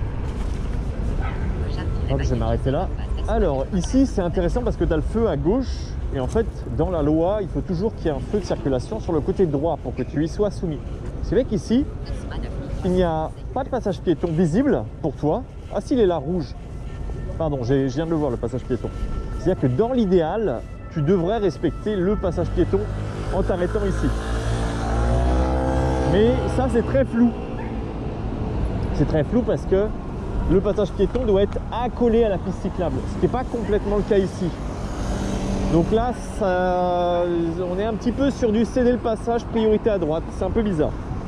Hop, je vais m'arrêter là. Alors, ici, c'est intéressant parce que tu as le feu à gauche. Et en fait, dans la loi, il faut toujours qu'il y ait un feu de circulation sur le côté droit pour que tu y sois soumis. C'est vrai qu'ici, il n'y a pas de passage piéton visible pour toi. Ah si, il est là, rouge. Pardon, je viens de le voir, le passage piéton. C'est-à-dire que dans l'idéal, tu devrais respecter le passage piéton en t'arrêtant ici. Mais ça, c'est très flou. C'est très flou parce que le passage piéton doit être accolé à la piste cyclable, ce qui n'est pas complètement le cas ici. Donc là, ça, on est un petit peu sur du céder le passage, priorité à droite. C'est un peu bizarre.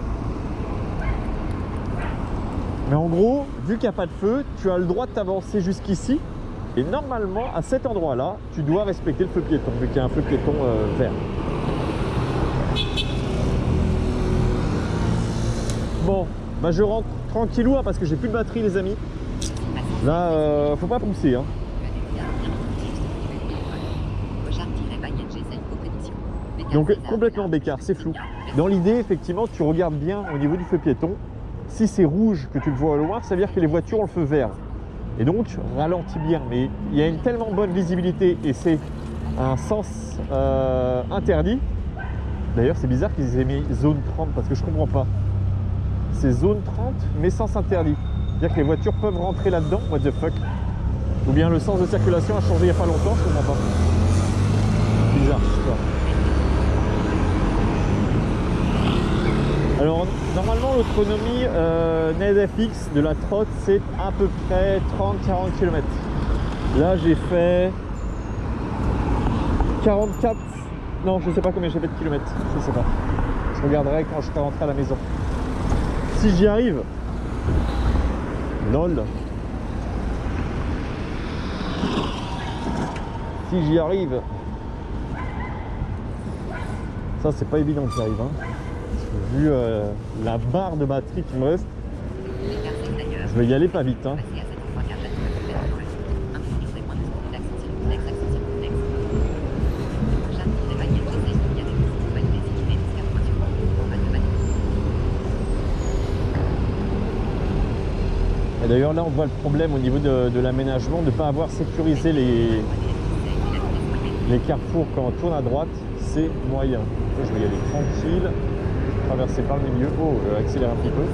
Mais en gros, vu qu'il n'y a pas de feu, tu as le droit de t'avancer jusqu'ici. Et normalement, à cet endroit-là, tu dois respecter le feu piéton, vu qu'il y a un feu piéton euh, vert. Bon, bah je rentre tranquillou hein, parce que j'ai plus de batterie les amis. Là, euh, faut pas pousser. Hein. Donc complètement bécard, c'est flou. Dans l'idée, effectivement, tu regardes bien au niveau du feu piéton. Si c'est rouge, que tu le vois au loin, ça veut dire que les voitures ont le feu vert. Et donc, ralentis bien. Mais il y a une tellement bonne visibilité et c'est un sens euh, interdit. D'ailleurs, c'est bizarre qu'ils aient mis zone trente parce que je comprends pas. C'est zone trente, mais sens interdit. C'est-à-dire que les voitures peuvent rentrer là-dedans. What the fuck? Ou bien le sens de circulation a changé il n'y a pas longtemps, je comprends pas. Bizarre, histoire. Alors normalement l'autonomie euh, N E D F X de la trotte c'est à peu près trente à quarante kilomètres. Là j'ai fait quarante-quatre, non je sais pas combien j'ai fait de kilomètres, je sais pas. Je regarderai quand je serai rentré à la maison. Si j'y arrive, lol. Si j'y arrive, ça c'est pas évident que j'y arrive. Hein. Vu euh, la barre de batterie qui me reste, je vais y aller pas vite. Hein. Et d'ailleurs là on voit le problème au niveau de, de l'aménagement de ne pas avoir sécurisé les, les carrefours quand on tourne à droite, c'est moyen. Je vais y aller tranquille. Traverser par le milieu. Oh, euh, accélère un petit peu.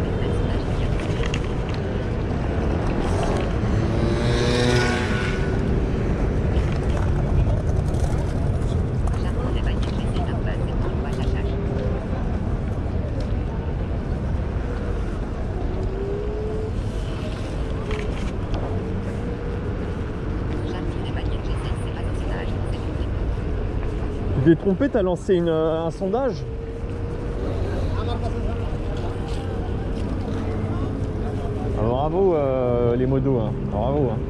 Tu t'es trompé, t'as lancé une, un sondage? Bravo euh, les modos, hein. Bravo. Hein.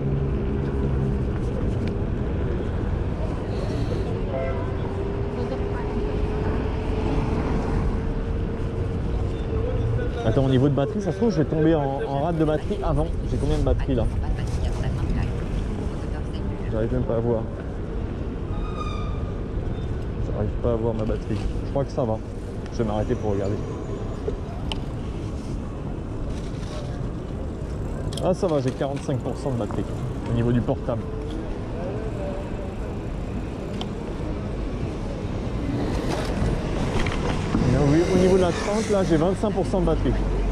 Attends, au niveau de batterie, ça se trouve, je vais tomber en, en rate de batterie avant. J'ai combien de batterie là? J'arrive même pas à voir. J'arrive pas à voir ma batterie. Je crois que ça va. Je vais m'arrêter pour regarder. Ah ça va, j'ai quarante-cinq pour cent de batterie au niveau du portable. Et oui, au niveau de la trente, là j'ai vingt-cinq pour cent de batterie.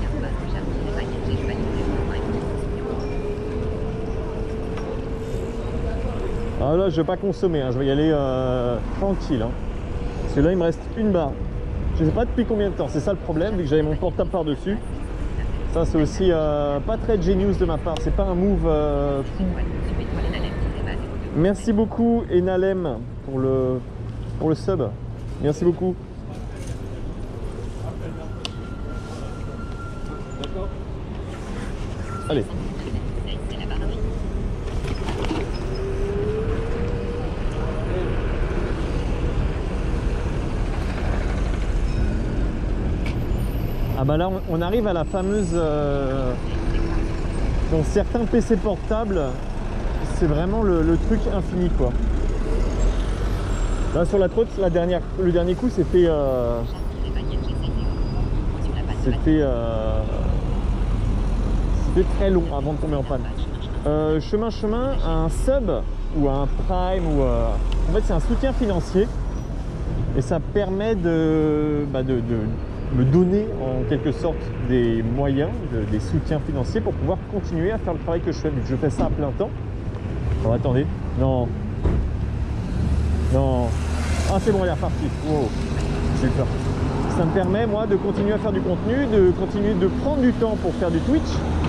Ah là je vais pas consommer, hein. Je vais y aller euh, tranquille. Hein. Parce que là il me reste une barre. Je sais pas depuis combien de temps, c'est ça le problème, vu que j'avais mon portable par-dessus. Ça c'est aussi euh, pas très genius de ma part, c'est pas un move euh, fou. Merci beaucoup Enalem pour le, pour le sub. Merci beaucoup. Allez. Ah bah là on arrive à la fameuse euh, dans certains P C portables c'est vraiment le, le truc infini quoi. Là sur la trotte la dernière, le dernier coup c'était euh, c'était euh, C'est très long avant de tomber en panne. Euh, chemin chemin, un sub ou un prime ou euh, en fait c'est un soutien financier et ça permet de, bah de, de me donner en quelque sorte des moyens, de, des soutiens financiers pour pouvoir continuer à faire le travail que je fais. Vu que je fais ça à plein temps. Oh, attendez, non, non, ah c'est bon, il est reparti. Wow, j'ai eu peur. Ça me permet moi de continuer à faire du contenu, de continuer de prendre du temps pour faire du Twitch.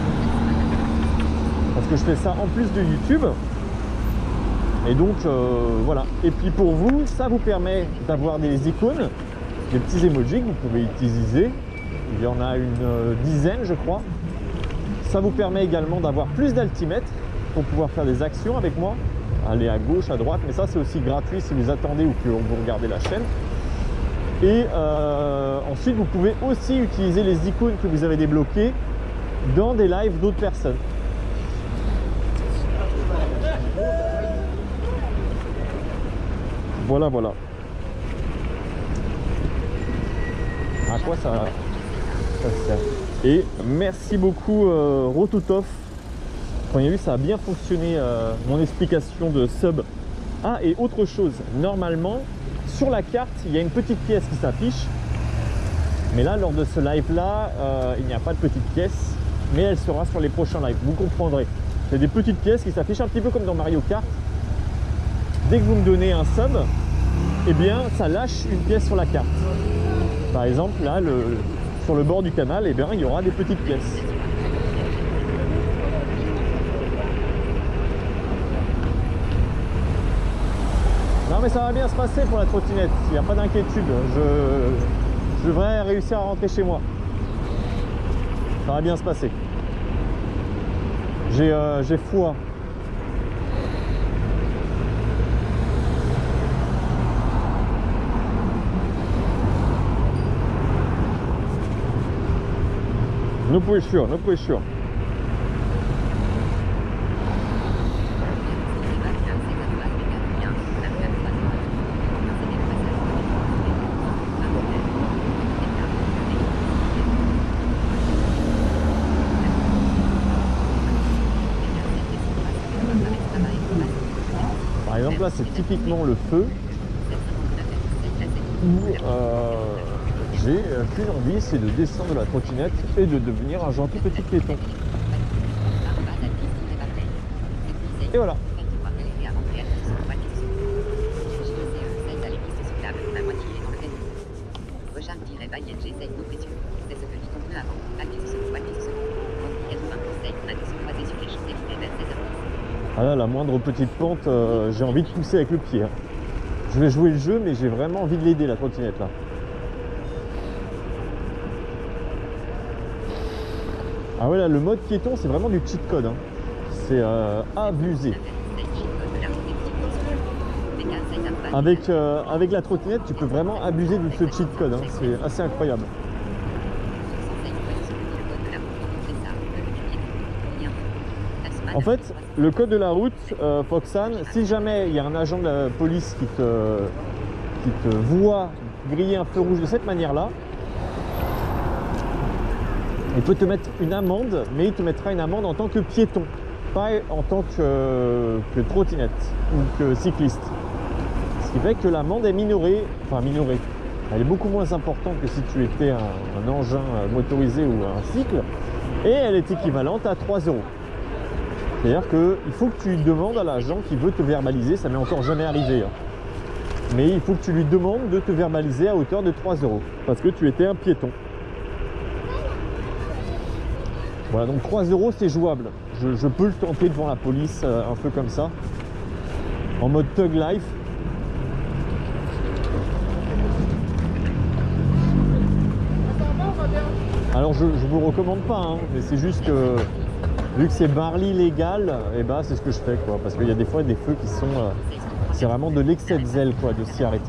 Parce que je fais ça en plus de YouTube. Et donc euh, voilà. Et puis pour vous, ça vous permet d'avoir des icônes, des petits emojis que vous pouvez utiliser. Il y en a une euh, dizaine je crois. Ça vous permet également d'avoir plus d'altimètres pour pouvoir faire des actions avec moi. Aller à gauche, à droite, mais ça c'est aussi gratuit si vous attendez ou que vous regardez la chaîne. Et euh, ensuite vous pouvez aussi utiliser les icônes que vous avez débloquées dans des lives d'autres personnes. Voilà, voilà. À quoi ça, ça sert? Et merci beaucoup euh, Rotutov. Vous avez vu, ça a bien fonctionné euh, mon explication de sub. Ah, et autre chose, normalement, sur la carte, il y a une petite pièce qui s'affiche. Mais là, lors de ce live-là, euh, il n'y a pas de petite pièce, mais elle sera sur les prochains lives. Vous comprendrez. C'est des petites pièces qui s'affichent un petit peu comme dans Mario Kart. Dès que vous me donnez un sub, eh bien ça lâche une pièce sur la carte. Par exemple là le, sur le bord du canal, eh bien il y aura des petites pièces. Non mais ça va bien se passer pour la trottinette, il n'y a pas d'inquiétude. Je, je devrais réussir à rentrer chez moi. Ça va bien se passer. J'ai euh, j'ai foi. No puoi sure, no puoi sure. Par exemple là c'est typiquement le feu où euh, j'ai qu'une envie, c'est de descendre de la trottinette et de devenir un gentil petit piéton. Et voilà. Ah là, la moindre petite pente, euh, j'ai envie de pousser avec le pied. Hein. Je vais jouer le jeu, mais j'ai vraiment envie de l'aider, la trottinette là. Ah ouais, là, le mode piéton, c'est vraiment du cheat code. Hein. C'est euh, abusé. Avec, euh, avec la trottinette, tu peux vraiment abuser de ce cheat code. Hein. C'est assez incroyable. En fait, le code de la route, euh, Foxan, si jamais il y a un agent de la police qui te, qui te voit griller un feu rouge de cette manière-là, il peut te mettre une amende, mais il te mettra une amende en tant que piéton, pas en tant que, que trottinette ou que cycliste. Ce qui fait que l'amende est minorée, enfin minorée, elle est beaucoup moins importante que si tu étais un, un engin motorisé ou un cycle, et elle est équivalente à trois euros. C'est-à-dire qu'il faut que tu demandes à l'agent qui veut te verbaliser, ça m'est encore jamais arrivé, hein. Mais il faut que tu lui demandes de te verbaliser à hauteur de trois euros, parce que tu étais un piéton. Voilà, donc trois euros c'est jouable. Je, je peux le tenter devant la police, euh, un peu comme ça, en mode Thug Life. Alors je ne vous recommande pas, hein, mais c'est juste que vu que c'est barely légal, et bah c'est ce que je fais quoi, parce qu'il y a des fois des feux qui sont, euh, c'est vraiment de l'excès de zèle quoi, de s'y arrêter.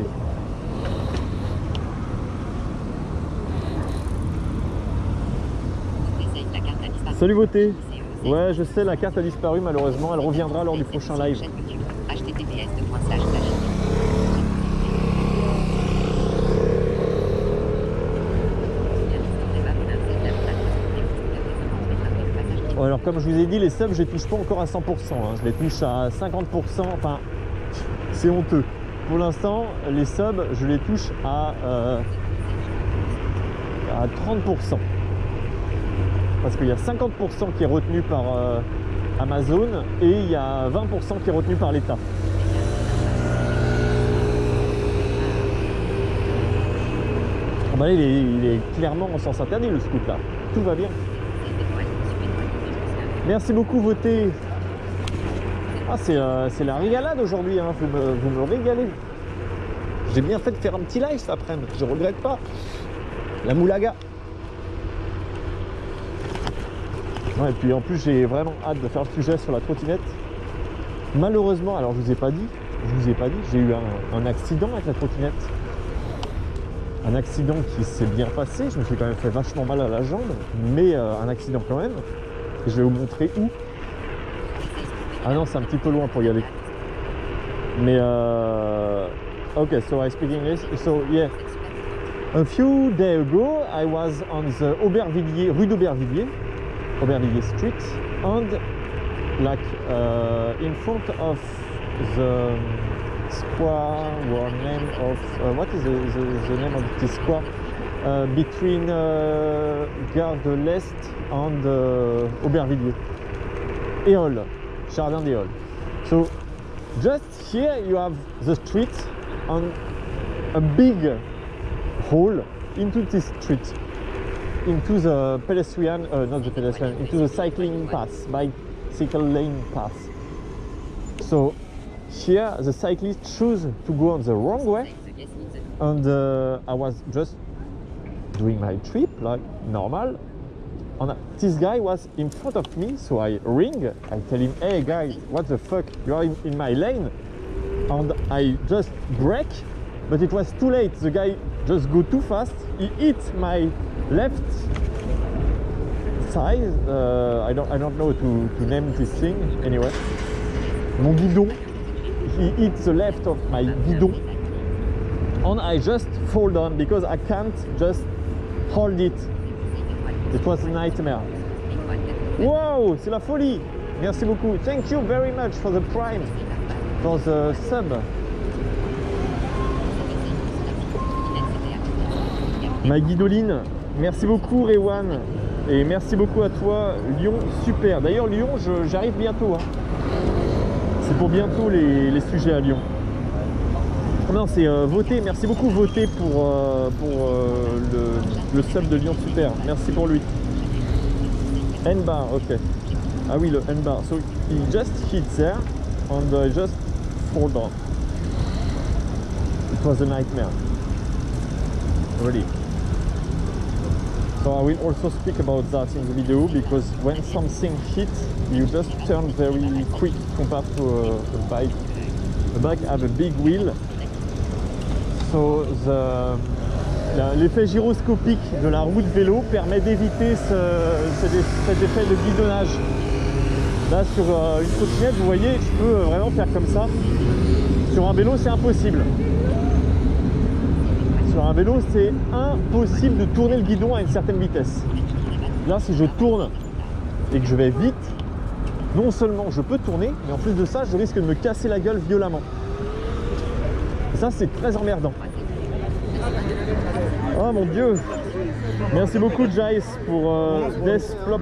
Salut beauté. Ouais, je sais, la carte a disparu malheureusement, elle reviendra lors du prochain live. comme je vous ai dit, les subs, je les touche pas encore à cent pour cent. Hein. Je les touche à cinquante pour cent. Enfin, c'est honteux. Pour l'instant, les subs, je les touche à, euh, à trente pour cent. Parce qu'il y a cinquante pour cent qui est retenu par euh, Amazon et il y a vingt pour cent qui est retenu par l'État. Bon, bah, il, est, il est clairement en sens interdit le scoot là. Tout va bien. Merci beaucoup, voté. Ah, c'est euh, la régalade aujourd'hui, hein. vous, me, vous me régalez. J'ai bien fait de faire un petit live cet après-midi, je regrette pas. La moulaga. Ouais, et puis en plus, j'ai vraiment hâte de faire le sujet sur la trottinette. Malheureusement, alors je vous ai pas dit, je vous ai pas dit, j'ai eu un, un accident avec la trottinette. Un accident qui s'est bien passé, je me suis quand même fait vachement mal à la jambe, mais euh, un accident quand même. Et je vais vous montrer où. Ah non, c'est un petit peu loin pour y aller. Mais euh... ok, so I speak English. So yeah, a few days ago, I was on the Aubervilliers, rue d'Aubervilliers, Aubervilliers Street, and like uh, in front of the square, or name of uh, what is the, the, the name of this square? Uh, between uh, Gare de l'Est and uh, Aubervilliers, Éole. Jardin des Halles. So just here you have the street and a big hole into this street, into the pedestrian, uh, not the pedestrian, into the cycling path, bicycle lane path. So here the cyclist choose to go on the wrong way, and uh, I was just doing my trip like normal. And this guy was in front of me, so I ring, I tell him, hey guy, what the fuck, you are in, in my lane. And I just brake, but it was too late, the guy just go too fast, he hit my left side, uh, I, don't, I don't know to, to name this thing, anyway. Mon guidon, he hit the left of my guidon, and I just fall down because I can't just hold it. It was a nightmare. Wow, c'est la folie. Merci beaucoup. Thank you very much for the prime, for the sub. Ma guidoline. Merci beaucoup, Rewan. Et merci beaucoup à toi, Lyon. Super. D'ailleurs, Lyon, j'arrive bientôt. Hein. C'est pour bientôt les, les sujets à Lyon. Non, c'est euh, voter. Merci beaucoup, voter pour, euh, pour euh, le, le sub de Lyon. Super. Merci pour lui. N-bar, ok. Ah oui, le N-bar. So, he just hit there and I just fall down. It was a nightmare. Really. So I will also speak about that in the video because when something hits, you just turn very quick compared to a, a bike. The bike have a big wheel. So the l'effet gyroscopique de la roue de vélo permet d'éviter ce, cet effet de guidonnage. Là sur euh, une trottinette, vous voyez, je peux vraiment faire comme ça. Sur un vélo, c'est impossible. Sur un vélo, c'est impossible de tourner le guidon à une certaine vitesse. Là, si je tourne et que je vais vite, non seulement je peux tourner, mais en plus de ça, je risque de me casser la gueule violemment. Et ça, c'est très emmerdant. Oh mon Dieu! Merci beaucoup, Jace, pour euh, Death Flop.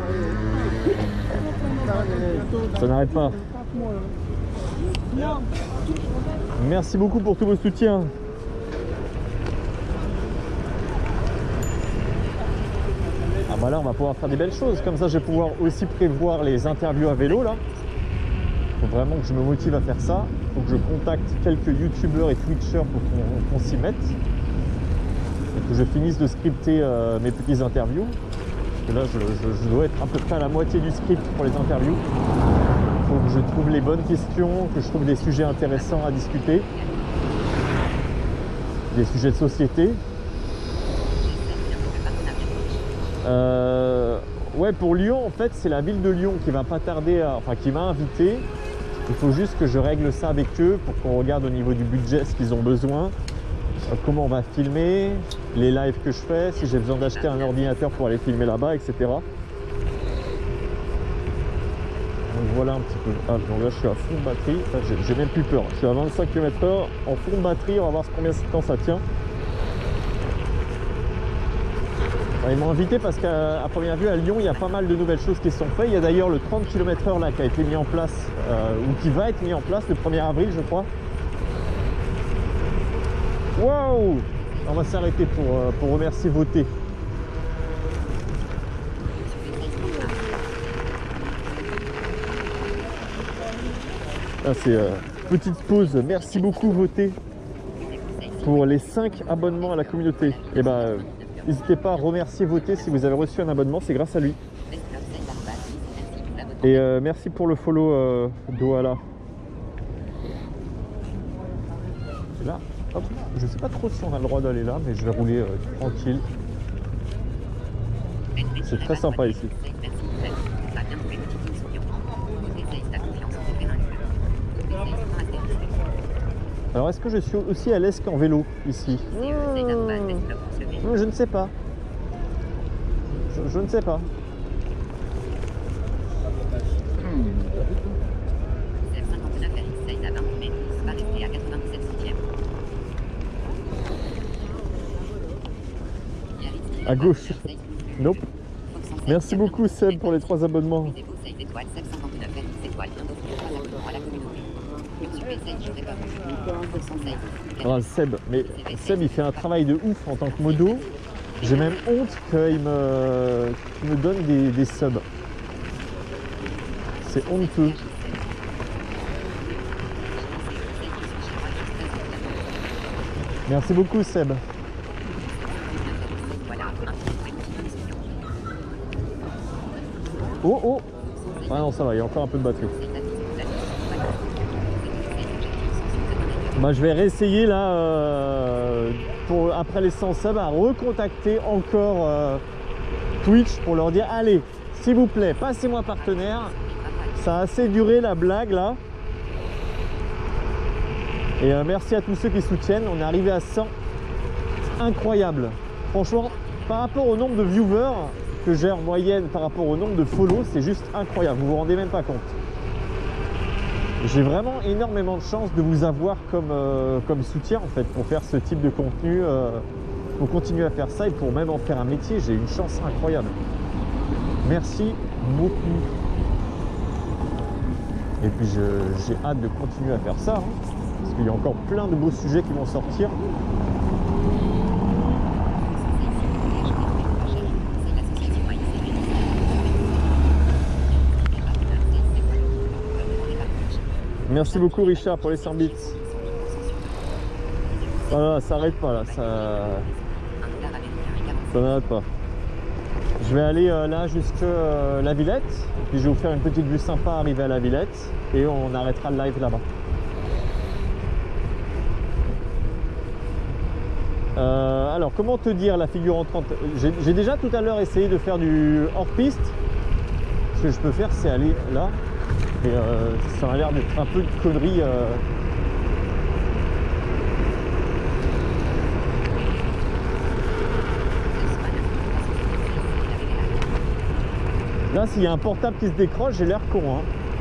Ça n'arrête pas. Merci beaucoup pour tous vos soutiens. Ah bah là, on va pouvoir faire des belles choses. Comme ça, je vais pouvoir aussi prévoir les interviews à vélo là. Faut vraiment que je me motive à faire ça. Faut que je contacte quelques youtubeurs et twitchers pour qu'on qu'on s'y mette. Et que je finisse de scripter euh, mes petites interviews. Parce que là, je, je, je dois être à peu près à la moitié du script pour les interviews. Il faut que je trouve les bonnes questions, que je trouve des sujets intéressants à discuter. Des sujets de société. Euh, ouais, pour Lyon, en fait, c'est la ville de Lyon qui va pas tarder à, enfin, qui m'a invité. Il faut juste que je règle ça avec eux pour qu'on regarde au niveau du budget ce qu'ils ont besoin, comment on va filmer, les lives que je fais, si j'ai besoin d'acheter un ordinateur pour aller filmer là-bas, et cetera. voilà un petit peu. Ah, donc là je suis à fond de batterie, j'ai même plus peur. Je suis à vingt-cinq kilomètres heure en fond de batterie, on va voir combien de temps ça tient. Ils m'ont invité parce qu'à première vue à Lyon il y a pas mal de nouvelles choses qui sont faites. Il y a d'ailleurs le trente kilomètres heure là qui a été mis en place, euh, ou qui va être mis en place le premier avril je crois. Waouh! On va s'arrêter pour, euh, pour remercier Voté. Ah, c'est euh, petite pause. Merci beaucoup Voté pour les cinq abonnements à la communauté. Et ben euh, n'hésitez pas à remercier Voté si vous avez reçu un abonnement, c'est grâce à lui. Et euh, merci pour le follow euh, Douala. Et là, hop, je sais pas trop si on a le droit d'aller là, mais je vais rouler euh, tranquille. C'est très sympa ici. Alors est-ce que je suis aussi à l'aise qu'en vélo ici? mmh. Je ne sais pas. Je, je ne sais pas. À gauche. Nope. Merci beaucoup Seb pour les trois abonnements. Alors Seb, mais Seb il fait un travail de ouf en tant que modo. J'ai même honte qu'il me, qu'il me donne des, des subs. C'est honteux. Merci beaucoup Seb. Oh oh. Ah non ça va, il y a encore un peu de batterie. Bah, je vais réessayer là euh, pour, après les cent subs à recontacter encore euh, Twitch pour leur dire allez s'il vous plaît passez-moi partenaire. Ça a assez duré la blague là. Et euh, merci à tous ceux qui soutiennent. On est arrivé à cent. Incroyable. Franchement par rapport au nombre de viewers que j'ai en moyenne par rapport au nombre de follow, c'est juste incroyable. Vous vous rendez même pas compte. J'ai vraiment énormément de chance de vous avoir comme, euh, comme soutien en fait pour faire ce type de contenu, euh, pour continuer à faire ça et pour même en faire un métier. J'ai une chance incroyable. Merci beaucoup. Et puis j'ai hâte de continuer à faire ça, hein, parce qu'il y a encore plein de beaux sujets qui vont sortir. Merci beaucoup Richard pour les cent bits. Voilà, ça n'arrête pas là, ça ça n'arrête pas. Je vais aller euh, là jusque euh, la Villette, et puis je vais vous faire une petite vue sympa arriver à la Villette et on arrêtera le live là-bas. Euh, alors comment te dire la figure entrante? J'ai déjà tout à l'heure essayé de faire du hors-piste. Ce que je peux faire c'est aller là. Et euh, ça a l'air d'être un peu de connerie. Euh... Là, s'il y a un portable qui se décroche, j'ai l'air con. Hein.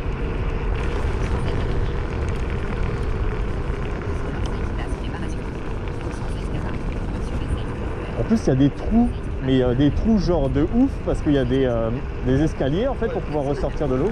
En plus, il y a des trous, mais euh, des trous genre de ouf, parce qu'il y a des, euh, des escaliers en fait pour pouvoir ressortir de l'eau.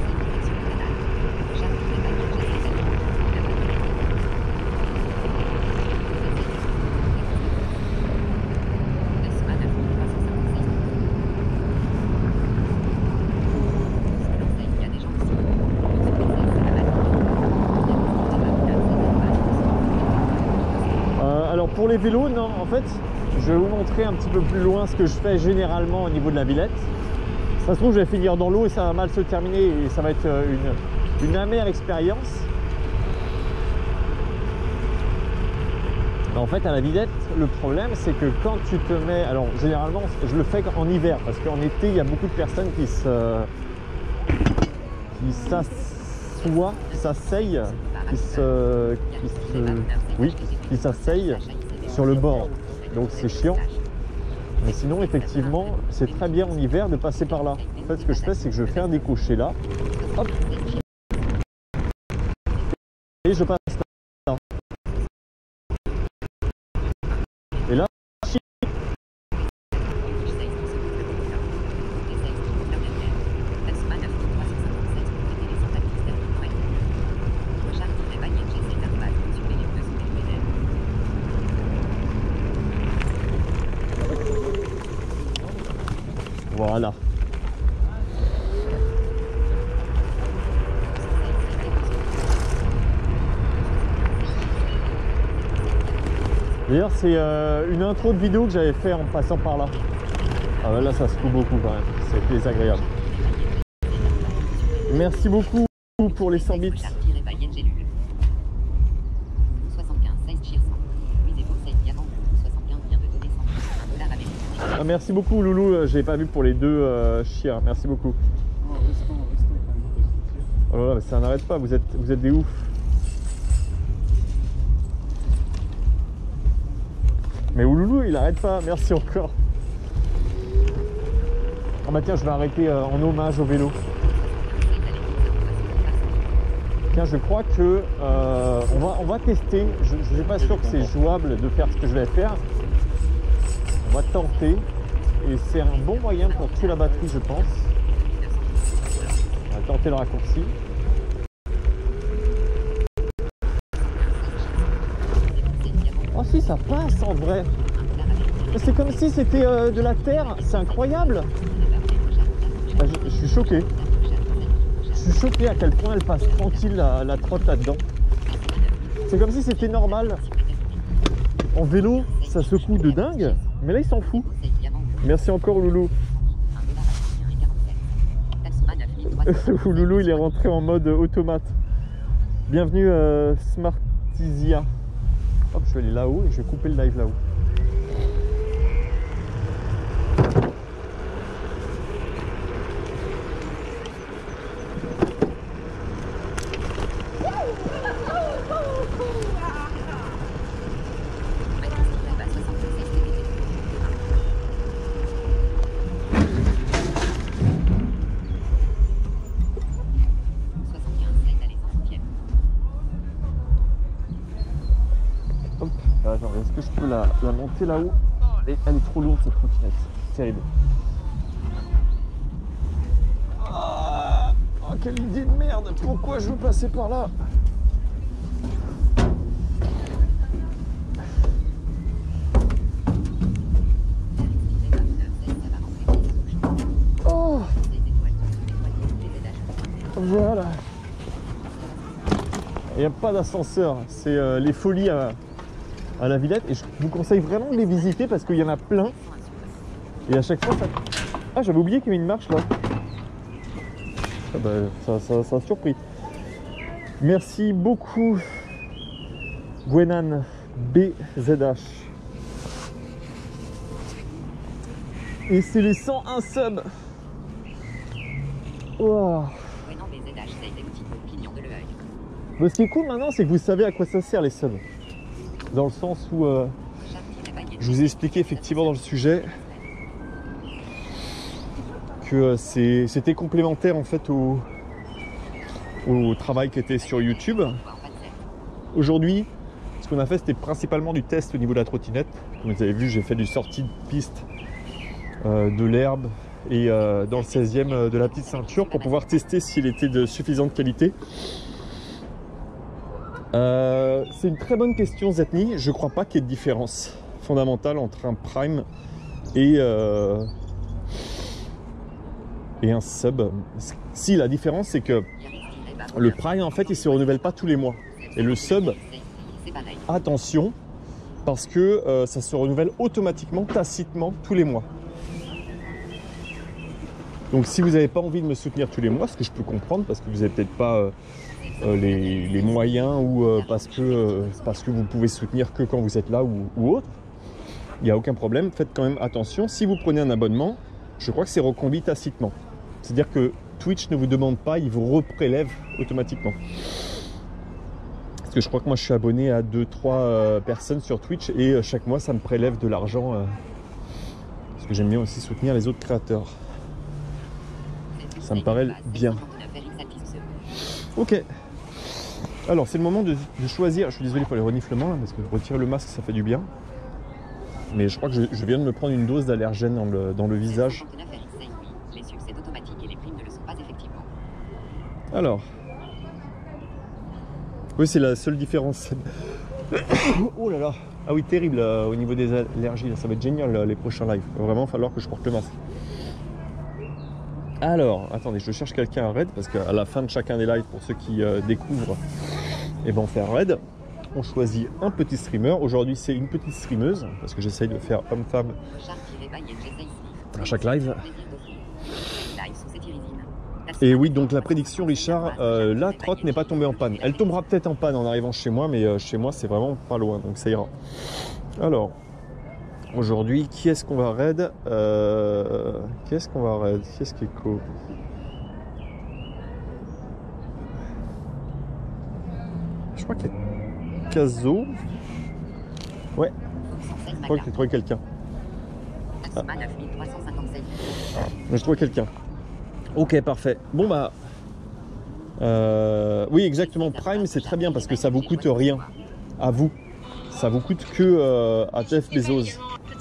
Pour les vélos, non, en fait, je vais vous montrer un petit peu plus loin ce que je fais généralement au niveau de la Villette. Ça se trouve, je vais finir dans l'eau et ça va mal se terminer et ça va être une, une amère expérience. En fait, à la Villette, le problème, c'est que quand tu te mets... Alors, généralement, je le fais en hiver parce qu'en été, il y a beaucoup de personnes qui se... qui s'assoient, qui s'asseyent, qui se... Qui se... Oui, qui s'asseyent sur le bord, donc c'est chiant. Mais sinon, effectivement, c'est très bien en hiver de passer par là. En fait, ce que je fais, c'est que je fais un décoché là. Hop. Et je passe là. Et là, voilà. D'ailleurs, c'est euh, une intro de vidéo que j'avais fait en passant par là. Ah ouais, là, ça se fout beaucoup quand même. C'est désagréable. Merci beaucoup pour les cent bits. Ah, merci beaucoup Loulou, j'ai pas vu pour les deux euh, chiens. Merci beaucoup. Oh là là, mais ça n'arrête pas, vous êtes, vous êtes des oufs. Mais Loulou, il arrête pas, merci encore. Ah bah tiens, je vais arrêter euh, en hommage au vélo. Tiens, je crois que euh, on, va, on va tester. Je ne suis pas sûr que c'est jouable de faire ce que je vais faire. On va tenter. Et c'est un bon moyen pour tuer la batterie, je pense. On va tenter le raccourci. Oh si, ça passe en vrai. C'est comme si c'était euh, de la terre. C'est incroyable. Ah, je, je suis choqué. Je suis choqué à quel point elle passe tranquille la, la trotte là-dedans. C'est comme si c'était normal. En vélo, ça secoue de dingue. Mais là, il s'en fout. Merci encore Loulou. Loulou, il est rentré en mode automate. Bienvenue euh, Smartisia. Hop, je vais aller là-haut et je vais couper le live là-haut. Attends, est-ce que je peux la, la monter là-haut? elle, elle est trop lourde cette trottinette, terrible. Ah, oh, quelle idée de merde! Pourquoi je veux passer par là? Oh, voilà. Il n'y a pas d'ascenseur, c'est euh, les folies à... à la Villette, et je vous conseille vraiment de les visiter parce qu'il y en a plein et à chaque fois ça... Ah, j'avais oublié qu'il y avait une marche là. Ah bah, ça, ça, ça a surpris. Merci beaucoup Gwenan B Z H. Et c'est les cent un subs. Wow. Mais ce qui est cool maintenant, c'est que vous savez à quoi ça sert les subs. Dans le sens où euh, je vous ai expliqué effectivement dans le sujet que euh, c'était complémentaire en fait au, au travail qui était sur YouTube. Aujourd'hui, ce qu'on a fait, c'était principalement du test au niveau de la trottinette. Comme vous avez vu, j'ai fait du sortie de piste, euh, de l'herbe et euh, dans le seizième euh, de la petite ceinture pour pouvoir tester s'il était de suffisante qualité. Euh, c'est une très bonne question Zetni, je crois pas qu'il y ait de différence fondamentale entre un prime et, euh, et un sub. Si, la différence c'est que le prime en fait il se renouvelle pas tous les mois et le sub, attention, parce que euh, ça se renouvelle automatiquement, tacitement tous les mois. Donc si vous n'avez pas envie de me soutenir tous les mois, ce que je peux comprendre parce que vous n'avez peut-être pas euh, Euh, les, les moyens ou euh, parce, que, euh, parce que vous pouvez soutenir que quand vous êtes là ou, ou autre, il n'y a aucun problème. Faites quand même attention, si vous prenez un abonnement, je crois que c'est reconduit tacitement, c'est à dire que Twitch ne vous demande pas, il vous reprélève automatiquement, parce que je crois que moi je suis abonné à deux trois euh, personnes sur Twitch et euh, chaque mois ça me prélève de l'argent euh, Parce que j'aime bien aussi soutenir les autres créateurs. Ça me paraît bien. Ok. Alors c'est le moment de, de choisir. Je suis désolé pour les reniflements là, parce que retirer le masque ça fait du bien. Mais je crois que je, je viens de me prendre une dose d'allergène dans le, dans le visage. Alors. Oui, c'est la seule différence. Oh là là. Ah oui, terrible euh, au niveau des allergies. Là, ça va être génial euh, les prochains lives. Il va vraiment falloir que je porte le masque. Alors, attendez, je cherche quelqu'un à raid parce qu'à la fin de chacun des lives, pour ceux qui euh, découvrent, et ben on fait un raid. On choisit un petit streamer. Aujourd'hui, c'est une petite streameuse parce que j'essaye de faire homme-femme à chaque live. Et oui, donc la prédiction, Richard, euh, la trotte n'est pas tombée en panne. Elle tombera peut-être en panne en arrivant chez moi, mais euh, chez moi, c'est vraiment pas loin, donc ça ira. Alors, aujourd'hui, qui est-ce qu'on va raid euh, Qui est-ce qu'on va raid Qui est-ce qui est co Je crois qu'il y a Caso. Ouais, je crois que j'ai trouvé quelqu'un. Ah. Je trouve quelqu'un. Ok, parfait. Bon bah, euh, oui exactement. Prime, c'est très bien parce que ça vous coûte rien à vous. Ça vous coûte que euh, à Jeff Bezos.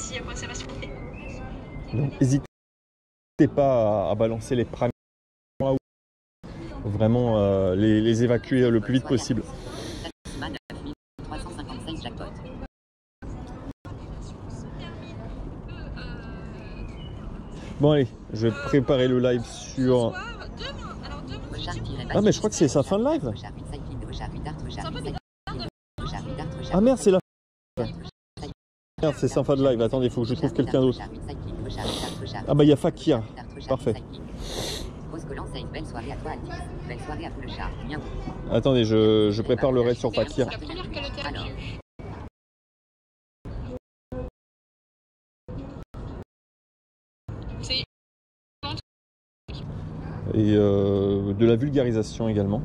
Donc n'hésitez pas à, à balancer les Prime, vraiment euh, les, les évacuer le plus vite possible. Bon allez, je vais préparer le live sur... Ah mais je crois que c'est sa fin de live. Ah merde, c'est la fin. Merde, c'est sa fin de live. Attendez, il faut que je trouve quelqu'un d'autre. Ah bah il y a Fakir. Parfait. Attendez, je, je prépare le raid sur Fakir. Et euh, de la vulgarisation également.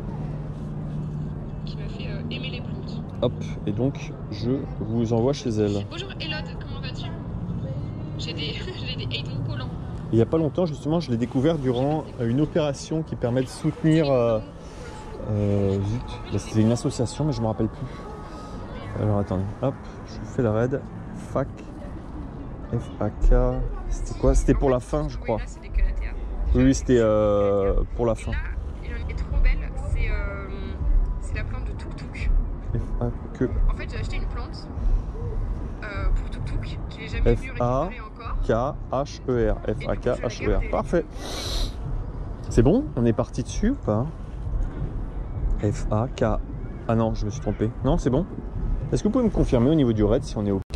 Qui m'a fait euh, aimer les plantes. Hop, et donc je vous envoie chez elle. Bonjour Elode, comment vas-tu? J'ai des, j'ai des hatons collants. Il n'y a pas longtemps, justement, je l'ai découvert durant une opération qui permet de soutenir. Euh, euh, zut, c'était une association, mais je ne me rappelle plus. Alors attendez, hop, je vous fais la raid. Fac, F A K. C'était quoi? C'était pour la fin, je crois. Oui, oui, c'était euh, pour la fin. Là, elle est trop belle, c'est euh, la plante de Tuk Tuk. F A K. En fait, j'ai acheté une plante euh, pour Tuk Tuk qui n'est jamais vue récupérer encore. K H E R. F A K H E R. Parfait. C'est bon? On est parti dessus ou pas? F A K. Ah non, je me suis trompé. Non, c'est bon? Est-ce que vous pouvez me confirmer au niveau du raid si on est OK?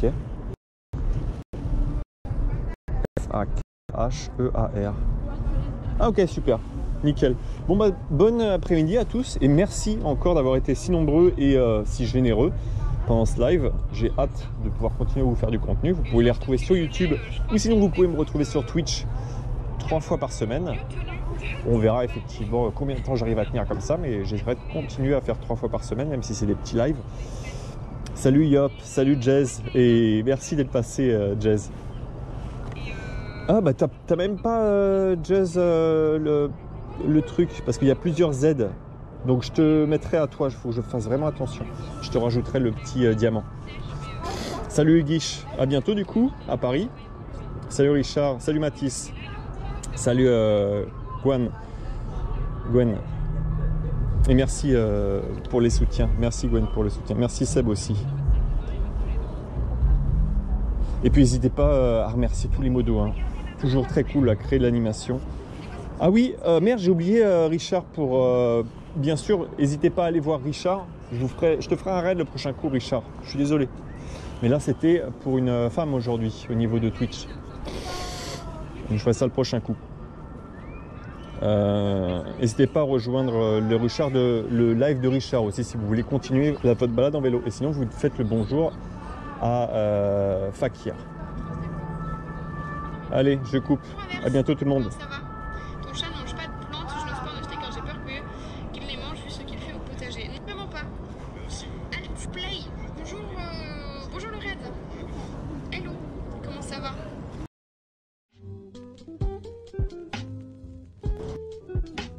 F A K H E A R. Ah ok, super, nickel. Bon bah bon après-midi à tous et merci encore d'avoir été si nombreux et euh, si généreux pendant ce live. J'ai hâte de pouvoir continuer à vous faire du contenu. Vous pouvez les retrouver sur YouTube ou sinon vous pouvez me retrouver sur Twitch trois fois par semaine. On verra effectivement combien de temps j'arrive à tenir comme ça, mais j'essaierai de continuer à faire trois fois par semaine, même si c'est des petits lives. Salut Yop, salut Jazz et merci d'être passé euh, Jazz. Ah bah t'as même pas euh, Jazz euh, le, le truc parce qu'il y a plusieurs Z, donc je te mettrai à toi, il faut que je fasse vraiment attention, je te rajouterai le petit euh, diamant. Salut Guiche, à bientôt du coup à Paris. Salut Richard, salut Mathis, salut euh, Gwen. Gwen et merci euh, pour les soutiens, merci Gwen pour le soutien, merci Seb aussi. Et puis n'hésitez pas euh, à remercier tous les modos, hein. Toujours très cool à créer de l'animation. Ah oui, euh, merde, j'ai oublié euh, Richard pour... Euh, bien sûr, n'hésitez pas à aller voir Richard. Je, vous ferai, je te ferai un raid le prochain coup, Richard. Je suis désolé. Mais là, c'était pour une femme aujourd'hui, au niveau de Twitch. Donc, je ferai ça le prochain coup. Euh, n'hésitez pas à rejoindre le, Richard de, le live de Richard aussi, si vous voulez continuer la, votre balade en vélo. Et sinon, vous faites le bonjour à euh, Fakir. Allez, je coupe. À bientôt tout le monde.